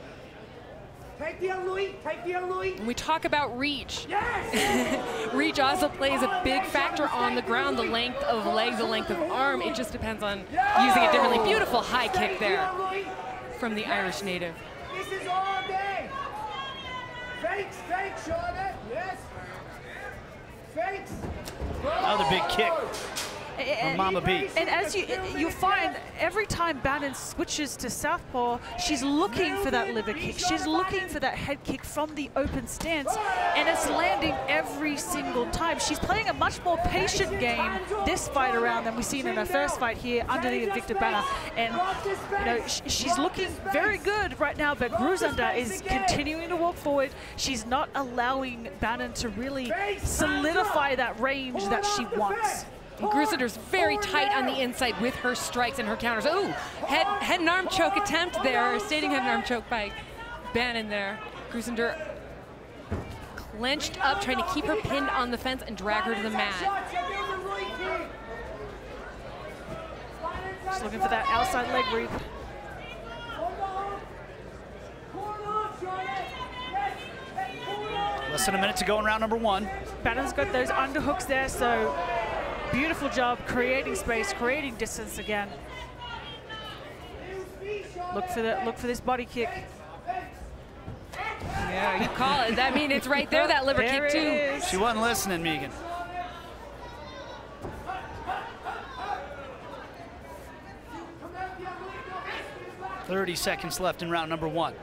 When we talk about reach, reach also plays a big factor on the ground. The length of leg, the length of arm, it just depends on using it differently. Beautiful high kick there from the Irish native. This is all day. Fakes, Shauna. Yes. Fakes. Another big kick from Mama B. And as you find, every time Bannon switches to southpaw, she's looking for that liver kick. She's looking for that head kick from the open stance, and it's landing every single time. She's playing a much more patient game this fight around than we've seen in her first fight here under the Invicta banner. And you know, she's looking very good right now, but Grusander is continuing to walk forward. She's not allowing Bannon to really solidify that range that she wants. Grusander's very tight on the inside with her strikes and her counters. Ooh, head and arm choke attempt there, standing head and arm choke by Bannon there. Grusander clenched up, trying to keep her pinned on the fence and drag her to the mat. Just looking for that outside leg reap. Less than a minute to go in round number 1. Bannon's got those underhooks there, so beautiful job creating space, creating distance again. Look for this body kick. Yeah, you call it. I mean, it's right there, that liver kick too. Is. She wasn't listening, Megan. "30 seconds left in round number 1.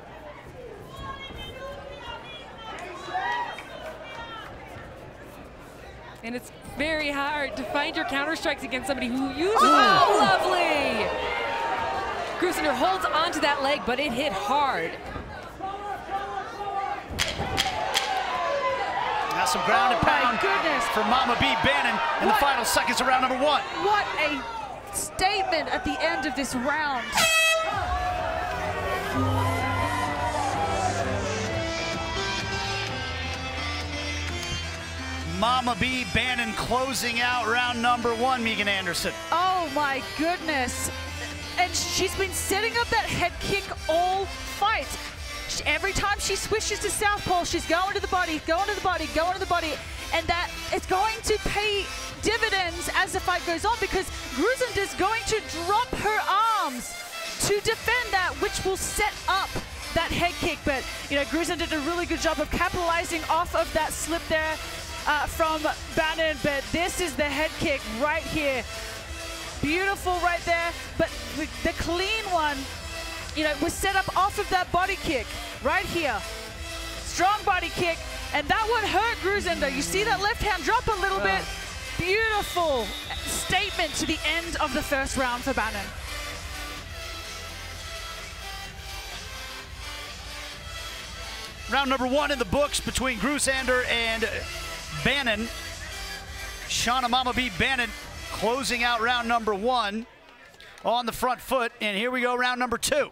And it's very hard to find your counter strikes against somebody who uses. Oh, lovely! Grusander holds onto that leg, but it hit hard. Now some ground and pound for Mama B. Bannon in the final seconds of round number 1. What a statement at the end of this round. Mama B. Bannon closing out round number 1, Megan Anderson. Oh my goodness. And she's been setting up that head kick all fight. Every time she switches to southpaw, she's going to the body, going to the body, going to the body. And that it's going to pay dividends as the fight goes on, because Grusander's going to drop her arms to defend that, which will set up that head kick. But, you know, Grusander did a really good job of capitalizing off of that slip there from Bannon. But this is the head kick right here. Beautiful right there. But the clean one, you know, was set up off of that body kick right here. Strong body kick, and that one hurt Grusander. You see that left hand drop a little bit. Beautiful statement to the end of the first round for Bannon. Round number 1 in the books between Grusander and Bannon. Shauna Mama B. Bannon closing out round number 1 on the front foot, and here we go, round number 2.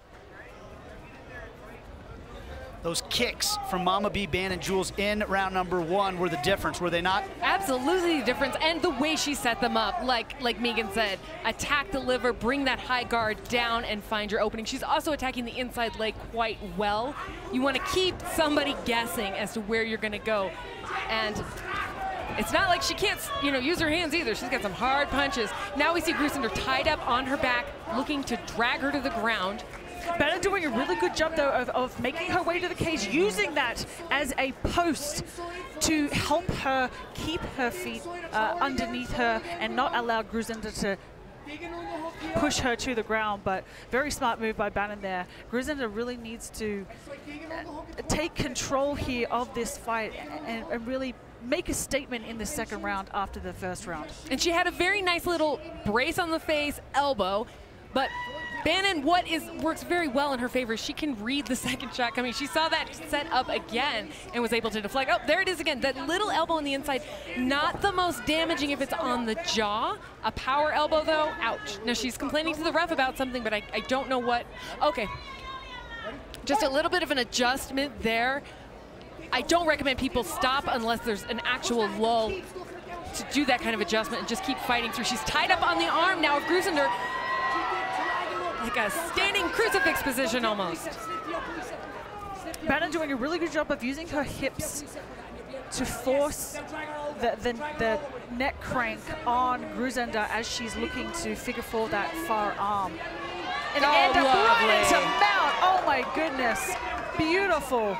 Those kicks from Mama B. Bannon, Jules, in round number 1 were the difference, were they not? Absolutely the difference, and the way she set them up, like Megan said, attack the liver, bring that high guard down, and find your opening. She's also attacking the inside leg quite well. You want to keep somebody guessing as to where you're going to go, and it's not like she can't, you know, use her hands either. She's got some hard punches. Now we see Grusander tied up on her back, looking to drag her to the ground. Bannon doing a really good job, though, of making her way to the cage, using that as a post to help her keep her feet underneath her and not allow Grusander to push her to the ground. But very smart move by Bannon there. Grusander really needs to take control here of this fight and really make a statement in the second round after the first round. And she had a very nice little brace on the face, elbow, but Bannon, works very well in her favor, she can read the second shot coming. She saw that set up again and was able to deflect. Oh, there it is again. That little elbow on the inside, not the most damaging if it's on the jaw. A power elbow, though, ouch. Now, she's complaining to the ref about something, but I don't know what. Okay. Just a little bit of an adjustment there. I don't recommend people stop unless there's an actual lull to do that kind of adjustment and just keep fighting through. She's tied up on the arm now of Grusander. Like a standing crucifix position almost. Bannon doing a really good job of using her hips to force the neck crank on Grusander as she's looking to figure four that far arm. And end up right into mount. Oh my goodness. Beautiful.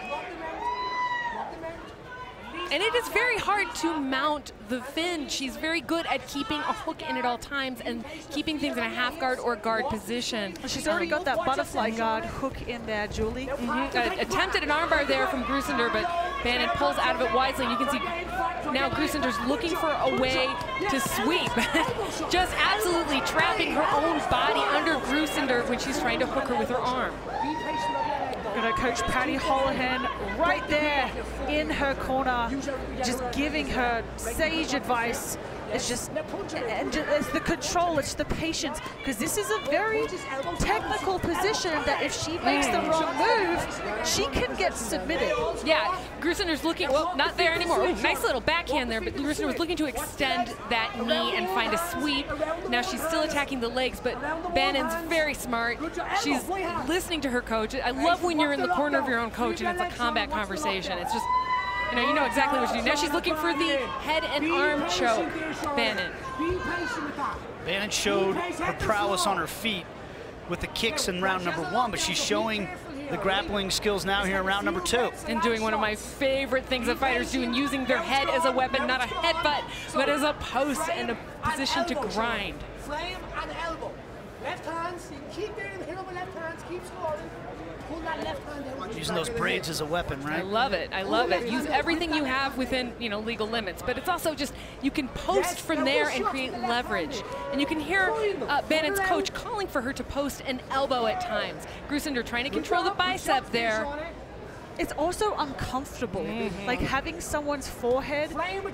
And it is very hard to mount the Finn. She's very good at keeping a hook in at all times and keeping things in a half guard or guard position. She's already got that butterfly guard hook in there, Julie. Attempted an armbar there from Grusander, but Bannon pulls out of it wisely. You can see now Grusander's looking for a way to sweep. Just absolutely trapping her own body under Grusander when she's trying to hook her with her arm. Gonna coach Patty Holohan right there in her corner, just giving her sage advice It's just, it's the control, it's the patience, because this is a very technical position that if she makes the wrong move, she can get submitted. Yeah, Grusander's looking, well, not there anymore. Ooh, nice little backhand there, but Grusander was looking to extend that knee and find a sweep. Now she's still attacking the legs, but Bannon's very smart. She's listening to her coach. I love when you're in the corner of your own coach and it's a combat conversation. It's just, you know exactly what to do. Now she's looking for the head and arm choke, Bannon. Bannon showed her prowess on her feet with the kicks in round number 1, but she's showing the grappling skills now here in round number 2. And doing one of my favorite things that fighters do, and using their head as a weapon, not a headbutt, but as a post and a position to grind. Frame and elbow. Left hands, keep there and hit over left hands, keep scoring. Pull that left hand down. Using those braids as a weapon, right? I love it. I love it. Use everything you have within, legal limits. But it's also just, you can post from there and create leverage. And you can hear Bannon's coach calling for her to post an elbow at times. Grusander trying to control the bicep there. It's also uncomfortable, like having someone's forehead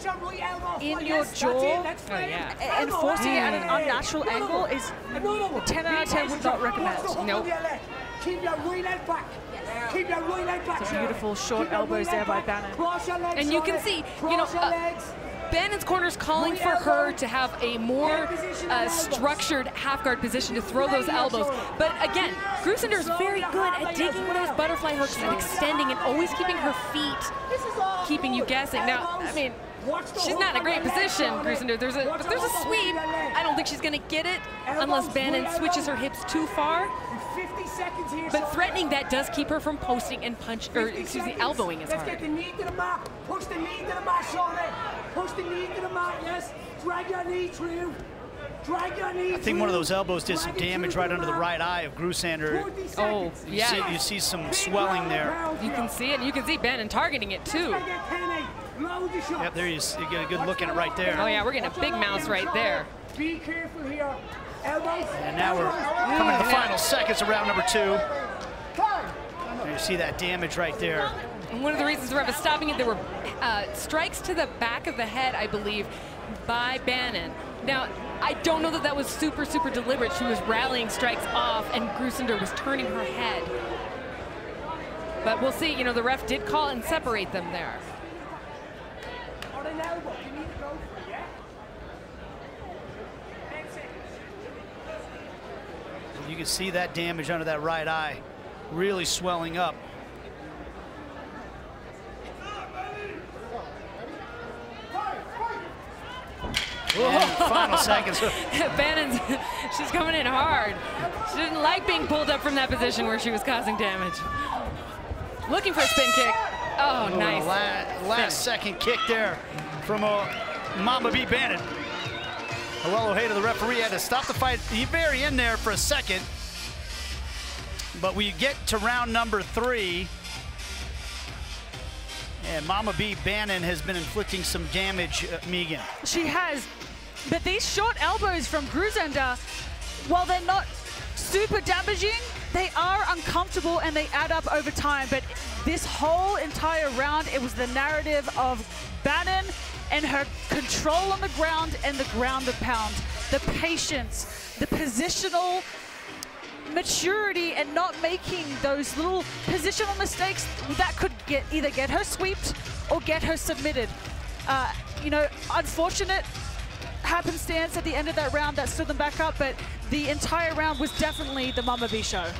in your jaw and forcing it at an unnatural angle is 10 out of 10 would not recommend. Nope. Keep your right leg back. Keep your right leg back. Some beautiful short elbows there by Bannon. And you can see, Bannon's corner's calling for her to have a more structured half guard position to throw those elbows. But again, Grusander's very good at digging those butterfly hooks and extending and always keeping her feet, keeping you guessing. Now, I mean, she's not in a great position, Grusander. There's a sweep. I don't think she's gonna get it unless Bannon switches her hips too far. 50 seconds here. But threatening that does keep her from posting and elbowing as hard. Let's get the knee to the mat. Push the knee to the mat, Shauna. Push the knee to the mat, yes. Drag your knee through. Drag your knee. I think one of those elbows did some damage right under the right eye of Grusander. Oh, yeah. You see some swelling there. You can see it, and you can see Bannon targeting it too. Yep, there you get a good look at it right there. Oh yeah, we're getting a big mouse right there. Be careful here. Elbows. And now we're coming to the final seconds of round number 2. And you see that damage right there. And one of the reasons the ref is stopping it, there were strikes to the back of the head, I believe, by Bannon. Now, I don't know that that was super deliberate. She was rallying strikes off, and Grusander was turning her head. But we'll see, the ref did call and separate them there. You can see that damage under that right eye really swelling up. And final seconds. Bannon's, she's coming in hard. She didn't like being pulled up from that position where she was causing damage. Looking for a spin kick. Oh, nice. Last second kick there from Mama B. Bannon. Hello, hey to the referee, had to stop the fight at the very end there for a second. But we get to round number 3. And Mama B. Bannon has been inflicting some damage, Megan. She has. But these short elbows from Grusander, while they're not super damaging, they are uncomfortable and they add up over time. But this whole entire round, it was the narrative of Bannon and her control on the ground and the ground and pound. The patience, the positional maturity, and not making those little positional mistakes that could either get her sweeped or get her submitted. Unfortunate happenstance at the end of that round that stood them back up, but the entire round was definitely the Mama B show.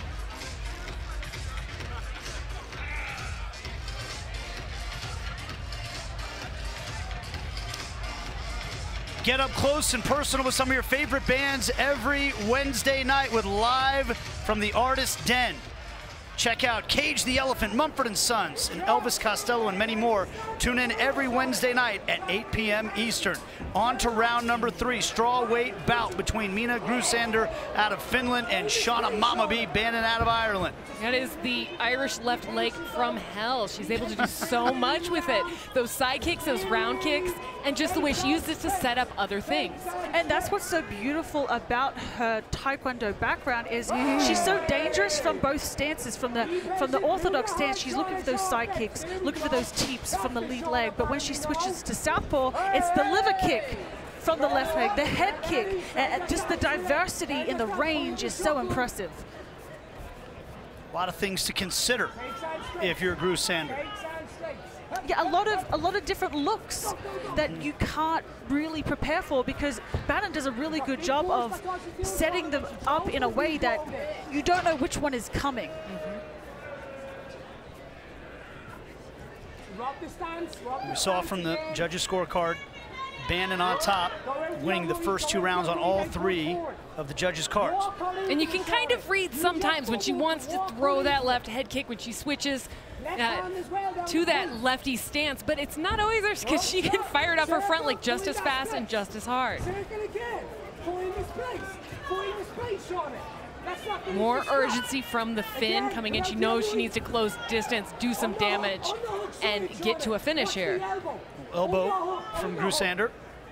Get up close and personal with some of your favorite bands every Wednesday night with Live from the Artist Den. Check out Cage the Elephant, Mumford & Sons, and Elvis Costello, and many more. Tune in every Wednesday night at 8 p.m. Eastern. On to round number 3, strawweight bout between Minna Grusander out of Finland and Shauna Mama B. Bannon out of Ireland. That is the Irish left leg from hell. She's able to do so much with it. Those side kicks, those round kicks, and just the way she used it to set up other things. And that's what's so beautiful about her Taekwondo background is she's so dangerous from both stances. From the orthodox stance, she's looking for those side kicks, looking for those teeps from the lead leg. But when she switches to southpaw, it's the liver kick from the left leg, the head kick, just the diversity in the range is so impressive. A lot of things to consider if you're Grusander. Yeah, a lot of different looks that you can't really prepare for, because Bannon does a really good job of setting them up in a way that you don't know which one is coming. We saw from the judges' scorecard, Bannon on top, winning the first 2 rounds on all 3 of the judges' cards. And you can kind of read sometimes when she wants to throw that left head kick, when she switches to that lefty stance, but it's not always there, because she can fire it off her front leg just as fast and just as hard. More urgency from the Finn coming in. She knows she needs to close distance, do some damage, and get to a finish here. Elbow from Grusander.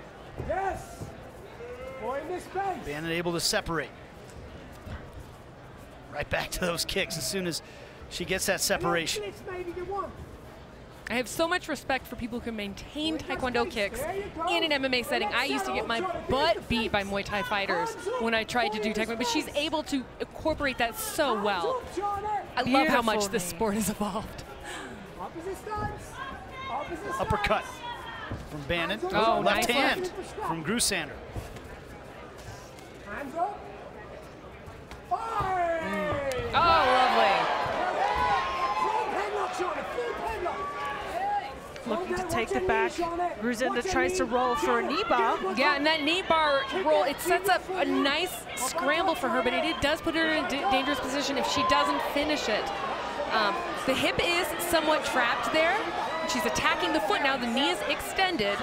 Bannon able to separate. Right back to those kicks as soon as she gets that separation. I have so much respect for people who can maintain Taekwondo kicks in an MMA setting. I used to get my butt beat by Muay Thai fighters when I tried to do Taekwondo, but she's able to incorporate that so well. I love how much this sport has evolved. Uppercut from Bannon. Oh, left nice hand left. from Grusander. Oh, lovely. Looking to take the back. Grusander tries to roll for a knee bar. Yeah, and that knee bar roll, it sets up a nice scramble for her, but it does put her in a dangerous position if she doesn't finish it. The hip is somewhat trapped there. She's attacking the foot now. The knee is extended.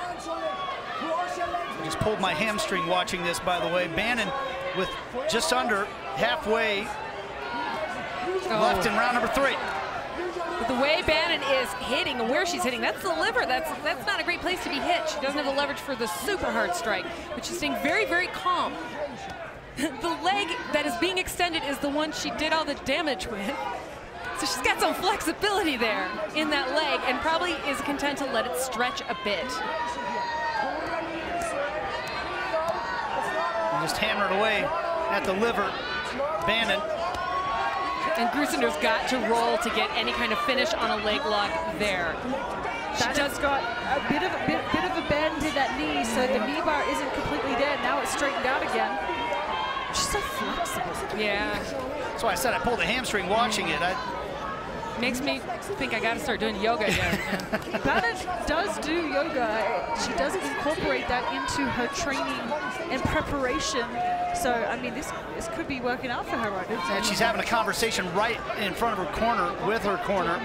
I just pulled my hamstring watching this, by the way. Bannon with just under halfway left in round number 3. But the way Bannon is hitting and where she's hitting, that's the liver. That's not a great place to be hit. She doesn't have the leverage for the super hard strike, but she's staying very, very calm. The leg that is being extended is the one she did all the damage with. So she's got some flexibility there in that leg and probably is content to let it stretch a bit. And just hammered away at the liver, Bannon. And Grusander's got to roll to get any kind of finish on a leg lock there. That has got a bit of a bend in that knee, so the knee bar isn't completely dead. Now it's straightened out again. She's so flexible. Yeah. That's why I said I pulled a hamstring watching it. Makes me think I got to start doing yoga again. Bannon does do yoga. She does incorporate that into her training and preparation. So, I mean, this could be working out for her right now. And she's having a conversation right in front of her corner with her corner.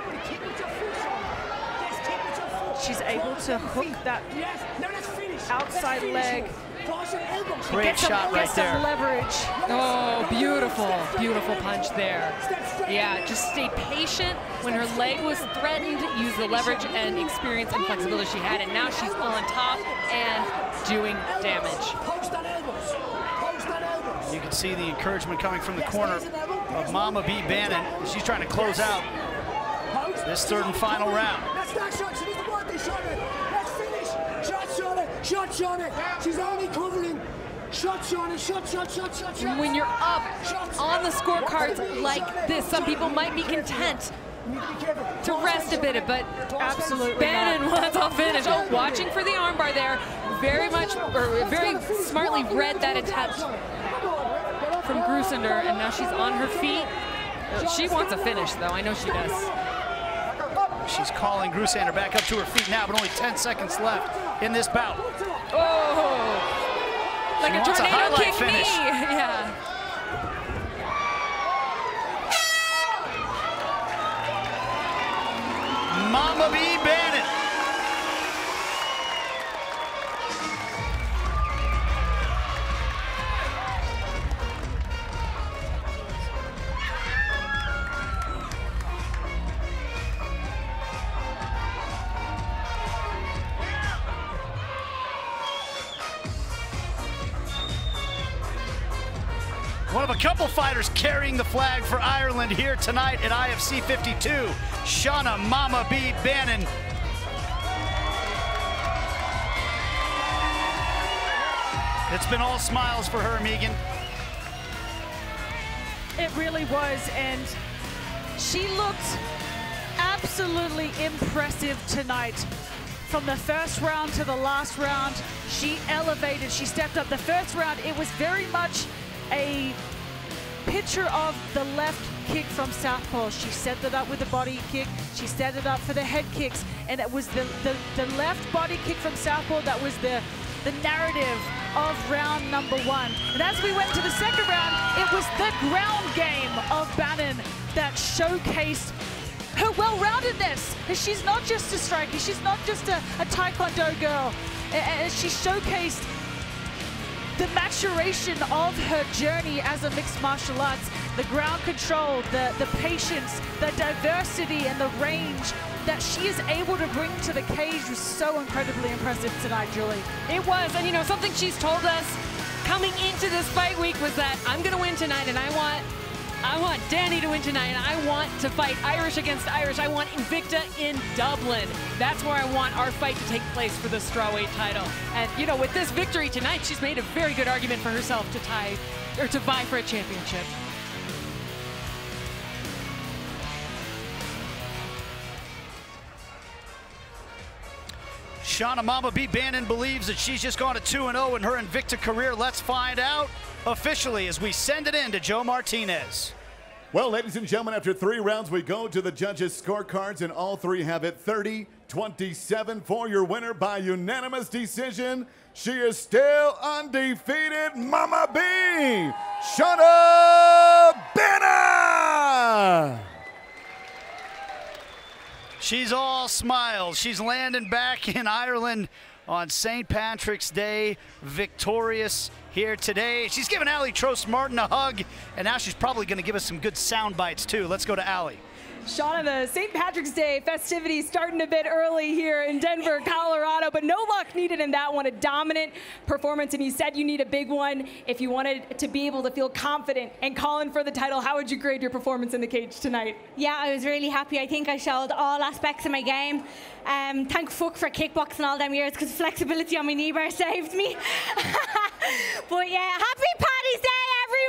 She's able to hook that outside leg. Great shot right there. Leverage. Oh, beautiful, beautiful punch there. Yeah, just stay patient when her leg was threatened, use the leverage and experience and flexibility she had, and now she's on top and doing damage. You can see the encouragement coming from the corner of Mama B. Bannon. She's trying to close out this 3rd and final round. Shot, Shauna. She's only covering. Shot, Shauna. Shot. When you're up on the scorecards like this, some people might be content to rest a bit, but absolutely Bannon wants a finish. Oh, watching for the armbar there. Very smartly read that attempt from Grusander, and now she's on her feet. She wants a finish, though. I know she does. She's calling Grusander back up to her feet now, but only 10 seconds left in this bout. Oh! Like she a tornado kick finish. knee. Yeah. Mama B. Bannon. One of a couple fighters carrying the flag for Ireland here tonight at IFC 52, Shauna Mama B. Bannon. It's been all smiles for her, Megan. It really was, and she looked absolutely impressive tonight. From the first round to the last round, she elevated, she stepped up. The first round, it was very much a picture of the left kick from southpaw. She set it up with the body kick, she set it up for the head kicks, and it was the left body kick from southpaw that was the narrative of round number 1. And as we went to the second round, it was the ground game of Bannon that showcased her well-roundedness. She's not just a striker, she's not just a taekwondo girl. And she showcased the maturation of her journey as a mixed martial arts, the ground control, the patience, the diversity and the range that she is able to bring to the cage was so incredibly impressive tonight, Julie. It was, and you know, something she's told us coming into this fight week was that I'm gonna win tonight, and I want Danni to win tonight, and I want to fight Irish against Irish. I want Invicta in Dublin. That's where I want our fight to take place for the Strawweight title. And you know, with this victory tonight, she's made a very good argument for herself to vie for a championship. Shauna Mama B. Bannon believes that she's just gone to 2-0 in her Invicta career. Let's find out officially as we send it in to Joe Martinez. Well, ladies and gentlemen, after 3 rounds, we go to the judges' scorecards, and all 3 have it 30-27 for your winner by unanimous decision. She is still undefeated, Mama B, Shauna Bannon. She's all smiles. She's landing back in Ireland on St. Patrick's Day, victorious here today. She's giving Ali Trost-Martin a hug, and now she's probably going to give us some good sound bites too. Let's go to Ali. Shauna, the St. Patrick's Day festivities starting a bit early here in Denver, Colorado, but no luck needed in that one. A dominant performance, and you said you need a big one if you wanted to be able to feel confident and calling for the title. How would you grade your performance in the cage tonight? Yeah, I was really happy. I think I showed all aspects of my game. Thank fuck for kickboxing all them years, because flexibility on my knee bar saved me. But yeah, happy Paddy's Day,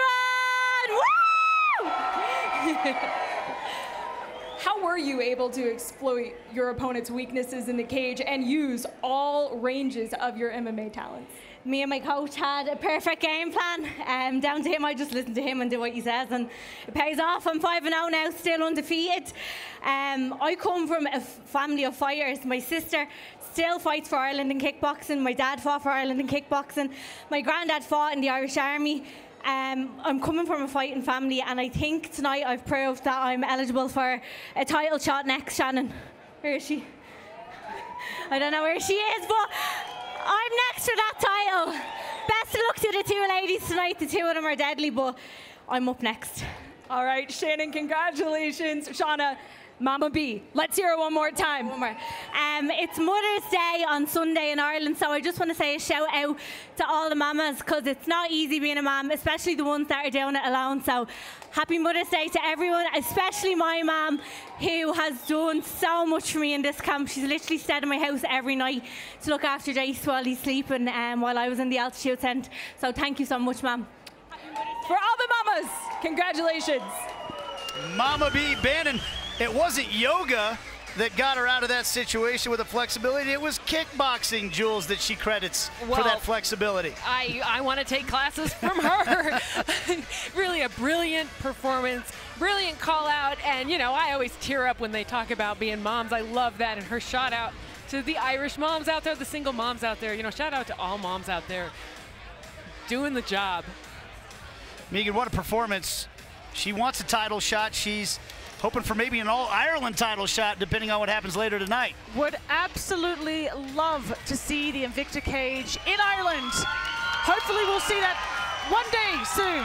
everyone! Woo! How were you able to exploit your opponent's weaknesses in the cage and use all ranges of your MMA talents? Me and my coach had a perfect game plan. Down to him, I just listen to him and do what he says, and it pays off. I'm 5-0 now, still undefeated. I come from a family of fighters. My sister still fights for Ireland in kickboxing. My dad fought for Ireland in kickboxing. My granddad fought in the Irish Army. I'm coming from a fighting family, and I think tonight I've proved that I'm eligible for a title shot next. Shannon, where is she? I don't know where she is, but I'm next for that title. Best of luck to the 2 ladies tonight. The 2 of them are deadly, but I'm up next. All right, Shannon, congratulations. Shauna, Mama B, let's hear it one more time. One more. It's Mother's Day on Sunday in Ireland, so I just want to say a shout out to all the mamas, because it's not easy being a mom, especially the ones that are doing it alone. So happy Mother's Day to everyone, especially my mom, who has done so much for me in this camp. She's literally stayed in my house every night to look after Jace while he's sleeping while I was in the altitude tent. So thank you so much, Mom. For all the mamas, congratulations. Mama B. Bannon. It wasn't yoga that got her out of that situation with the flexibility. It was kickboxing, Jules, that she credits for that flexibility. I want to take classes from her. Really a brilliant performance, brilliant call out. And, you know, I always tear up when they talk about being moms. I love that. And her shout out to the Irish moms out there, the single moms out there. You know, shout out to all moms out there doing the job. Megan, what a performance. She wants a title shot. She's hoping for maybe an All-Ireland title shot, depending on what happens later tonight. Would absolutely love to see the Invicta cage in Ireland. Hopefully we'll see that one day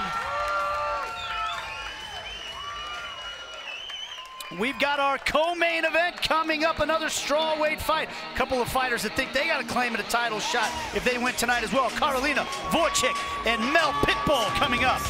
soon. We've got our co-main event coming up, another strawweight fight. A couple of fighters that think they got to claim it a title shot if they win tonight as well. Karolina, Wójcik, and Mel Pitbull coming up.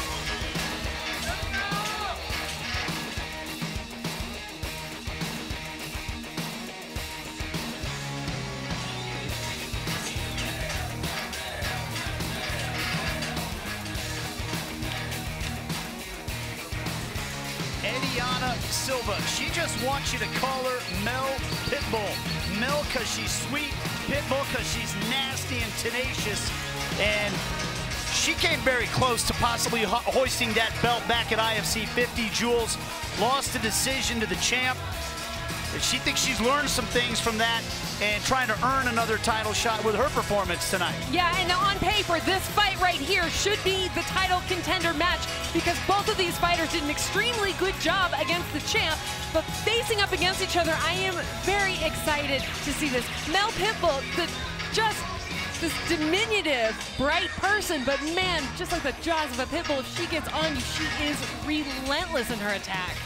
Silva. She just wants you to call her Mel Pitbull. Mel because she's sweet, Pitbull because she's nasty and tenacious. And she came very close to possibly hoisting that belt back at IFC 50. Jules lost a decision to the champ. But she thinks she's learned some things from that and trying to earn another title shot with her performance tonight. Yeah, and on paper, this fight right here should be the title contender match because both of these fighters did an extremely good job against the champ. But facing up against each other, I am very excited to see this. Mel Pitbull, this diminutive, bright person, but man, just like the jaws of a pit bull, if she gets on you, she is relentless in her attack.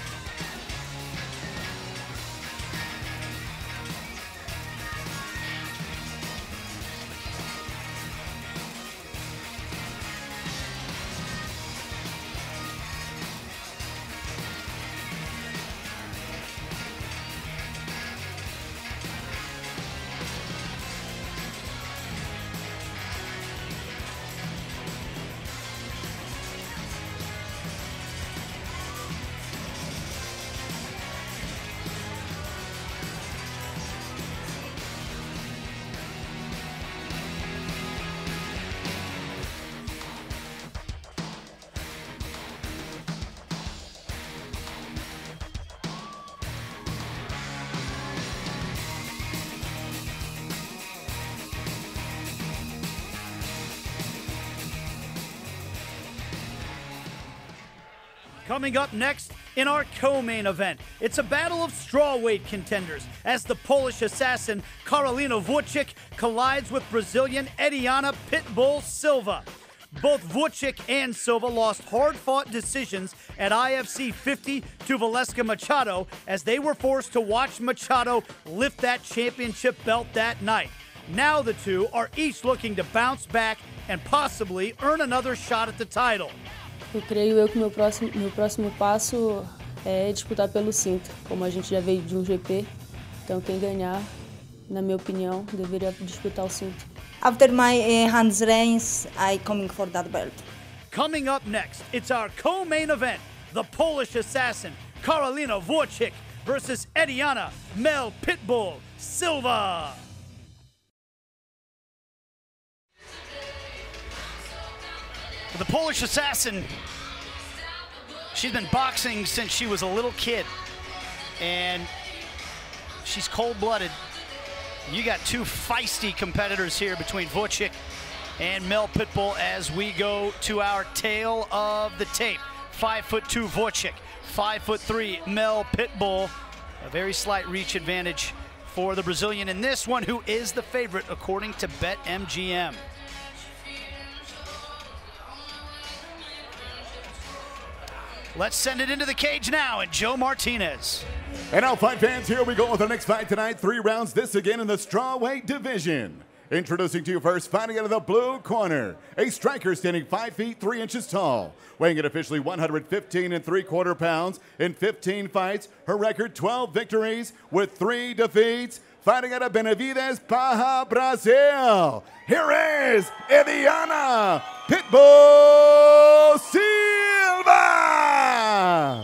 Coming up next in our co-main event, it's a battle of strawweight contenders as the Polish assassin Karolina Wójcik collides with Brazilian Ediana Pitbull Silva. Both Wójcik and Silva lost hard-fought decisions at IFC 50 to Valesca Machado as they were forced to watch Machado lift that championship belt that night. Now the two are each looking to bounce back and possibly earn another shot at the title. Eu creio que meu próximo passo é disputar pelo cinto, como a gente já veio de GP. Então quem ganhar, na minha opinião, deveria disputar o cinto. After my hands race, I coming for that belt. Coming up next, it's our co-main event, the Polish assassin Karolina Wójcik versus Ediana Mel Pitbull Silva. The Polish assassin, she's been boxing since she was a little kid, and she's cold-blooded. You got two feisty competitors here between Wójcik and Mel Pitbull as we go to our tail of the tape. 5'2" Wójcik, 5'3" Mel Pitbull. A very slight reach advantage for the Brazilian in this one, who is the favorite according to BetMGM. Let's send it into the cage now, and Joe Martinez. And now, fight fans, here we go with our next fight tonight. 3 rounds, this again in the strawweight division. Introducing to you first, fighting out of the blue corner, a striker standing 5 feet 3 inches tall, weighing in officially 115 3/4 pounds in 15 fights. Her record 12 victories with 3 defeats. Fighting out of Benavides, Baja, Brazil. Here is Ediana Pitbull Silva.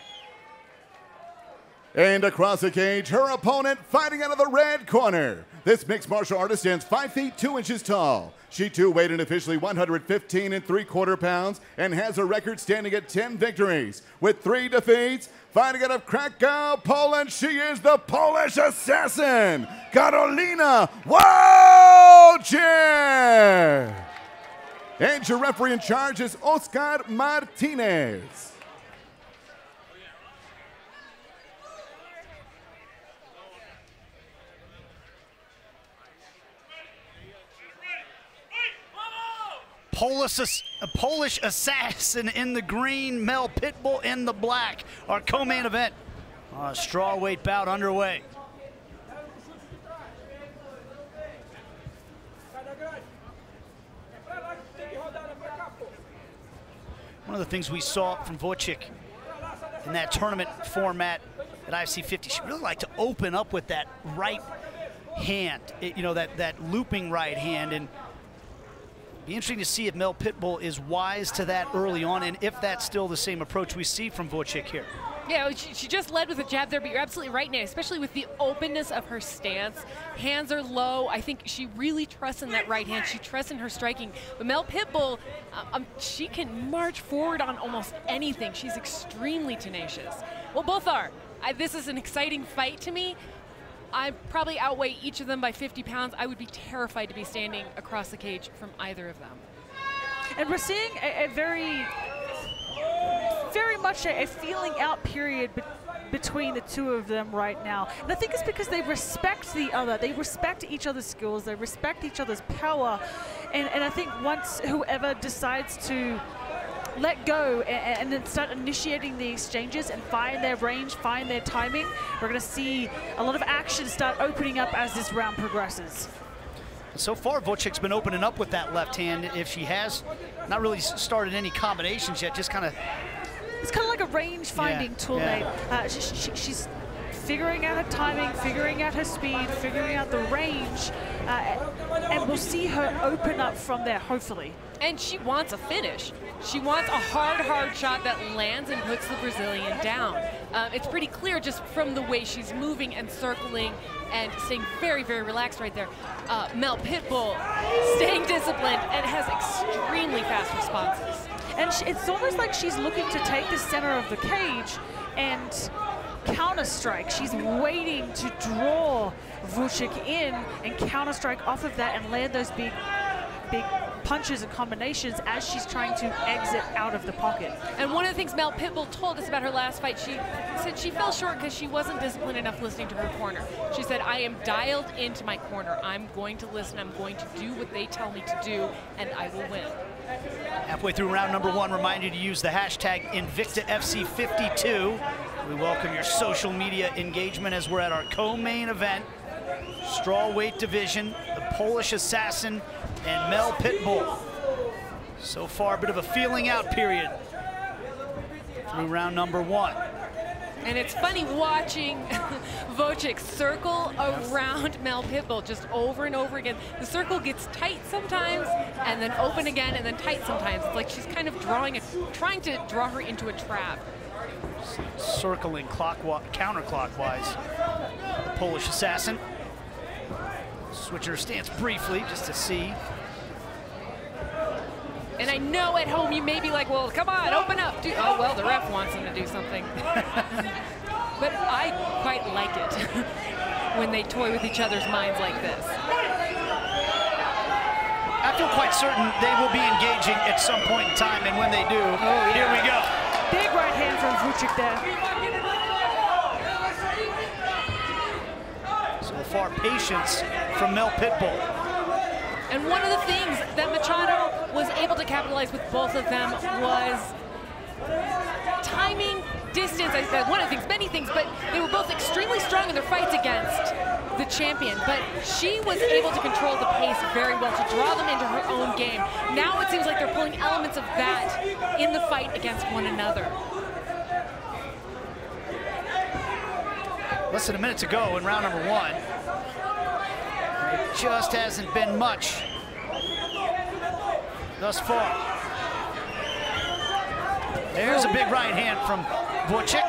And across the cage, her opponent fighting out of the red corner. This mixed martial artist stands 5 feet 2 inches tall. She too weighed in officially 115 3/4 pounds and has a record standing at 10 victories with 3 defeats. Fighting out of Krakow, Poland, she is the Polish assassin, Karolina Wójcik. And your referee in charge is Oscar Martinez. A Polish assassin in the green, Mel Pitbull in the black. Our co-main event, strawweight bout underway. One of the things we saw from Wójcik in that tournament format at IFC 50, she really liked to open up with that right hand, that looping right hand, and be interesting to see if Mel Pitbull is wise to that early on, and if that's still the same approach we see from Wójcik here. Yeah, she just led with a jab there, but you're absolutely right, Nate, especially with the openness of her stance. Hands are low. I think she really trusts in that right hand. She trusts in her striking. But Mel Pitbull, she can march forward on almost anything. She's extremely tenacious. Well, both are. This is an exciting fight to me. I probably outweigh each of them by 50 pounds. I would be terrified to be standing across the cage from either of them. And we're seeing a very much a feeling out period between the two of them right now. And I think it's because they respect the other. They respect each other's skills. They respect each other's power. And I think once whoever decides to let go and then start initiating the exchanges and find their range, find their timing, we're going to see a lot of action start opening up as this round progresses. So far, Wójcik's been opening up with that left hand. If she has not really started any combinations yet, just kind of... It's kind of like a range-finding tool, Nate. She's figuring out her timing, figuring out her speed, figuring out the range, and we'll see her open up from there, hopefully. And she wants a finish. She wants a hard shot that lands and puts the Brazilian down. It's pretty clear just from the way she's moving and circling and staying very, very relaxed right there. Mel Pitbull staying disciplined and has extremely fast responses. And it's almost like she's looking to take the center of the cage and counter-strike. She's waiting to draw Wójcik in and counter-strike off of that and land those big punches and combinations as she's trying to exit out of the pocket. And one of the things Mel Pitbull told us about her last fight, she said she fell short because she wasn't disciplined enough listening to her corner. She said, I am dialed into my corner. I'm going to listen. I'm going to do what they tell me to do, and I will win. Halfway through round number one, remind you to use the hashtag Invicta FC 52. We welcome your social media engagement as we're at our co-main event, Strawweight division, the Polish Assassin and Mel Pitbull. So far, a bit of a feeling out period through round number one. And it's funny watching Wójcik circle around Mel Pitbull just over and over again. The circle gets tight sometimes and then open again and then tight sometimes. It's like she's kind of trying to draw her into a trap. Circling counterclockwise, the Polish Assassin. Switching her stance briefly just to see. And I know at home you may be like, well, come on, open up. Oh, well, the ref wants them to do something. But I quite like it when they toy with each other's minds like this. I feel quite certain they will be engaging at some point in time, and when they do, here we go. Big right hand from Wójcik there. So far, patience from Mel Pitbull. And one of the things that Machado was able to capitalize with both of them was timing, distance. I said one of the things, many things, but they were both extremely strong in their fights against the champion. But she was able to control the pace very well to draw them into her own game. Now it seems like they're pulling elements of that in the fight against one another. Less than a minute to go in round number one. It just hasn't been much thus far. There's a big right hand from Wójcik.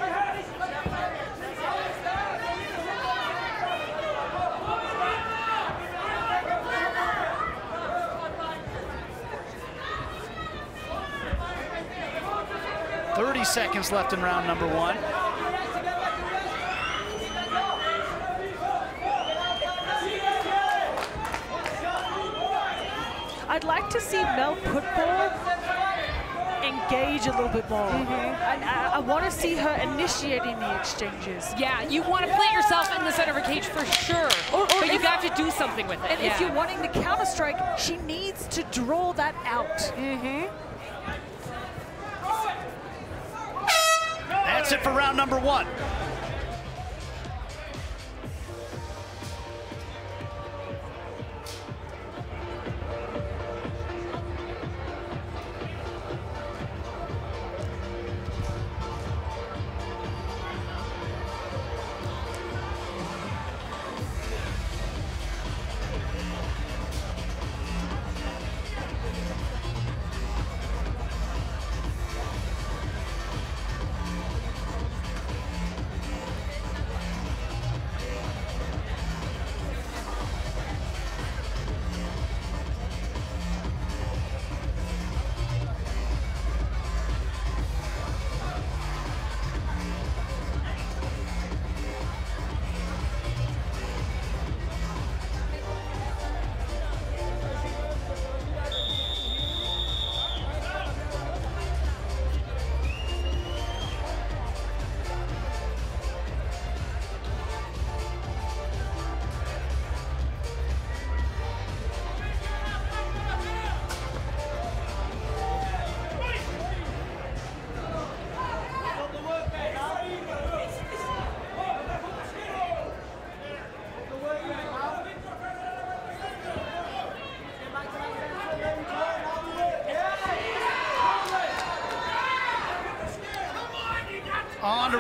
.30 seconds left in round number one. I'd like to see Mel Pitbull engage a little bit more. And I want to see her initiating the exchanges. Yeah, you want to plant yourself in the center of a cage for sure, but you got to do something with it. And if you're wanting the counter strike, she needs to draw that out. That's it for round number one.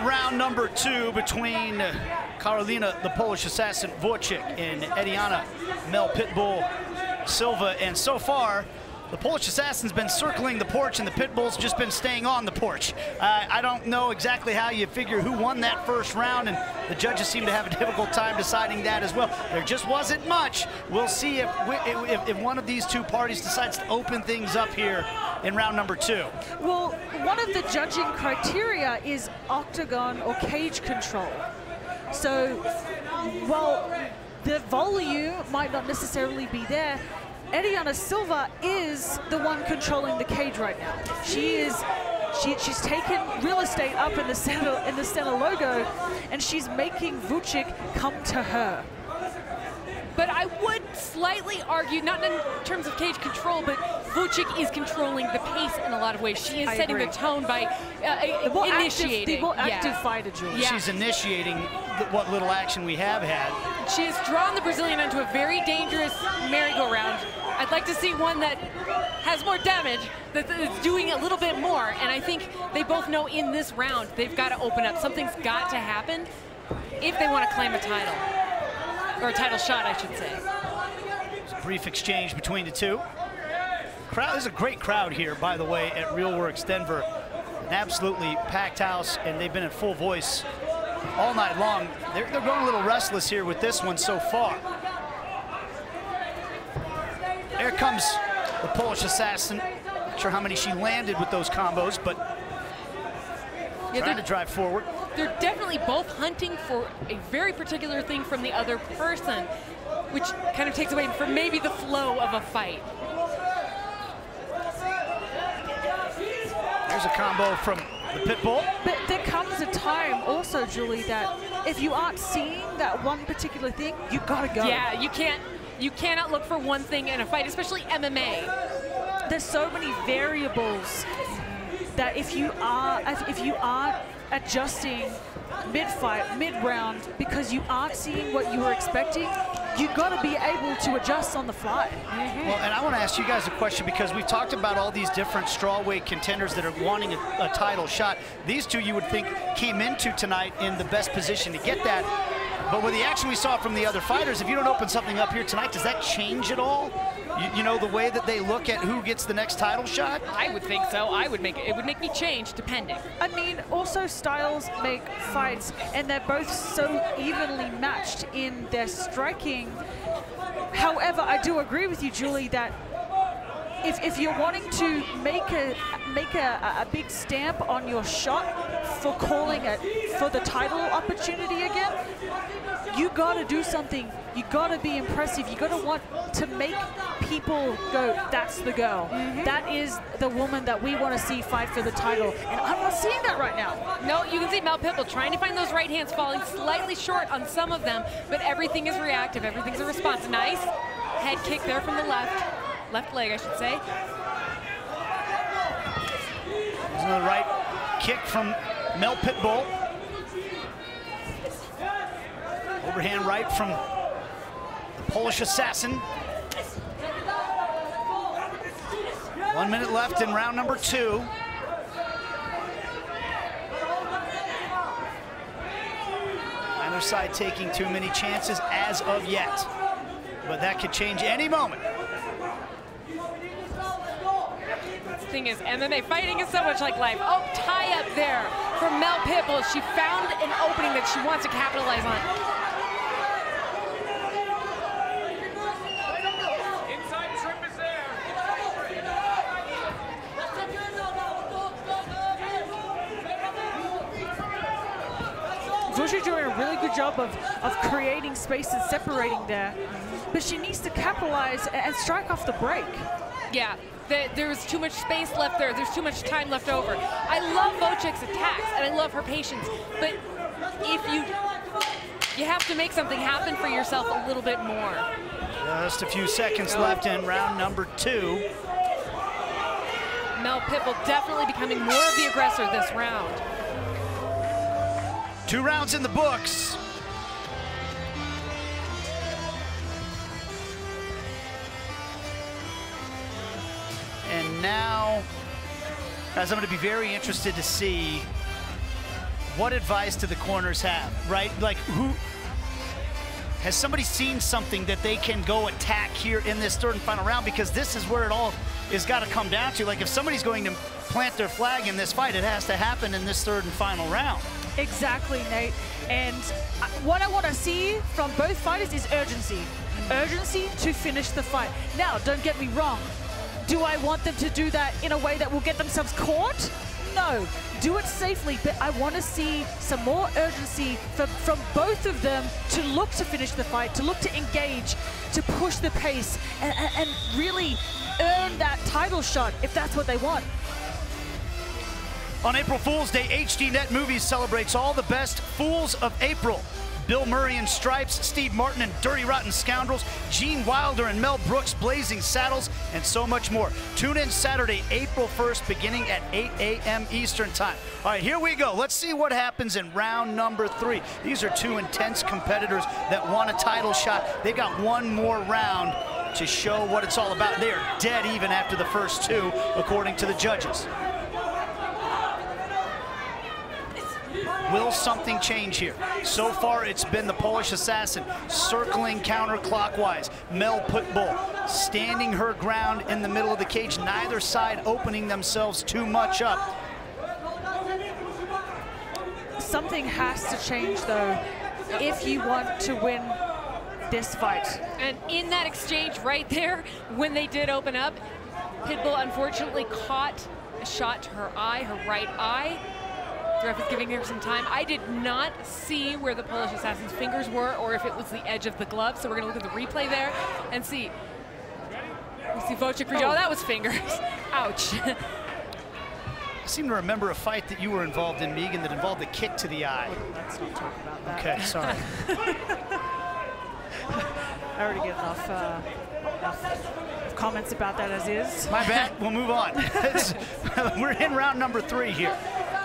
round number 2 between Karolina, the Polish assassin, Wójcik, and Ediana, Mel Pitbull Silva. And so far, the Polish assassin's been circling the porch and the Pitbull's just been staying on the porch. I don't know exactly how you figure who won that first round, and the judges seem to have a difficult time deciding that as well. There just wasn't much. We'll see if one of these two parties decides to open things up here in round number 2. Well, one of the judging criteria is octagon or cage control. So while the volume might not necessarily be there, Ediana Silva is the one controlling the cage right now. She's taken real estate up in the center logo, and she's making Wójcik come to her. But I would slightly argue, not in terms of cage control, but Wójcik is controlling the pace in a lot of ways. She is setting the tone by initiating. The more active fighter, Julie. Yeah. She's initiating what little action we have had. She has drawn the Brazilian into a very dangerous merry-go-round. I'd like to see one that has more damage, that's doing a little bit more. And I think they both know in this round, they've got to open up. Something's got to happen if they want to claim a title. Or a title shot, I should say. It's a brief exchange between the two. There's a great crowd here, by the way, at Real Works Denver. An absolutely packed house, and they've been in full voice all night long. They're going a little restless here with this one so far. There comes the Polish assassin. Not sure how many she landed with those combos, but trying to drive forward. They're definitely both hunting for a very particular thing from the other person, which kind of takes away from maybe the flow of a fight. There's a combo from the Pitbull. But there comes a time also, Julie, that if you aren't seeing that one particular thing, you gotta go. Yeah, you cannot look for one thing in a fight, especially MMA. There's so many variables that if you are adjusting mid-fight, mid-round, because you aren't seeing what you were expecting, you got to be able to adjust on the fly. Well, and I want to ask you guys a question, because we've talked about all these different strawweight contenders that are wanting a title shot. These two, you would think, came into tonight in the best position to get that. But with the action we saw from the other fighters, if you don't open something up here tonight, does that change at all? You know, the way that they look at who gets the next title shot? I would think so. It would make me change, depending. I mean, also styles make fights, and they're both so evenly matched in their striking. However, I do agree with you, Julie, that if you're wanting to make a big stamp on your shot for calling it for the title opportunity again, you gotta do something. You gotta be impressive. You gotta want to make people go, that's the girl. That is the woman that we want to see fight for the title. And I'm not seeing that right now. No, you can see Mel Pitbull trying to find those right hands, falling slightly short on some of them, but everything is reactive. Everything's a response. Nice head kick there from the left leg, I should say. There's another right kick from Mel Pitbull. Overhand right from the Polish assassin. 1 minute left in round number 2. Neither side taking too many chances as of yet, but that could change any moment. The thing is, MMA fighting is so much like life. Oh, tie up there from Mel Pitbull. She found an opening that she wants to capitalize on. Wójcik doing a really good job of creating space and separating there, but she needs to capitalize and strike off the break. Yeah, there was too much space left there. There's too much time left over. I love Wójcik's attacks, and I love her patience, but if you have to make something happen for yourself a little bit more. Just a few seconds left in round number 2. Mel Pitbull definitely becoming more of the aggressor this round. 2 rounds in the books. And now, guys, I'm going to be very interested to see what advice do the corners have, right? Like, who has somebody seen something that they can go attack here in this third and final round? Because this is where it all is got to come down to. Like, if somebody's going to plant their flag in this fight, it has to happen in this third and final round. Exactly, Nate. And what I want to see from both fighters is urgency. Urgency to finish the fight. Now, don't get me wrong. Do I want them to do that in a way that will get themselves caught? No. Do it safely, but I want to see some more urgency from both of them to look to finish the fight, to look to engage, to push the pace, and really earn that title shot if that's what they want. On April Fool's Day, HDNet Movies celebrates all the best Fools of April. Bill Murray and Stripes, Steve Martin and Dirty Rotten Scoundrels, Gene Wilder and Mel Brooks, Blazing Saddles, and so much more. Tune in Saturday, April 1st, beginning at 8 a.m. Eastern Time. All right, here we go. Let's see what happens in round number 3. These are two intense competitors that want a title shot. They've got one more round to show what it's all about. They are dead even after the first two, according to the judges. Will something change here? So far, it's been the Polish Assassin circling counterclockwise. Mel Pitbull standing her ground in the middle of the cage, neither side opening themselves too much up. Something has to change, though, if you want to win this fight. And in that exchange right there, when they did open up, Pitbull unfortunately caught a shot to her eye, her right eye. The ref is giving her some time. I did not see where the Polish Assassin's fingers were or if it was the edge of the glove, so we're gonna look at the replay there and see. We see Wójcik, oh, that was fingers. Ouch. I seem to remember a fight that you were involved in, Megan, that involved a kick to the eye. Let's not talk about that. Okay, sorry. I already get enough comments about that as is. My bad, we'll move on. We're in round number 3 here.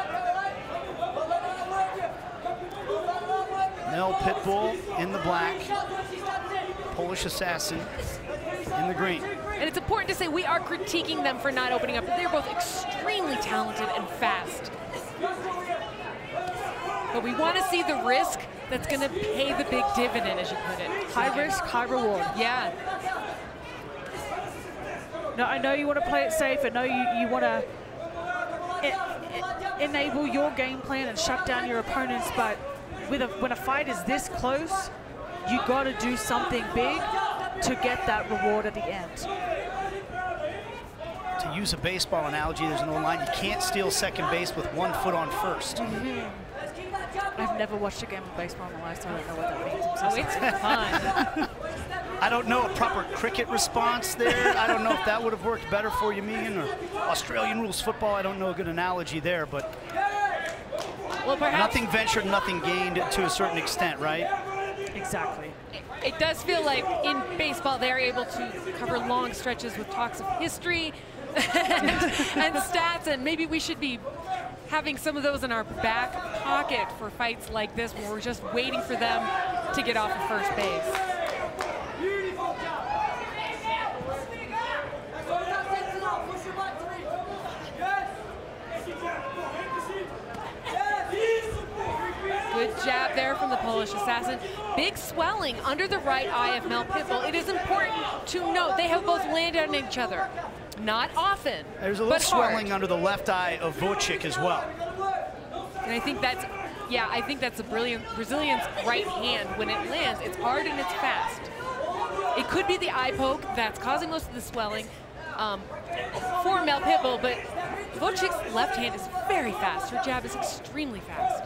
Mel Pitbull in the black, Polish Assassin in the green. And it's important to say we are critiquing them for not opening up, but they're both extremely talented and fast. But we want to see the risk that's going to pay the big dividend, as you put it. High risk, high reward. Yeah. No, I know you want to play it safe. I know you want to enable your game plan and shut down your opponents, but when a fight is this close, you got to do something big to get that reward at the end. To use a baseball analogy, there's no line. You can't steal second base with one foot on first. Mm-hmm. I've never watched a game of baseball in my life, so I don't know what that means. Oh, it's fun. I don't know a proper cricket response there. I don't know if that would have worked better for you, Megan, or Australian rules football. I don't know a good analogy there, but well, perhaps nothing ventured, nothing gained to a certain extent, right? Exactly. It does feel like in baseball they're able to cover long stretches with talks of history and stats, and maybe we should be having some of those in our back pocket for fights like this where we're just waiting for them to get off of first base. Good jab there from the Polish Assassin. Big swelling under the right eye of Mel Pitbull. It is important to note they have both landed on each other. Not often, there's a little swelling under the left eye of Wójcik as well. And I think that's, yeah, I think that's a Brazilian's right hand. When it lands, it's hard and it's fast. It could be the eye poke that's causing most of the swelling for Mel Pitbull, but Wójcik's left hand is very fast. Her jab is extremely fast.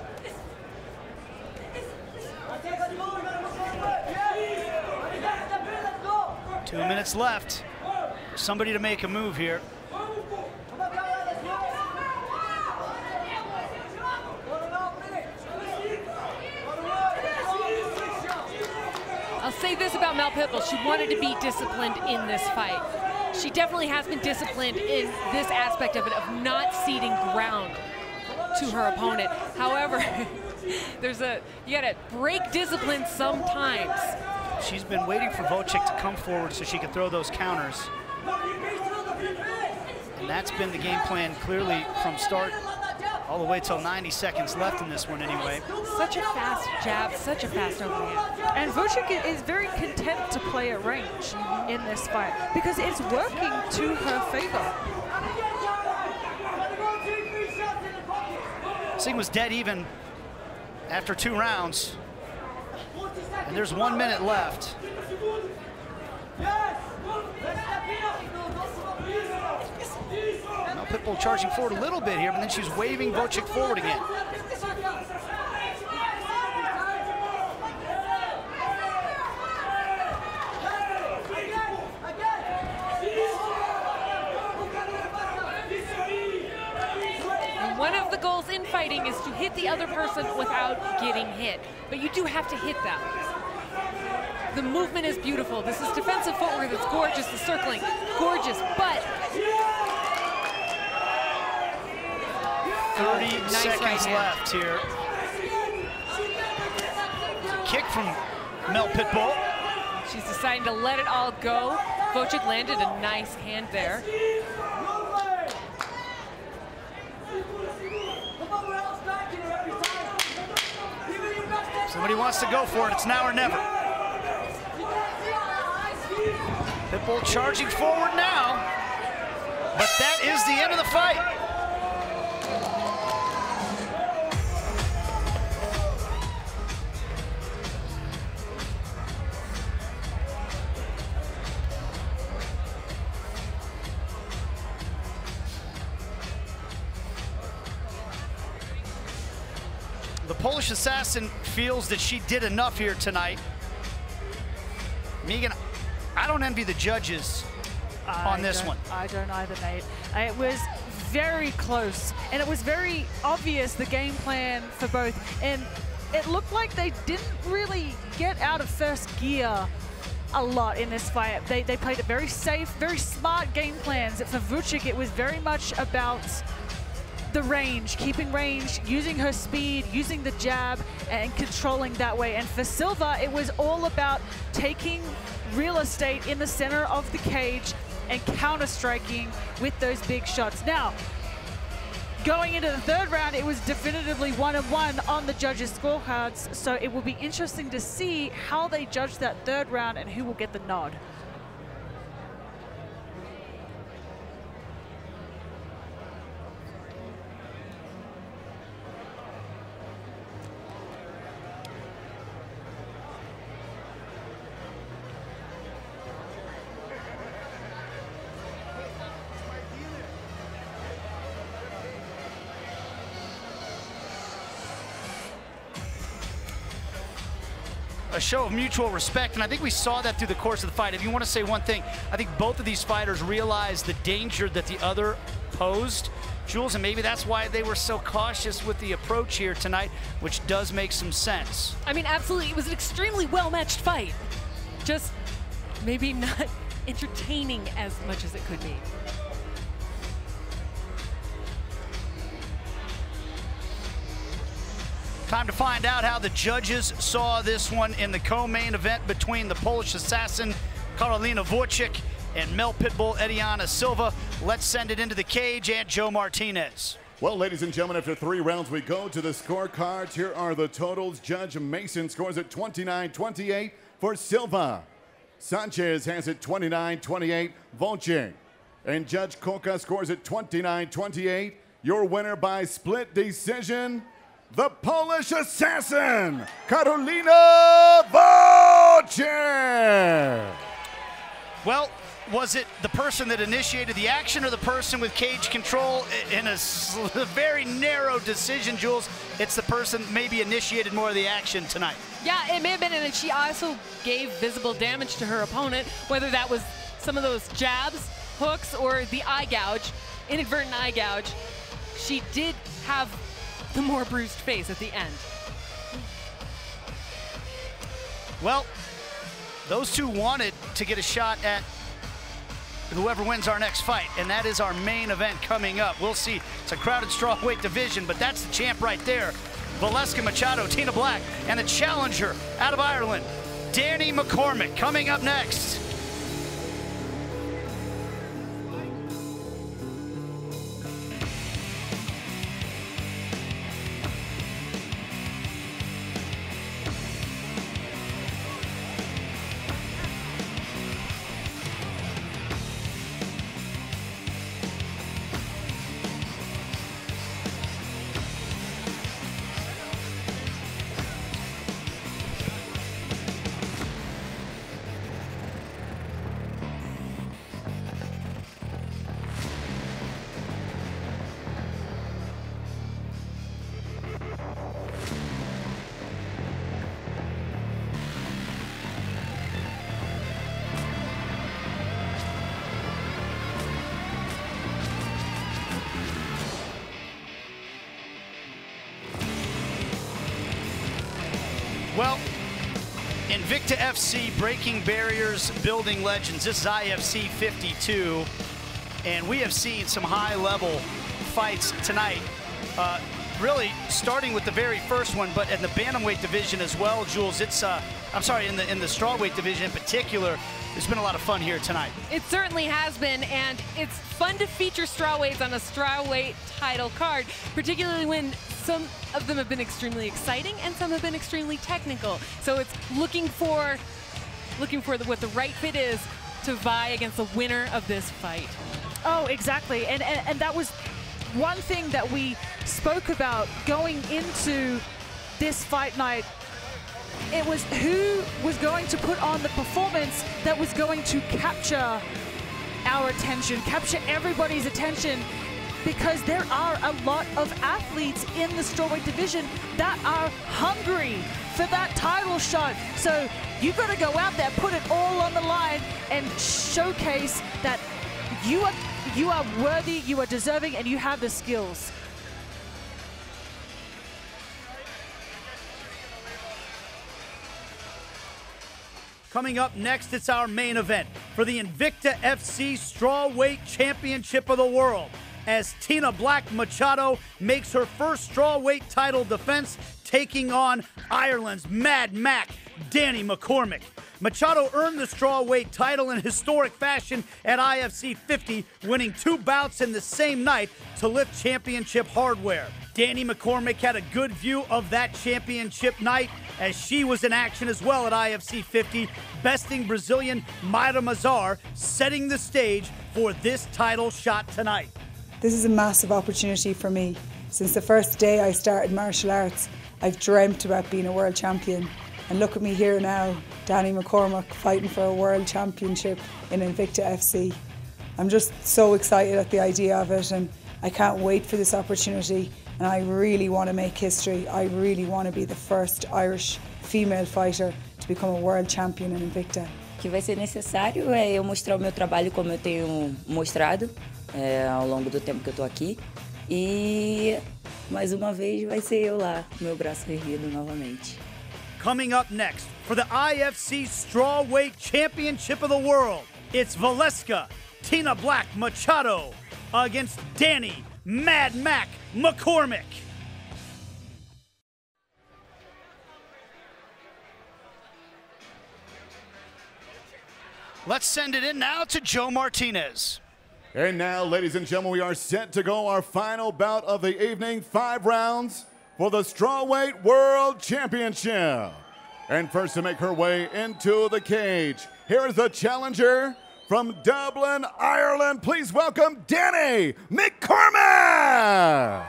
2 minutes left. Somebody to make a move here. I'll say this about Mel Pitbull. She wanted to be disciplined in this fight. She definitely has been disciplined in this aspect of it, of not ceding ground to her opponent. However, you gotta break discipline sometimes. She's been waiting for Wójcik to come forward so she can throw those counters. And that's been the game plan clearly from start All the way till 90 seconds left in this one anyway. Such a fast jab, such a fast overhand. And Wójcik is very content to play at range in this fight because it's working to her favor. Singh was dead even after 2 rounds. And there's 1 minute left. Now Pitbull charging forward a little bit here, but then she's waving Wójcik forward again. One of the goals in fighting is to hit the other person without getting hit, but you do have to hit them. The movement is beautiful. This is defensive footwork that's gorgeous. The circling, gorgeous, but 30 seconds left here. Kick from Mel Pitbull. She's deciding to let it all go. Wójcik landed a nice hand there. Somebody wants to go for it. It's now or never. Pitbull charging forward now, but that is the end of the fight. The Polish assassin feels that she did enough here tonight. Megan, I don't envy the judges on this one. I don't either, Nate. It was very close, and it was very obvious the game plan for both. And it looked like they didn't really get out of first gear a lot in this fight. They played it very safe, very smart game plans. For Wójcik, it was very much about the range, keeping range, using her speed, using the jab, and controlling that way. And for Silva, it was all about taking real estate in the center of the cage and counter-striking with those big shots. Now, going into the third round, it was definitively 1-1 on the judges' scorecards, so it will be interesting to see how they judge that third round and who will get the nod. A show of mutual respect, and I think we saw that through the course of the fight. If you want to say one thing, I think both of these fighters realized the danger that the other posed, Jules, and maybe that's why they were so cautious with the approach here tonight, which does make some sense. I mean, absolutely, it was an extremely well-matched fight. Just maybe not entertaining as much as it could be. Time to find out how the judges saw this one in the co-main event between the Polish assassin Karolina Wójcik and Mel Pitbull Ediana Silva. Let's send it into the cage and Joe Martinez. Well, ladies and gentlemen, after 3 rounds, we go to the scorecards. Here are the totals. Judge Mason scores at 29-28 for Silva. Sanchez has it 29-28, Wójcik. And Judge Coca scores at 29-28. Your winner by split decision, the Polish assassin, Karolina Wójcik. Well, was it the person that initiated the action or the person with cage control in a very narrow decision, Jules? It's the person maybe initiated more of the action tonight. Yeah, it may have been, and she also gave visible damage to her opponent, whether that was some of those jabs, hooks, or the eye gouge, inadvertent eye gouge. She did have the more bruised face at the end. Well, those two wanted to get a shot at whoever wins our next fight, and that is our main event coming up. We'll see. It's a crowded strawweight division, but that's the champ right there. Valesca, Machado, Tina Black, and the challenger out of Ireland, Danni McCormack, coming up next. Invicta FC, breaking barriers, building legends. This is IFC 52, and we have seen some high-level fights tonight. Really starting with the very first one, but in the Bantamweight division as well, Jules. It's I'm sorry, in the Strawweight division in particular. There's been a lot of fun here tonight. It certainly has been, and it's fun to feature Strawweights on a Strawweight title card, particularly when some of them have been extremely exciting and some have been extremely technical. So it's looking for what the right fit is to vie against the winner of this fight. Oh, exactly, and that was one thing that we spoke about going into this fight night. It was who was going to put on the performance that was going to capture our attention, capture everybody's attention, because there are a lot of athletes in the Strawweight division that are hungry for that title shot. So you got to go out there, put it all on the line, and showcase that you are worthy, you are deserving, and you have the skills. Coming up next, it's our main event for the Invicta FC Strawweight Championship of the World, as Tina Black Machado makes her first Strawweight title defense, taking on Ireland's Mad Mac, Danni McCormack. Machado earned the Strawweight title in historic fashion at IFC 50, winning 2 bouts in the same night to lift championship hardware. Danni McCormack had a good view of that championship night, as she was in action as well at IFC 50, besting Brazilian Maira Mazar, setting the stage for this title shot tonight. This is a massive opportunity for me. Since the first day I started martial arts, I've dreamt about being a world champion. And look at me here now, Danni McCormack, fighting for a world championship in Invicta FC. I'm just so excited at the idea of it, and I can't wait for this opportunity. And I really want to make history. I really want to be the first Irish female fighter to become a world champion in Invicta. O que vai ser necessário é eu mostrar o meu trabalho como eu tenho mostrado ao longo do tempo que eu tô aqui. E mais uma vez vai ser eu lá, com meu braço erguido novamente. Coming up next for the IFC Strawweight Championship of the World, it's Valesca, Tina Black Machado against Danni Mad Mac McCormack. Let's send it in now to Joe Martinez. And now, ladies and gentlemen, we are set to go our final bout of the evening, 5 rounds for the Strawweight World Championship. And first to make her way into the cage, here is the challenger from Dublin, Ireland. Please welcome Danni McCormack.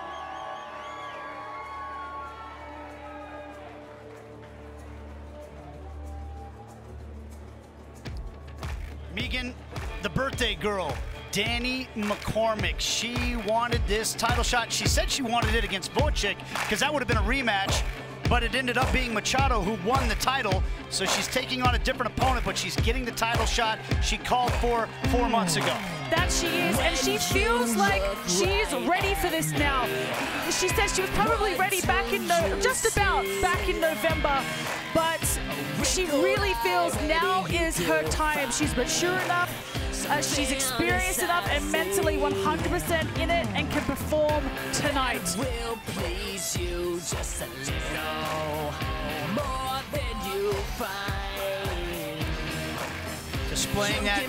Megan, the birthday girl, Danni McCormack. She wanted this title shot. She said she wanted it against Wójcik because that would have been a rematch, but it ended up being Machado who won the title. So she's taking on a different opponent, but she's getting the title shot she called for 4 months ago. That she is, and she feels like she's ready for this now. She says she was probably ready back in just about back in November, but she really feels now is her time. She's mature enough, she's experienced enough, and mentally 100% in it, and can perform tonight. Will please you just a little more than you find. Displaying that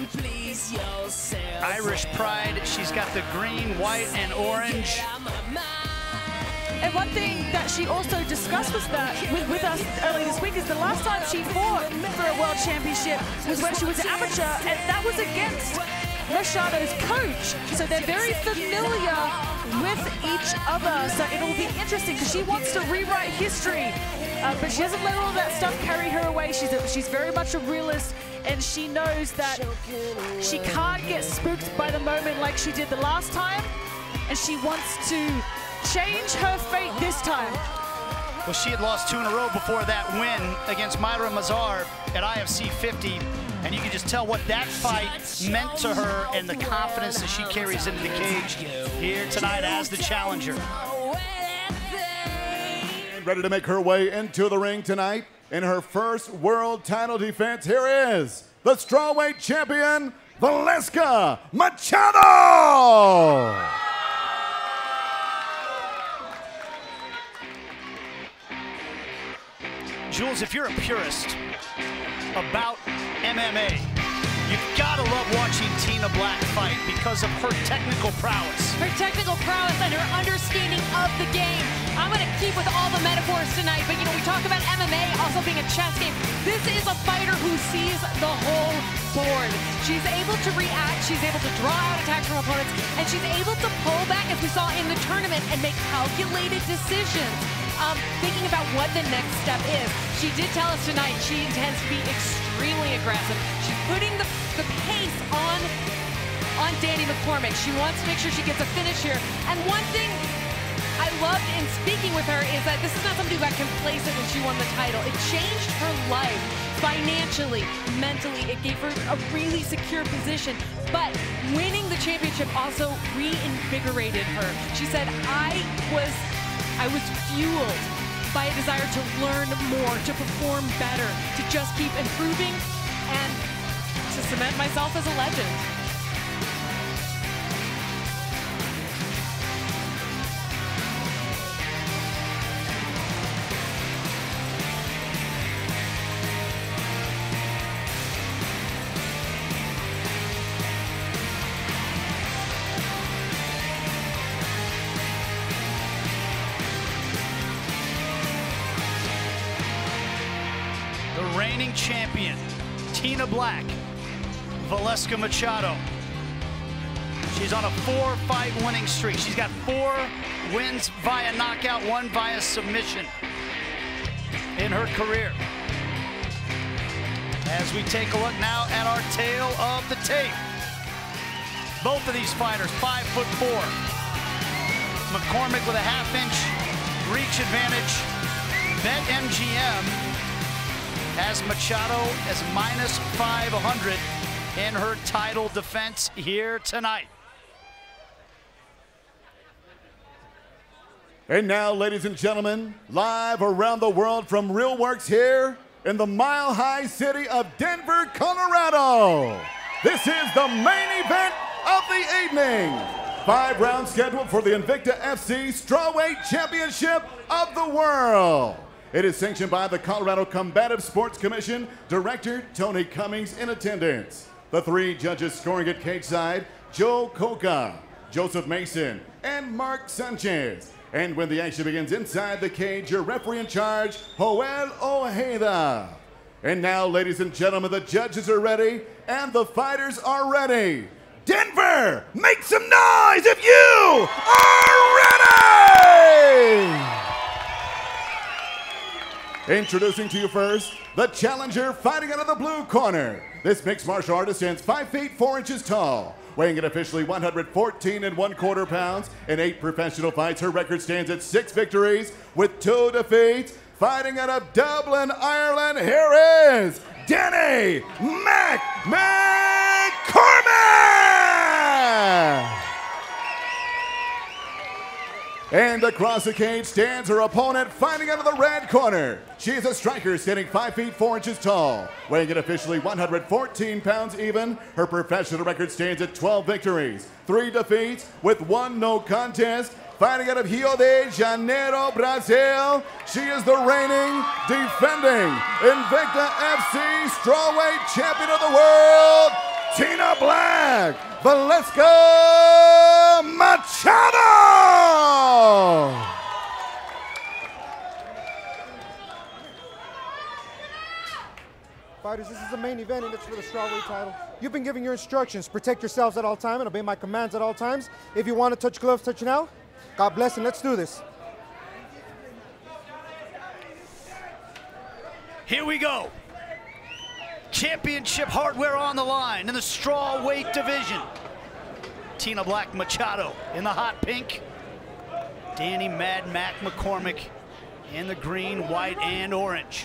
Irish pride. She's got the green, white, and orange. And one thing that she also discussed with us earlier this week is the last time she fought for a world championship was when she was an amateur, and that was against Machado's coach. So they're very familiar with each other. So it'll be interesting because she wants to rewrite history, but she doesn't let all of that stuff carry her away. She's very much a realist, and she knows that she can't get spooked by the moment like she did the last time, and she wants to change her fate this time. Well, she had lost 2 in a row before that win against Maira Mazar at IFC 50, and you can just tell what that fight meant to her and the confidence that she carries into the cage here tonight as the challenger. And ready to make her way into the ring tonight, in her first world title defense, here is the strawweight champion, Valesca Machado! Jules, if you're a purist about MMA, you've got to love watching Tina Black fight because of her technical prowess. Her technical prowess and her understanding of the game. I'm going to keep with all the metaphors tonight, but you know, we talk about MMA also being a chess game. This is a fighter who sees the whole board. She's able to react, she's able to draw out attacks from opponents, and she's able to pull back, as we saw in the tournament, and make calculated decisions. Thinking about what the next step is. She did tell us tonight she intends to be extremely aggressive. She's putting the pace on Danni McCormack. She wants to make sure she gets a finish here. And one thing I loved in speaking with her is that this is not somebody who got complacent when she won the title. It changed her life financially, mentally. It gave her a really secure position. But winning the championship also reinvigorated her. She said, I was fueled by a desire to learn more, to perform better, to just keep improving, and to cement myself as a legend. Reigning champion, Tina Black, Valesca Machado. She's on a 4-fight winning streak. She's got 4 wins via knockout, 1 via submission in her career. As we take a look now at our tail of the tape. Both of these fighters, 5'4". McCormack with a half-inch reach advantage. BetMGM has Machado as -500 in her title defense here tonight. And now, ladies and gentlemen, live around the world from Real Works here in the mile-high city of Denver, Colorado. This is the main event of the evening. 5 rounds scheduled for the Invicta FC Strawweight Championship of the World. It is sanctioned by the Colorado Combative Sports Commission, Director Tony Cummings in attendance. The 3 judges scoring at cage side, Joe Coca, Joseph Mason, and Mark Sanchez. And when the action begins inside the cage, your referee in charge, Joel Ojeda. And now, ladies and gentlemen, the judges are ready and the fighters are ready. Denver, make some noise if you are ready! Introducing to you first, the challenger fighting out of the blue corner. This mixed martial artist stands 5 feet 4 inches tall, weighing in officially 114 1/4 pounds. In 8 professional fights, her record stands at 6 victories with 2 defeats. Fighting out of Dublin, Ireland, here is Danni McCormack! And across the cage stands her opponent fighting out of the red corner. She is a striker standing 5 feet 4 inches tall, weighing in officially 114 pounds even. Her professional record stands at 12 victories, 3 defeats with 1 no contest. Fighting out of Rio de Janeiro, Brazil, she is the reigning, defending Invicta FC Strawweight Champion of the World, Tina Black, Valesca Machado! Fighters, this is the main event and it's for the strawweight title. You've been giving your instructions. Protect yourselves at all times and obey my commands at all times. If you want to touch gloves, touch now. God bless and let's do this. Here we go. Championship hardware on the line in the strawweight division. Tina Black Machado in the hot pink. Danni Mad Mac McCormack in the green, white, and orange.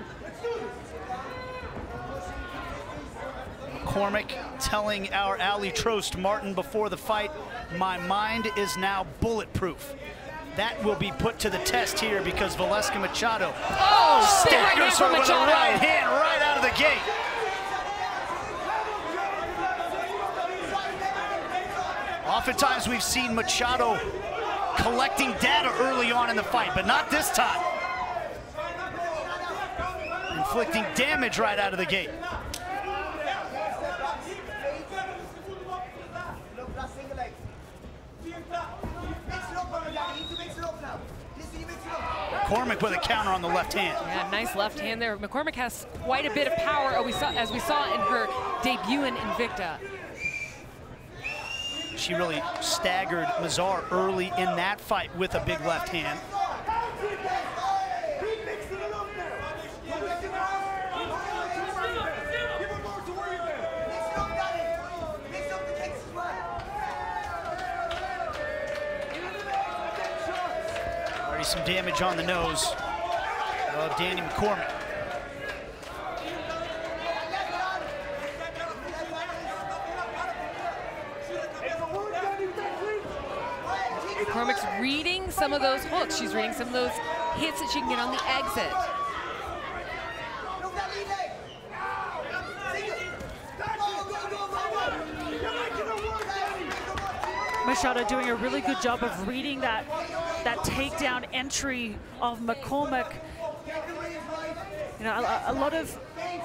McCormack telling our Ali Trost Martin before the fight, my mind is now bulletproof. that will be put to the test here because Valesca Machado staggers her with a Machado. right hand right out of the gate. Oftentimes we've seen Machado collecting data early on in the fight, but not this time. Inflicting damage right out of the gate. McCormack with a counter on the left hand. Yeah, nice left hand there. McCormack has quite a bit of power, as we saw in her debut in Invicta. She really staggered Mazar early in that fight with a big left hand. Already some damage on the nose of Danni McCormack. McCormack's reading some of those hooks. She's reading some of those hits that she can get on the exit. Machado doing a really good job of reading that takedown entry of McCormack. You know, a lot of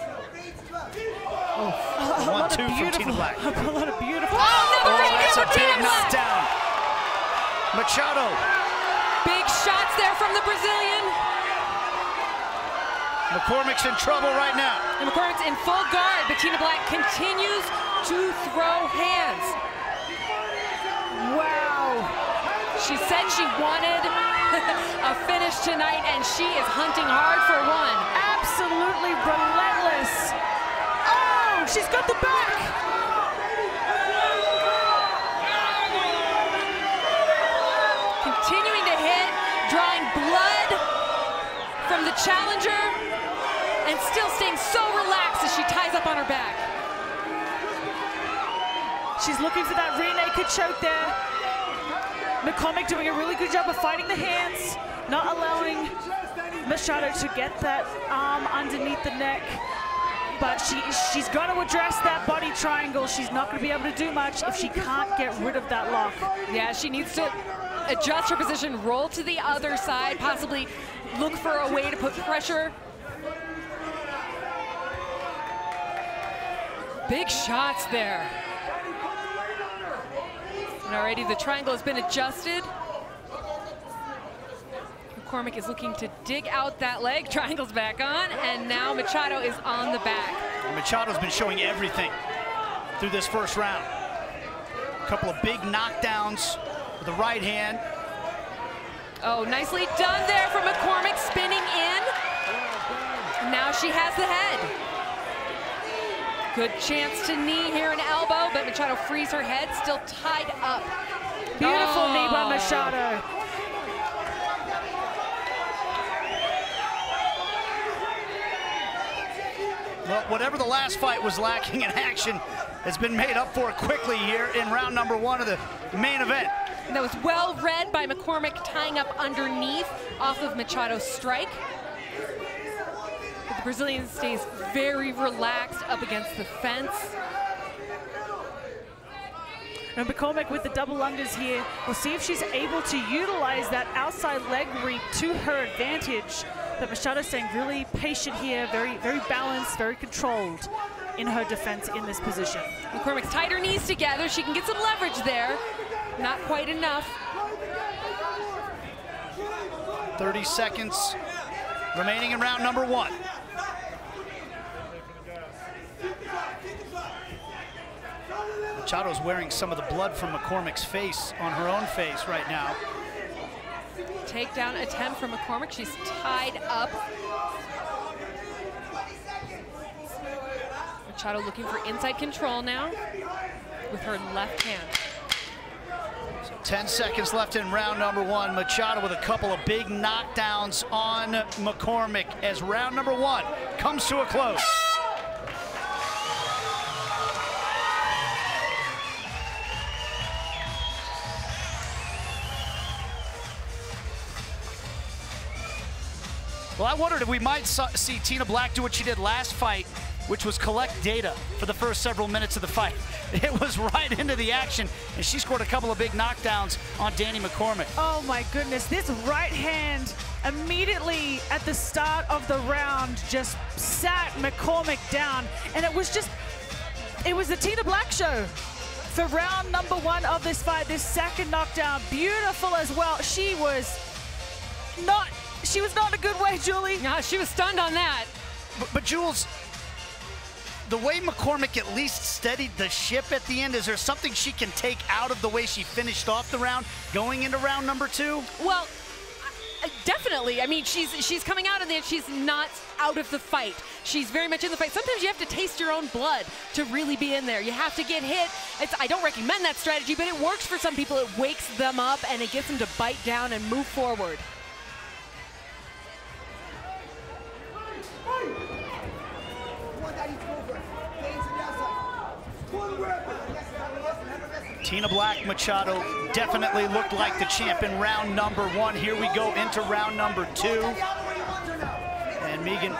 beautiful. Oh, that's a big knockdown. Machado. Big shots there from the Brazilian. McCormack's in trouble right now. And McCormack's in full guard. Bettina Black continues to throw hands. Wow. She said she wanted a finish tonight, and she is hunting hard for one. Absolutely relentless. Oh, she's got the back. Continuing to hit, drawing blood from the challenger, and still staying so relaxed as she ties up on her back. She's looking for that rear naked choke there. McCormack doing a really good job of fighting the hands, not allowing Machado to get that arm underneath the neck. But she's got to address that body triangle. She's not going to be able to do much if she can't get rid of that lock. Yeah, she needs to adjust her position, roll to the other side, possibly look for a way to put pressure. Big shots there. And already the triangle has been adjusted. McCormack is looking to dig out that leg. Triangle's back on, and now Machado is on the back. And Machado's been showing everything through this first round. A couple of big knockdowns with the right hand. Oh, nicely done there from McCormack, spinning in. Now she has the head. Good chance to knee here, an elbow, but Machado frees her head, still tied up. Beautiful knee by Machado. Well, whatever the last fight was lacking in action has been made up for quickly here in round number one of the main event. And that was well read by McCormack, tying up underneath off of Machado's strike. But the Brazilian stays very relaxed up against the fence. And McCormack with the double unders here. We'll see if she's able to utilize that outside leg reap to her advantage. But Machado staying really patient here, very balanced, very controlled in her defense in this position. McCormack's tied her knees together. She can get some leverage there. Not quite enough. 30 seconds remaining in round number one. Machado's wearing some of the blood from McCormack's face on her own face right now. Takedown attempt from McCormack. She's tied up. Machado looking for inside control now with her left hand. 10 seconds left in round number one. Machado with a couple of big knockdowns on McCormack as round number one comes to a close. Well, I wondered if we might see Tina Black do what she did last fight, which was collect data for the first several minutes of the fight. It was right into the action, and she scored a couple of big knockdowns on Danni McCormack. Oh my goodness, this right hand immediately at the start of the round just sat McCormack down, and it was the Tina Black show. For round number 1 of this fight, this second knockdown, beautiful as well. She was not in a good way, Julie. No, she was stunned on that. But Jules, the way McCormack at least steadied the ship at the end, is there something she can take out of the way she finished off the round going into round number 2? Well, definitely. I mean, she's coming out of there. She's not out of the fight. She's very much in the fight. Sometimes you have to taste your own blood to really be in there. You have to get hit. I don't recommend that strategy, but it works for some people. It wakes them up and it gets them to bite down and move forward. Tina Black Machado definitely looked like the champ in round number 1. Here we go into round number 2. And Megan,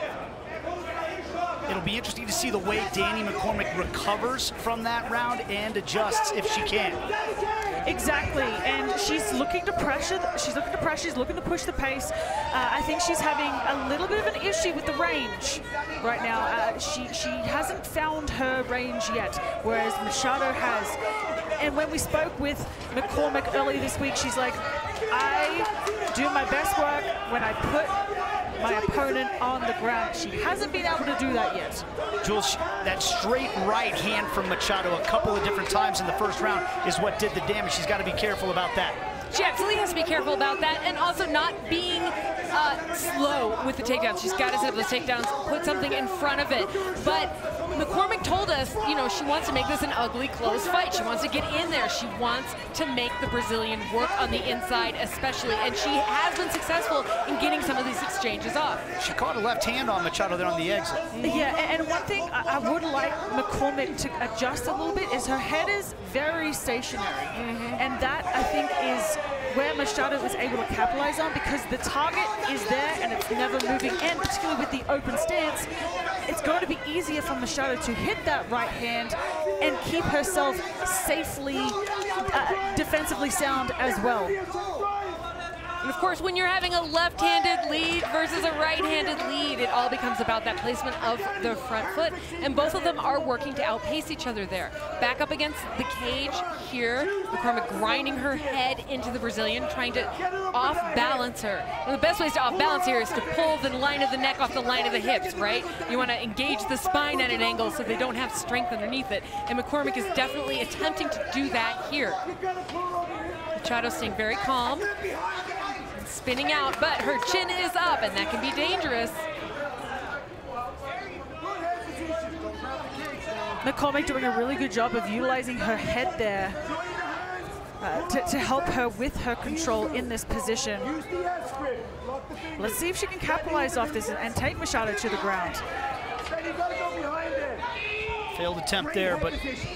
it'll be interesting to see the way Danni McCormack recovers from that round and adjusts if she can. Exactly, and she's looking to pressure. She's looking to push the pace. I think she's having a little bit of an issue with the range right now. She hasn't found her range yet, whereas Machado has. And when we spoke with McCormack earlier this week, she's like, I do my best work when I put my opponent on the ground. She hasn't been able to do that yet. Jules, that straight right hand from Machado a couple of different times in the first round is what did the damage. She's got to be careful about that. She absolutely has to be careful about that, and also not being slow with the takedowns. She's got to set up those takedowns, put something in front of it. But McCormack told us, you know, she wants to make this an ugly, close fight. She wants to get in there. She wants to make the Brazilian work on the inside especially, and she has been successful in getting some of these exchanges off. She caught a left hand on Machado there on the exit. Yeah, and one thing I would like McCormack to adjust a little bit is her head is very stationary. And that, I think, is where Machado was able to capitalize on, because the target is there and it's never moving in, particularly with the open stance. It's going to be easier for Machado to hit that right hand and keep herself safely, defensively sound as well. And of course, when you're having a left-handed lead versus a right-handed lead, it all becomes about that placement of the front foot. And both of them are working to outpace each other there. Back up against the cage here, McCormack grinding her head into the Brazilian, trying to off-balance her. One of the best ways to off-balance here is to pull the line of the neck off the line of the hips, right? You want to engage the spine at an angle so they don't have strength underneath it. And McCormack is definitely attempting to do that here. Machado staying very calm. Spinning out, but her chin is up, and that can be dangerous. McCormack doing a really good job of utilizing her head there to help her with her control in this position. Let's see if she can capitalize off this and take Machado to the ground. Failed attempt there, but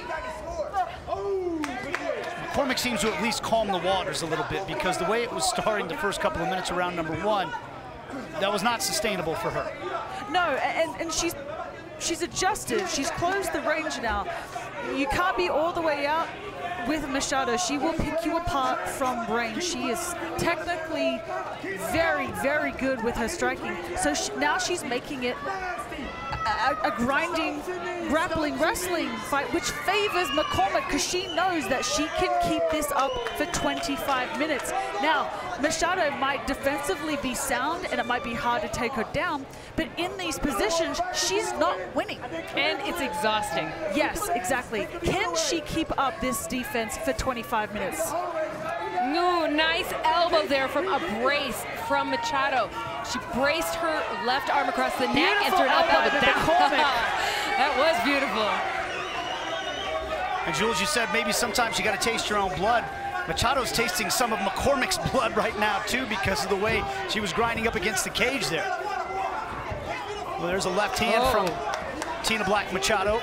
McCormack seems to at least calm the waters a little bit, because the way it was starting the first couple of minutes of round number 1, that was not sustainable for her. No, and she's adjusted. She's closed the range now. You can't be all the way out with Machado. She will pick you apart from range. She is technically very, very good with her striking. So now she's making it a grinding, grappling, wrestling fight, which favors McCormack, because she knows that she can keep this up for 25 minutes. Now, Machado might defensively be sound, and it might be hard to take her down, but in these positions, she's not winning. And it's exhausting. Yes, exactly. Can she keep up this defense for 25 minutes? Ooh, nice elbow there from a brace from Machado. She braced her left arm across the neck and threw an up elbow down. That was beautiful. And Jules, you said maybe sometimes you got to taste your own blood. Machado's tasting some of McCormack's blood right now too, because of the way she was grinding up against the cage there. Well, there's a left hand from Tina Black Machado.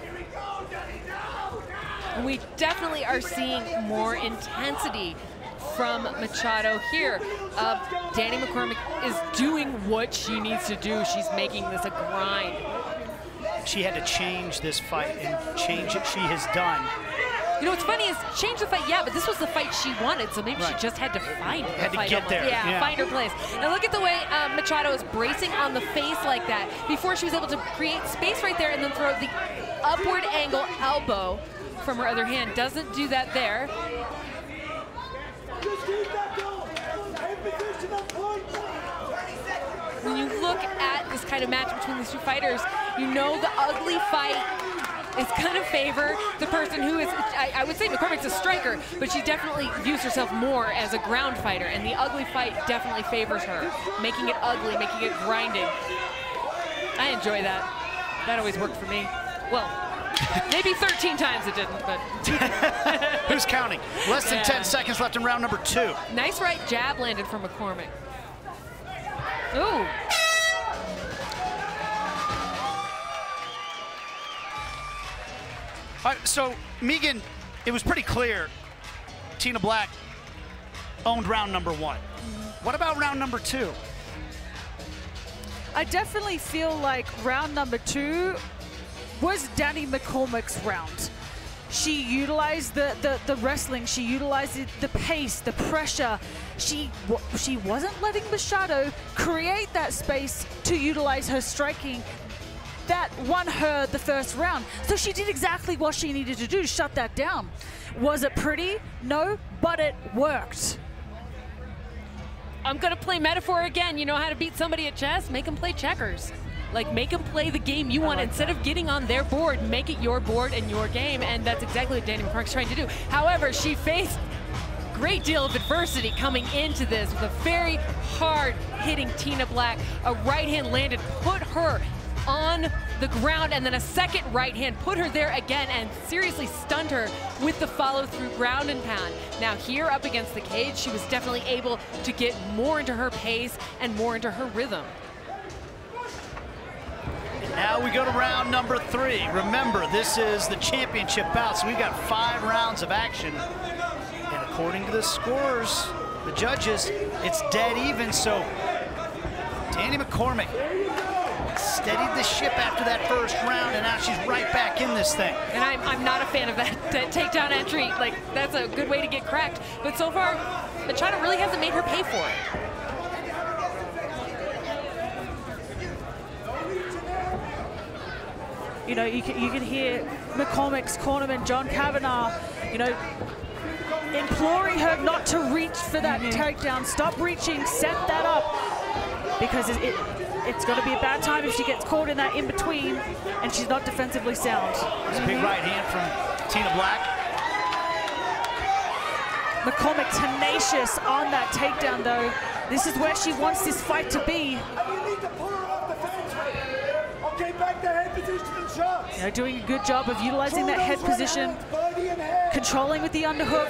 We definitely are seeing more intensity from Machado here. Danni McCormack is doing what she needs to do. She's making this a grind. She had to change this fight, and change it she has done. You know what's funny is change the fight, yeah, but this was the fight she wanted, so maybe she just had to find Had to fight get almost. there. Yeah, find her place. And look at the way Machado is bracing on the face like that before she was able to create space right there and then throw the upward angle elbow from her other hand. Doesn't do that there. When you look at this kind of match between these two fighters, you know the ugly fight is going to favor the person who is, I would say McCormack's a striker, but she definitely views herself more as a ground fighter, and the ugly fight definitely favors her, making it ugly, making it grinding. I enjoy that. That always worked for me. Well, maybe 13 times it didn't, but. Who's counting? Less than 10 seconds left in round number 2. Nice right jab landed from McCormack. Ooh. All right, so, Megan, it was pretty clear Tina Black owned round number 1. What about round number 2? I definitely feel like round number 2 was Danni McCormack's round. She utilized the wrestling, she utilized the pace, the pressure. She wasn't letting Machado create that space to utilize her striking. That won her the first round. So she did exactly what she needed to do, shut that down. Was it pretty? No, but it worked. I'm gonna play metaphor again. You know how to beat somebody at chess? Make them play checkers. Like, make them play the game you want. Instead of getting on their board, make it your board and your game, and that's exactly what Danni McCormack's trying to do. However, she faced a great deal of adversity coming into this with a very hard-hitting Tina Black. A right hand landed, put her on the ground, and then a second right hand put her there again and seriously stunned her with the follow-through ground and pound. Now here up against the cage, she was definitely able to get more into her pace and more into her rhythm. Now we go to round number 3. Remember, this is the championship bout, so we've got 5 rounds of action. And according to the scores, the judges, it's dead even, so Danni McCormack steadied the ship after that first round, and now she's right back in this thing. And I'm not a fan of that takedown entry. Like, that's a good way to get cracked. But so far, Machado really hasn't made her pay for it. You know, you can hear McCormack's cornerman, John Kavanagh, you know, imploring her not to reach for that takedown. Stop reaching, set that up, because it's going to be a bad time if she gets caught in that in-between and she's not defensively sound. There's a big right hand from Tina Black. McCormack tenacious on that takedown, though. This is where she wants this fight to be. You know, doing a good job of utilizing that head position, controlling with the underhook.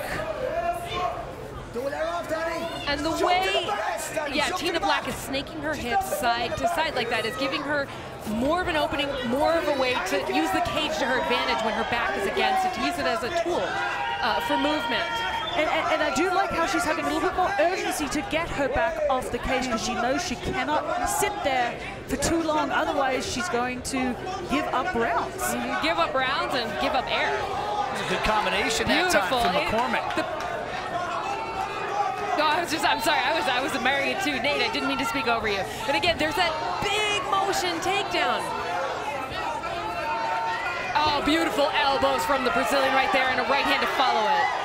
And the way, yeah, Tina Black is snaking her hips side to side like that is giving her more of an opening, more of a way to use the cage to her advantage when her back is against it, to use it as a tool for movement. And I do like how she's having a little bit more urgency to get her back off the cage, because she knows she cannot sit there for too long, otherwise she's going to give up rounds. Give up rounds and give up air. It's a good combination that time from McCormack. No, I'm sorry, I was married to Nate. I didn't mean to speak over you. But again, there's that big motion takedown. Oh, beautiful elbows from the Brazilian right there, and a right hand to follow it.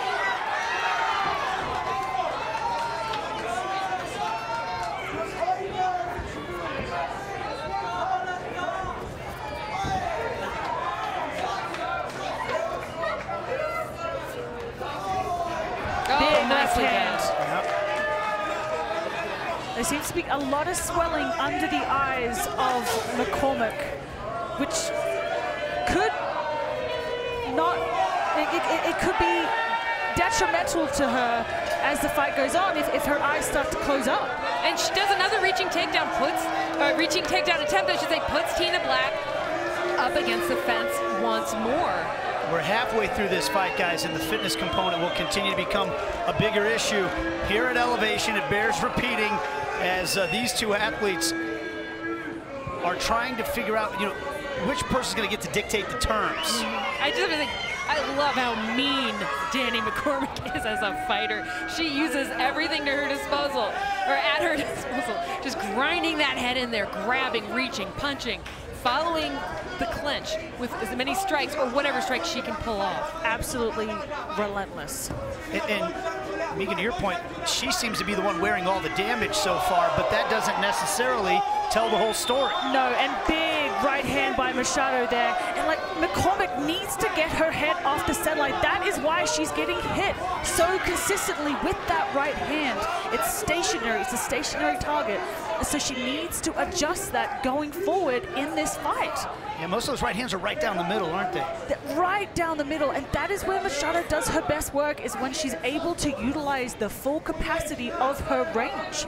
There seems to be a lot of swelling under the eyes of McCormack, which could not, it could be detrimental to her as the fight goes on if her eyes start to close up. And she does another reaching takedown, reaching takedown attempt, I should say, puts Tina Black up against the fence once more. We're halfway through this fight, guys, and the fitness component will continue to become a bigger issue. Here at Elevation, it bears repeating as these two athletes are trying to figure out, which person's going to get to dictate the terms. I just think, I love how mean Danni McCormack is as a fighter. She uses everything to her disposal, or at her disposal, just grinding that head in there, grabbing, reaching, punching, following the clinch with as many strikes or whatever strikes she can pull off. Absolutely relentless. And Megan, to your point, she seems to be the one wearing all the damage so far, but that doesn't necessarily tell the whole story. No, and big right hand by Machado there. And like, McCormack needs to get her head off the satellite. That is why she's getting hit so consistently with that right hand. It's stationary, it's a stationary target. So she needs to adjust that going forward in this fight. Yeah, most of those right hands are right down the middle, aren't they? Right down the middle, and that is where Machado does her best work, is when she's able to utilize the full capacity of her range.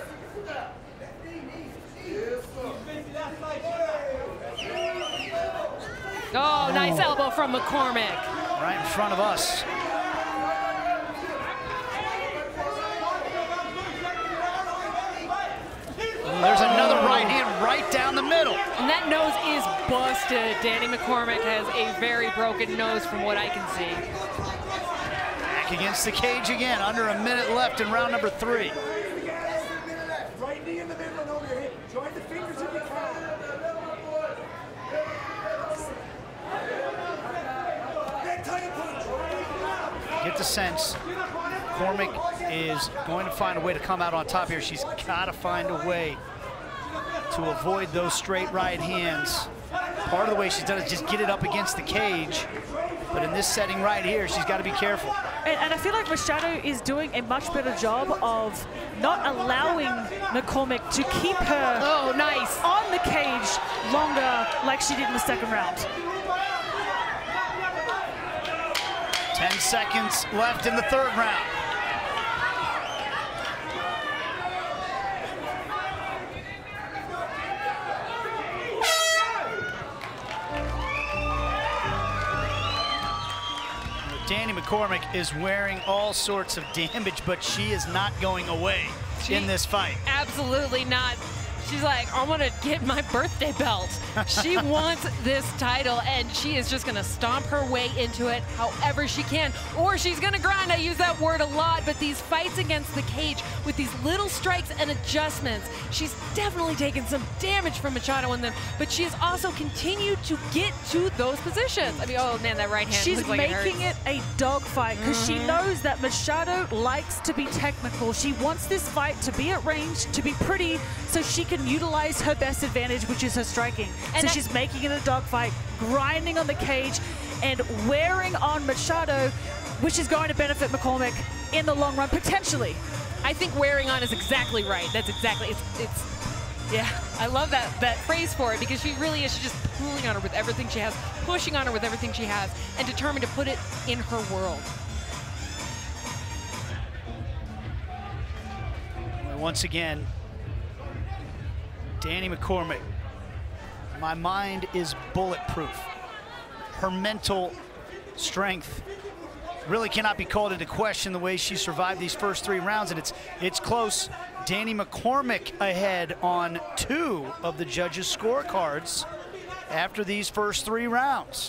Oh, nice elbow from McCormack. Right in front of us. There's another right hand right down the middle. And that nose is busted. Danni McCormack has a very broken nose from what I can see. Back against the cage again, under a minute left in round number 3. Right knee in the middle and over your hip. Join the fingers if you can. Get the sense McCormack is going to find a way to come out on top here. She's got to find a way to avoid those straight right hands. Part of the way she's done is just get it up against the cage. But in this setting right here, she's got to be careful. And I feel like Machado is doing a much better job of not allowing McCormack to keep her on the cage longer like she did in the second round. 10 seconds left in the third round. Danni McCormack is wearing all sorts of damage, but she is not going away in this fight. Absolutely not. She's like, I want to get my birthday belt. She wants this title, and she is just going to stomp her way into it however she can. Or she's going to grind. I use that word a lot, but these fights against the cage with these little strikes and adjustments, she's definitely taken some damage from Machado in them, but she has also continued to get to those positions. I mean, oh man, that right hand. She's making it a dogfight because she knows that Machado likes to be technical. She wants this fight to be at range, to be pretty, so she can utilize her best advantage, which is her striking. And so she's making it a dogfight, grinding on the cage, and wearing on Machado, which is going to benefit McCormack in the long run, potentially. I think wearing on is exactly right. That's exactly, yeah, I love that phrase for it, because she really is. She's just pulling on her with everything she has, pushing on her with everything she has, and determined to put it in her world. Once again, Danni McCormack, my mind is bulletproof. Her mental strength really cannot be called into question the way she survived these first 3 rounds, and it's close. Danni McCormack ahead on 2 of the judges' scorecards after these first 3 rounds.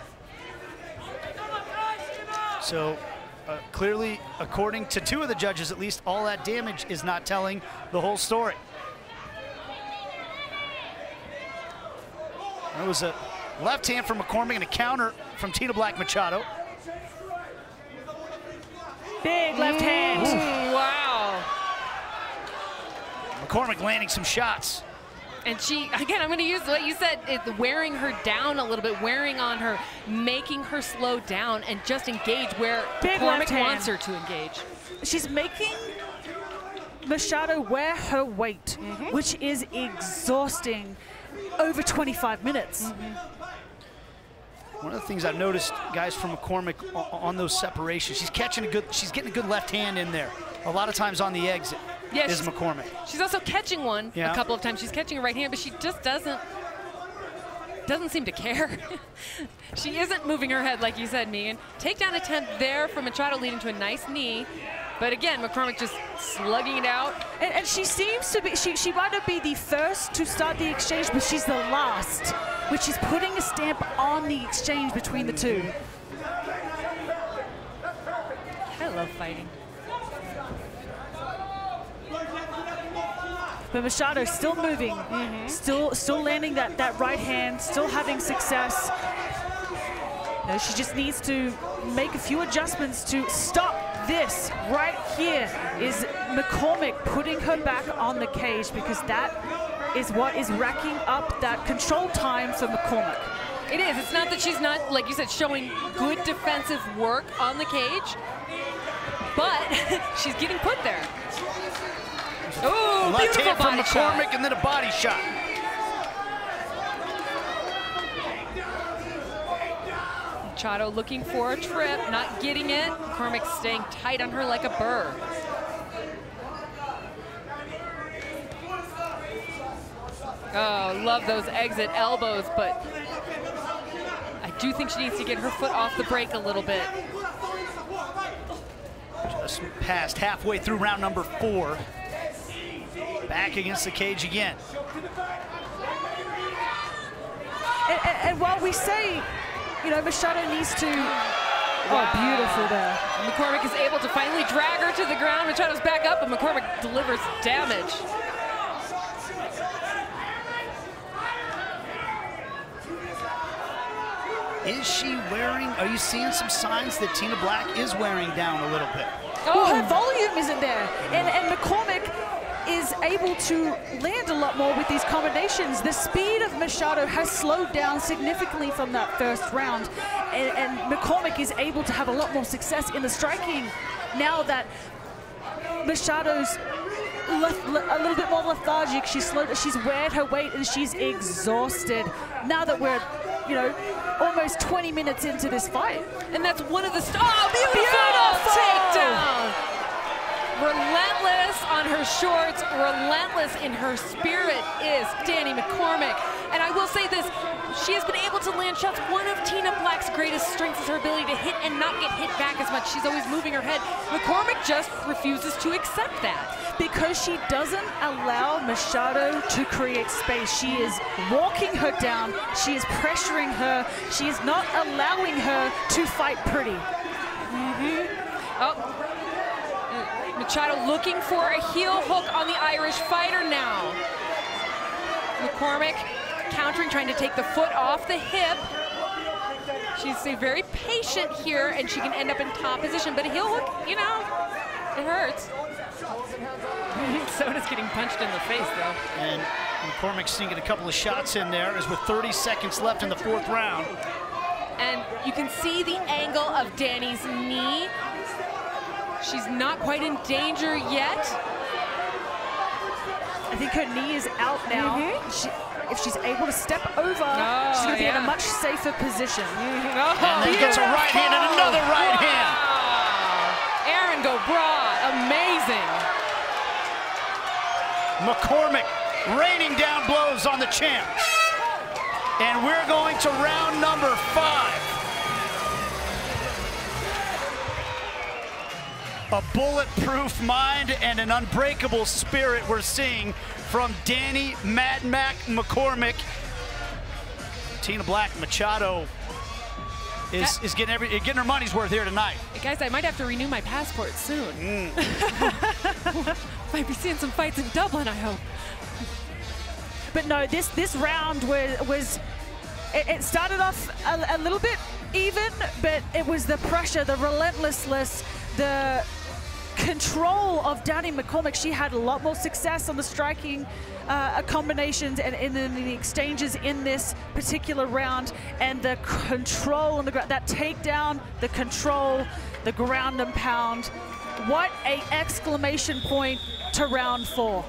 So clearly, according to 2 of the judges, at least all that damage is not telling the whole story. There was a left hand from McCormack and a counter from Tita Black Machado. Big left hand. Wow. McCormack landing some shots. And she, again, I'm going to use what you said, wearing her down a little bit, wearing on her, making her slow down and just engage where McCormack wants her to engage. She's making Machado wear her weight, which is exhausting over 25 minutes. One of the things I've noticed, guys, from McCormack on those separations, she's getting a good left hand in there. A lot of times on the exit is McCormack. She's also catching one a couple of times. She's catching a right hand, but she just doesn't doesn't seem to care. She isn't moving her head like you said, Megan. Takedown attempt there from Machado leading to a nice knee. But again, McCormack just slugging it out. And she seems to be, she might not be the first to start the exchange, but she's the last, which is putting a stamp on the exchange between the two. I love fighting. But Machado still moving, still landing that right hand, still having success. No, she just needs to make a few adjustments to stop this. Right here is McCormack putting her back on the cage, because that is what is racking up that control time for McCormack. It is. It's not that she's not, like you said, showing good defensive work on the cage, but she's getting put there. Oh, left beautiful hand from body shot. McCormack and then a body shot. Machado looking for a trip, not getting it. McCormack staying tight on her like a burr. Oh, love those exit elbows, but I do think she needs to get her foot off the brake a little bit. Just passed halfway through round number 4. Back against the cage again. And while we say, you know, Machado needs to, oh, beautiful there. McCormack is able to finally drag her to the ground. Machado's back up, but McCormack delivers damage. Is she wearing, are you seeing some signs that Tina Black is wearing down a little bit? Well, her volume isn't there. And McCormack is able to land a lot more with these combinations. The speed of Machado has slowed down significantly from that first round. And McCormack is able to have a lot more success in the striking now that Machado's a little bit more lethargic. She's weared her weight and she's exhausted. Now that we're, you know, almost 20 minutes into this fight. And that's one of the, beautiful takedown. Relentless on her shorts, relentless in her spirit is Danni McCormack. And I will say this, she has been able to land shots. One of Tina Black's greatest strengths is her ability to hit and not get hit back as much. She's always moving her head. McCormack just refuses to accept that. Because she doesn't allow Machado to create space. She is walking her down, she is pressuring her, she is not allowing her to fight pretty. Oh. Machado looking for a heel hook on the Irish fighter now. McCormack countering, trying to take the foot off the hip. She's very patient here, and she can end up in top position. But a heel hook, you know, it hurts. Soda's getting punched in the face, though. And McCormack's sneaking a couple of shots in there as with 30 seconds left in the 4th round. And you can see the angle of Danni's knee. She's not quite in danger yet. I think her knee is out now. If she's able to step over, she's going to be in a much safer position. And then gets a right hand and another right hand. Aaron Gobra, amazing. McCormack raining down blows on the champ. And we're going to round number 5. A bulletproof mind and an unbreakable spirit we're seeing from Danni Mad Mac McCormack. Tina Black Machado is getting her money's worth here tonight. Hey guys, I might have to renew my passport soon. Might be seeing some fights in Dublin, I hope. But no, this round was it started off a little bit even, but it was the pressure, the relentlessness, the control of Danni McCormack. She had a lot more success on the striking combinations and in the exchanges in this particular round, and the control on the ground, that takedown, the control, the ground and pound. What a exclamation point to round 4.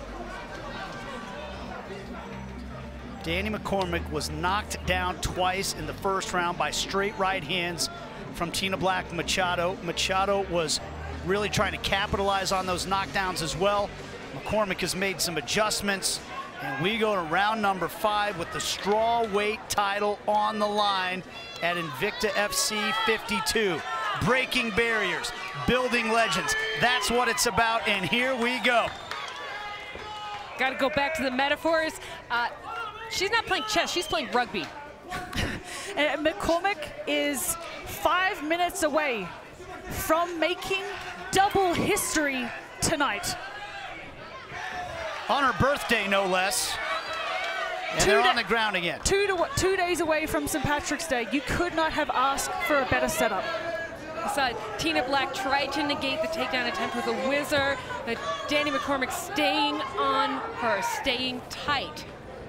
Danni McCormack was knocked down twice in the first round by straight right hands from Tina Black Machado. Machado was really trying to capitalize on those knockdowns as well. McCormack has made some adjustments And we go to round number 5 with the strawweight title on the line at Invicta FC 52. Breaking barriers, building legends. That's what it's about, and here we go. Got to go back to the metaphors. She's not playing chess, she's playing rugby. And McCormack is 5 minutes away from making double history tonight. On her birthday, no less. And they're on the ground again. 2 days away from St. Patrick's Day. You could not have asked for a better setup. We saw Tina Black try to negate the takedown attempt with a whizzer, but Danni McCormack staying on her, staying tight.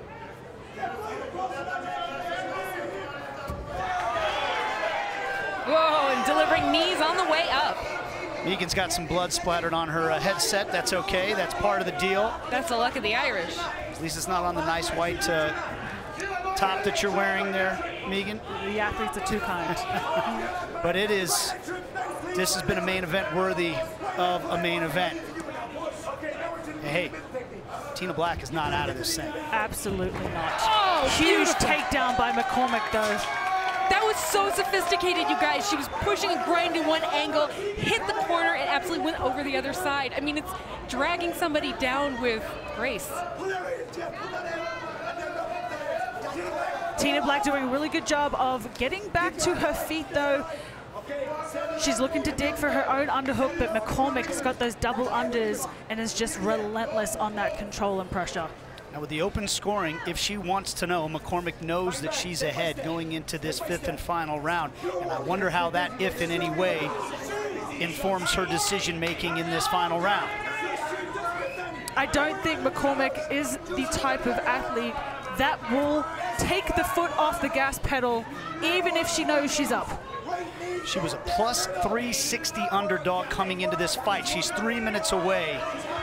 Whoa, and delivering knees on the way up. Megan's got some blood splattered on her headset. That's okay. That's part of the deal. That's the luck of the Irish. At least it's not on the nice white top that you're wearing there, Megan. The athletes are too kind. But it is, this has been a main event worthy of a main event. Hey, Tina Black is not out of this thing. Absolutely not. Oh, huge beautiful. takedown by McCormack, though. That was so sophisticated, you guys. She was pushing and grinding one angle, hit the corner, and absolutely went over the other side. I mean, it's dragging somebody down with grace. Tina Black doing a really good job of getting back to her feet, though. She's looking to dig for her own underhook, but McCormack's got those double unders and is just relentless on that control and pressure. Now with the open scoring, if she wants to know, McCormack knows that she's ahead going into this 5th and final round. And I wonder how that, if in any way, informs her decision-making in this final round. I don't think McCormack is the type of athlete that will take the foot off the gas pedal, even if she knows she's up. She was a plus 360 underdog coming into this fight. She's 3 minutes away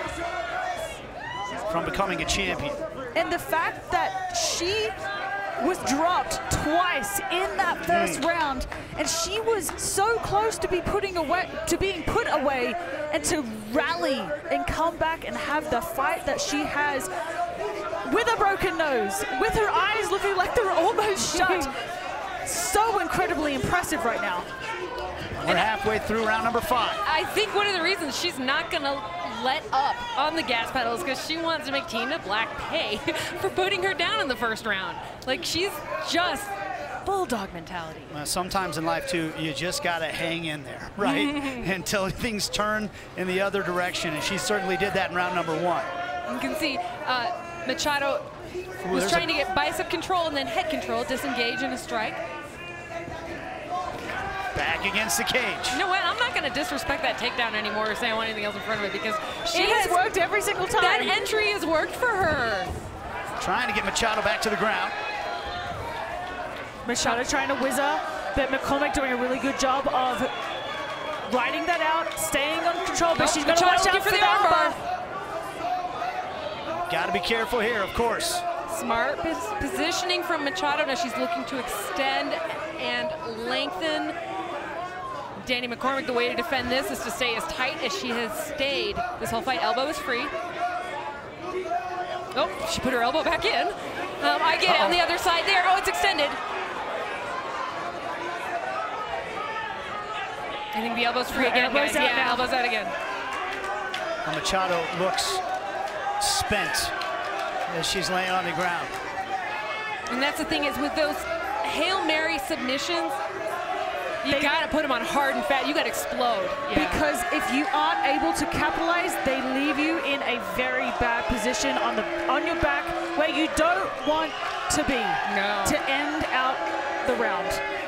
from becoming a champion. And the fact that she was dropped twice in that first round, and she was so close to being put away, and to rally and come back and have the fight that she has with a broken nose, with her eyes looking like they're almost shut. So incredibly impressive right now. We're halfway through round number 5. I think one of the reasons she's not going to let up on the gas pedal is because she wants to make Tina Black pay for putting her down in the first round. Like, she's just bulldog mentality. Well, sometimes in life, too, you just got to hang in there, right? Until things turn in the other direction, and she certainly did that in round number 1. You can see Machado was trying to get bicep control and then head control, disengage in a strike. Back against the cage. You know what? I'm not going to disrespect that takedown anymore or say I want anything else in front of it, because she has worked every single time. That entry has worked for her. Trying to get Machado back to the ground. Machado trying to whizzer, but McCormack doing a really good job of riding that out, staying on control, but she's going to watch out for the armbar. Got to be careful here, of course. Smart positioning from Machado. Now she's looking to extend and lengthen. Danni McCormack, the way to defend this is to stay as tight as she has stayed this whole fight. Elbow is free. Oh, she put her elbow back in. I get it on the other side there. Oh, it's extended. I think the elbow's free again, guys. Yeah, elbow's out again. And Machado looks spent as she's laying on the ground. And that's the thing, is with those Hail Mary submissions, you gotta put them on hard and fat. You gotta explode. Yeah. Because if you aren't able to capitalize, they leave you in a very bad position on your back where you don't want to be to end out the round.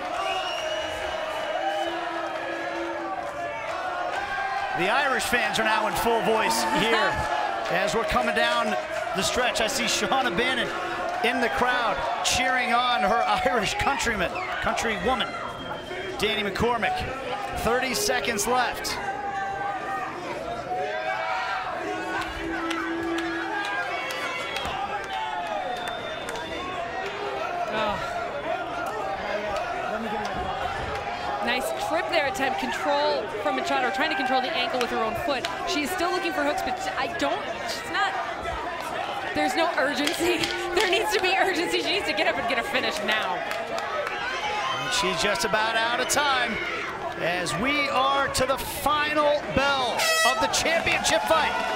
The Irish fans are now in full voice here. As we're coming down the stretch, I see Shauna Bannon in the crowd cheering on her Irish countrywoman, Danni McCormack. 30 seconds left. Nice trip there attempt. Control from Machado, trying to control the ankle with her own foot. She's still looking for hooks, but she's not There's no urgency. There needs to be urgency. She needs to get up and get a finish now. And she's just about out of time as we are to the final bell of the championship fight.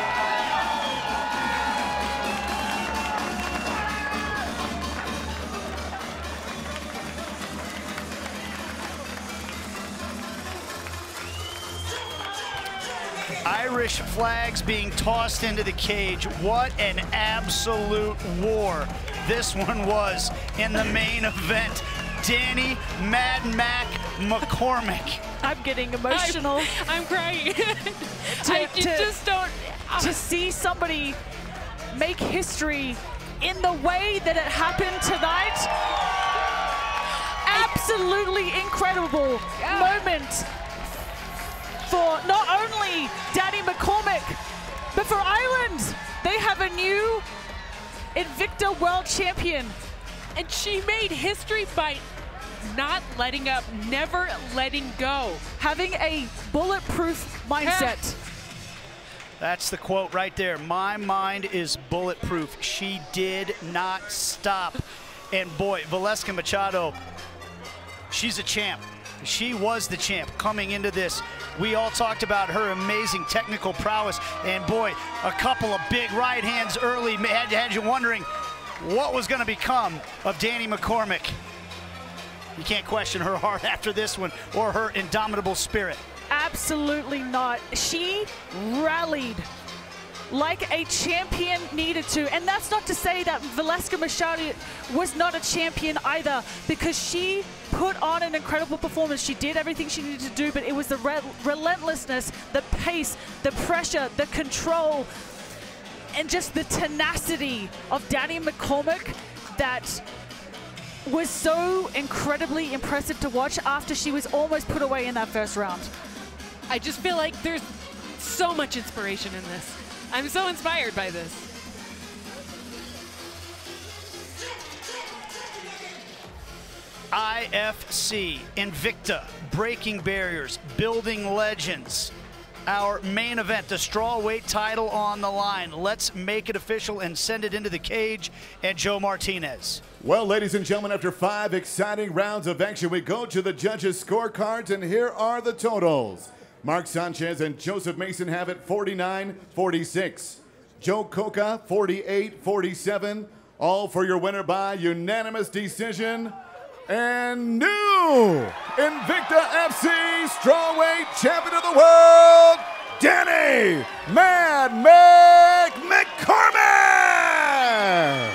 Irish flags being tossed into the cage. What an absolute war this one was in the main event. Danni Mad Mac McCormack. I'm getting emotional. I'm crying. I just don't. To see somebody make history in the way that it happened tonight. Absolutely incredible moment for not only Danni McCormack, but for Ireland. They have a new Invicta World Champion. And she made history by not letting up, never letting go. Having a bulletproof mindset. That's the quote right there. My mind is bulletproof. She did not stop. And boy, Valesca Machado, she's a champ. She was the champ coming into this. We all talked about her amazing technical prowess. And boy, a couple of big right hands early had you wondering what was going to become of Danni McCormack. You can't question her heart after this one or her indomitable spirit. Absolutely not. She rallied like a champion needed to. And that's not to say that Valesca Machado was not a champion either, because she put on an incredible performance. She did everything she needed to do, but it was the relentlessness, the pace, the pressure, the control, and just the tenacity of Danni McCormack that was so incredibly impressive to watch after she was almost put away in that first round. I just feel like there's so much inspiration in this. I'm so inspired by this. IFC, Invicta, breaking barriers, building legends. Our main event, the strawweight title on the line. Let's make it official and send it into the cage. And Joe Martinez. Well, ladies and gentlemen, after 5 exciting rounds of action, we go to the judges' scorecards, and here are the totals. Mark Sanchez and Joseph Mason have it 49-46. Joe Coca, 48-47. All for your winner by unanimous decision. And new Invicta FC Strawweight Champion of the World, Danni Mad Mac McCormack!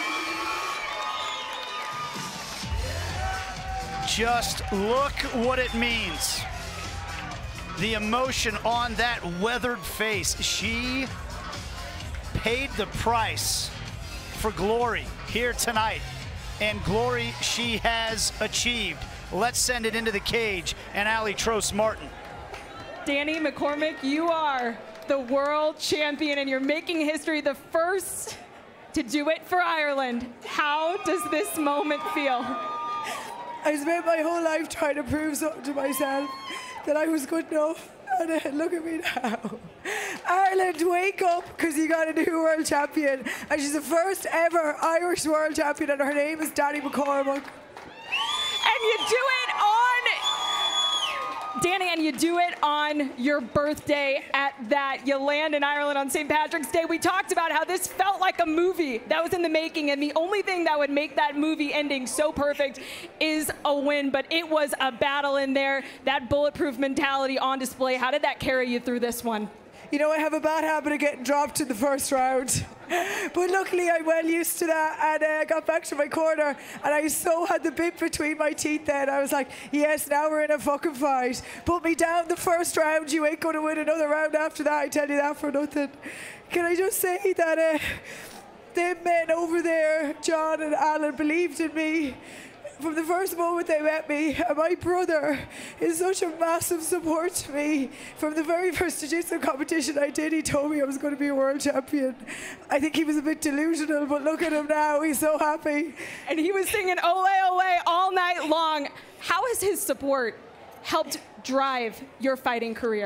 Just look what it means. The emotion on that weathered face. She paid the price for glory here tonight. And glory she has achieved. Let's send it into the cage and Ali Trost-Martin. Danni McCormack, you are the world champion and you're making history, the first to do it for Ireland. How does this moment feel? I spent my whole life trying to prove something to myself, that I was good enough. And look at me now. Ireland, wake up, because you got a new world champion. And she's the first ever Irish world champion, and her name is Danni McCormack. And you do it on, Danni, and you do it on your birthday at that. You land in Ireland on St. Patrick's Day. We talked about how this felt like a movie that was in the making, and the only thing that would make that movie ending so perfect is a win, but it was a battle in there. That bulletproof mentality on display. How did that carry you through this one? You know, I have a bad habit of getting dropped in the first round. But luckily, I'm well used to that, and I got back to my corner, and I so had the bit between my teeth then. I was like, yes, now we're in a fucking fight. Put me down the first round, you ain't going to win another round after that, I tell you that for nothing. Can I just say that them men over there, John and Alan, believed in me from the first moment they met me. And my brother is such a massive support to me. From the very first jiu-jitsu competition I did, he told me I was going to be a world champion. I think he was a bit delusional, but look at him now, he's so happy. And he was singing Ole Ole all night long. How has his support helped drive your fighting career?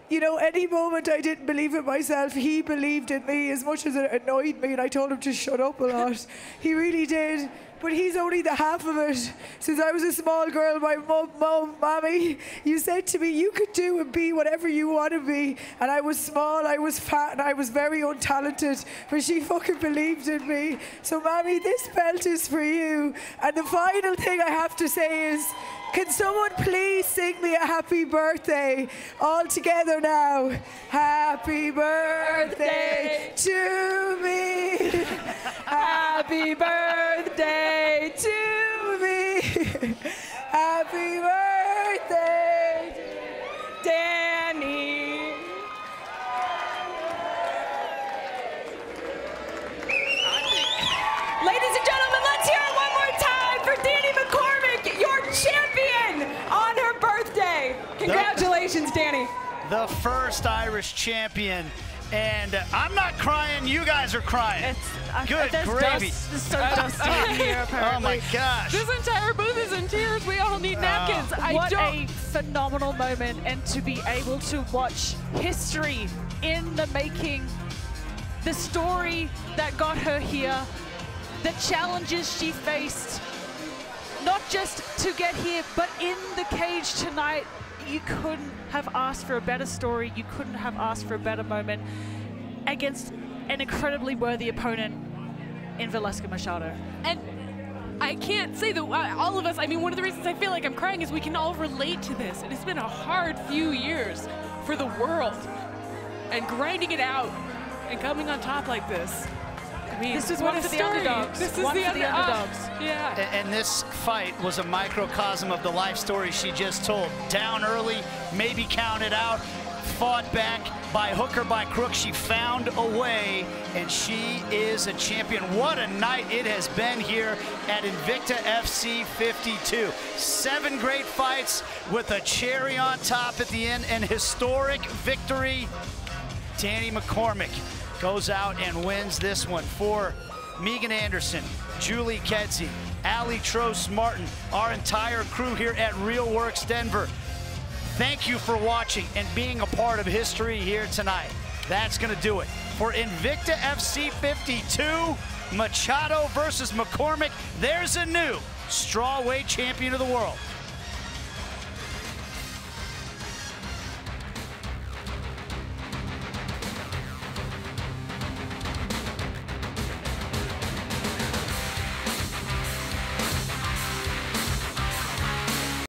you know, any moment I didn't believe in myself, he believed in me as much as it annoyed me, and I told him to shut up a lot. He really did. But he's only the half of it. Since I was a small girl, my mommy, you said to me, you could do and be whatever you want to be. And I was small, I was fat, and I was very untalented. But she fucking believed in me. So, mommy, this belt is for you. And the final thing I have to say is, can someone please sing me a happy birthday? All together now. Happy birthday to me. Happy birthday to me. Happy birthday, Danny. Ladies and gentlemen, let's hear it one more time for Danni McCormack, your champion on her birthday. Congratulations, Danni. The first Irish champion. And I'm not crying, you guys are crying. Good gravy. It's so dusty in here, apparently. Oh my gosh. This entire booth is in tears. We all need napkins. What a phenomenal moment, and to be able to watch history in the making, the story that got her here, the challenges she faced, not just to get here, but in the cage tonight. You couldn't have asked for a better story. You couldn't have asked for a better moment against an incredibly worthy opponent in Valesca Machado. And I can't say that all of us, I mean, one of the reasons I feel like I'm crying is we can all relate to this. It has been a hard few years for the world, and grinding it out and coming on top like this. I mean, this is one for the underdogs. This is one the for the underdogs. Yeah. And this fight was a microcosm of the life story she just told. Down early, maybe counted out, fought back by hook or by crook. She found a way, and she is a champion. What a night it has been here at Invicta FC 52. 7 great fights with a cherry on top at the end, an historic victory. Danni McCormack goes out and wins this one for Megan Anderson, Julie Kedzie, Ali Trost-Martin, our entire crew here at Real Works Denver. Thank you for watching and being a part of history here tonight. That's going to do it. For Invicta FC 52, Machado versus McCormack, there's a new strawweight champion of the world.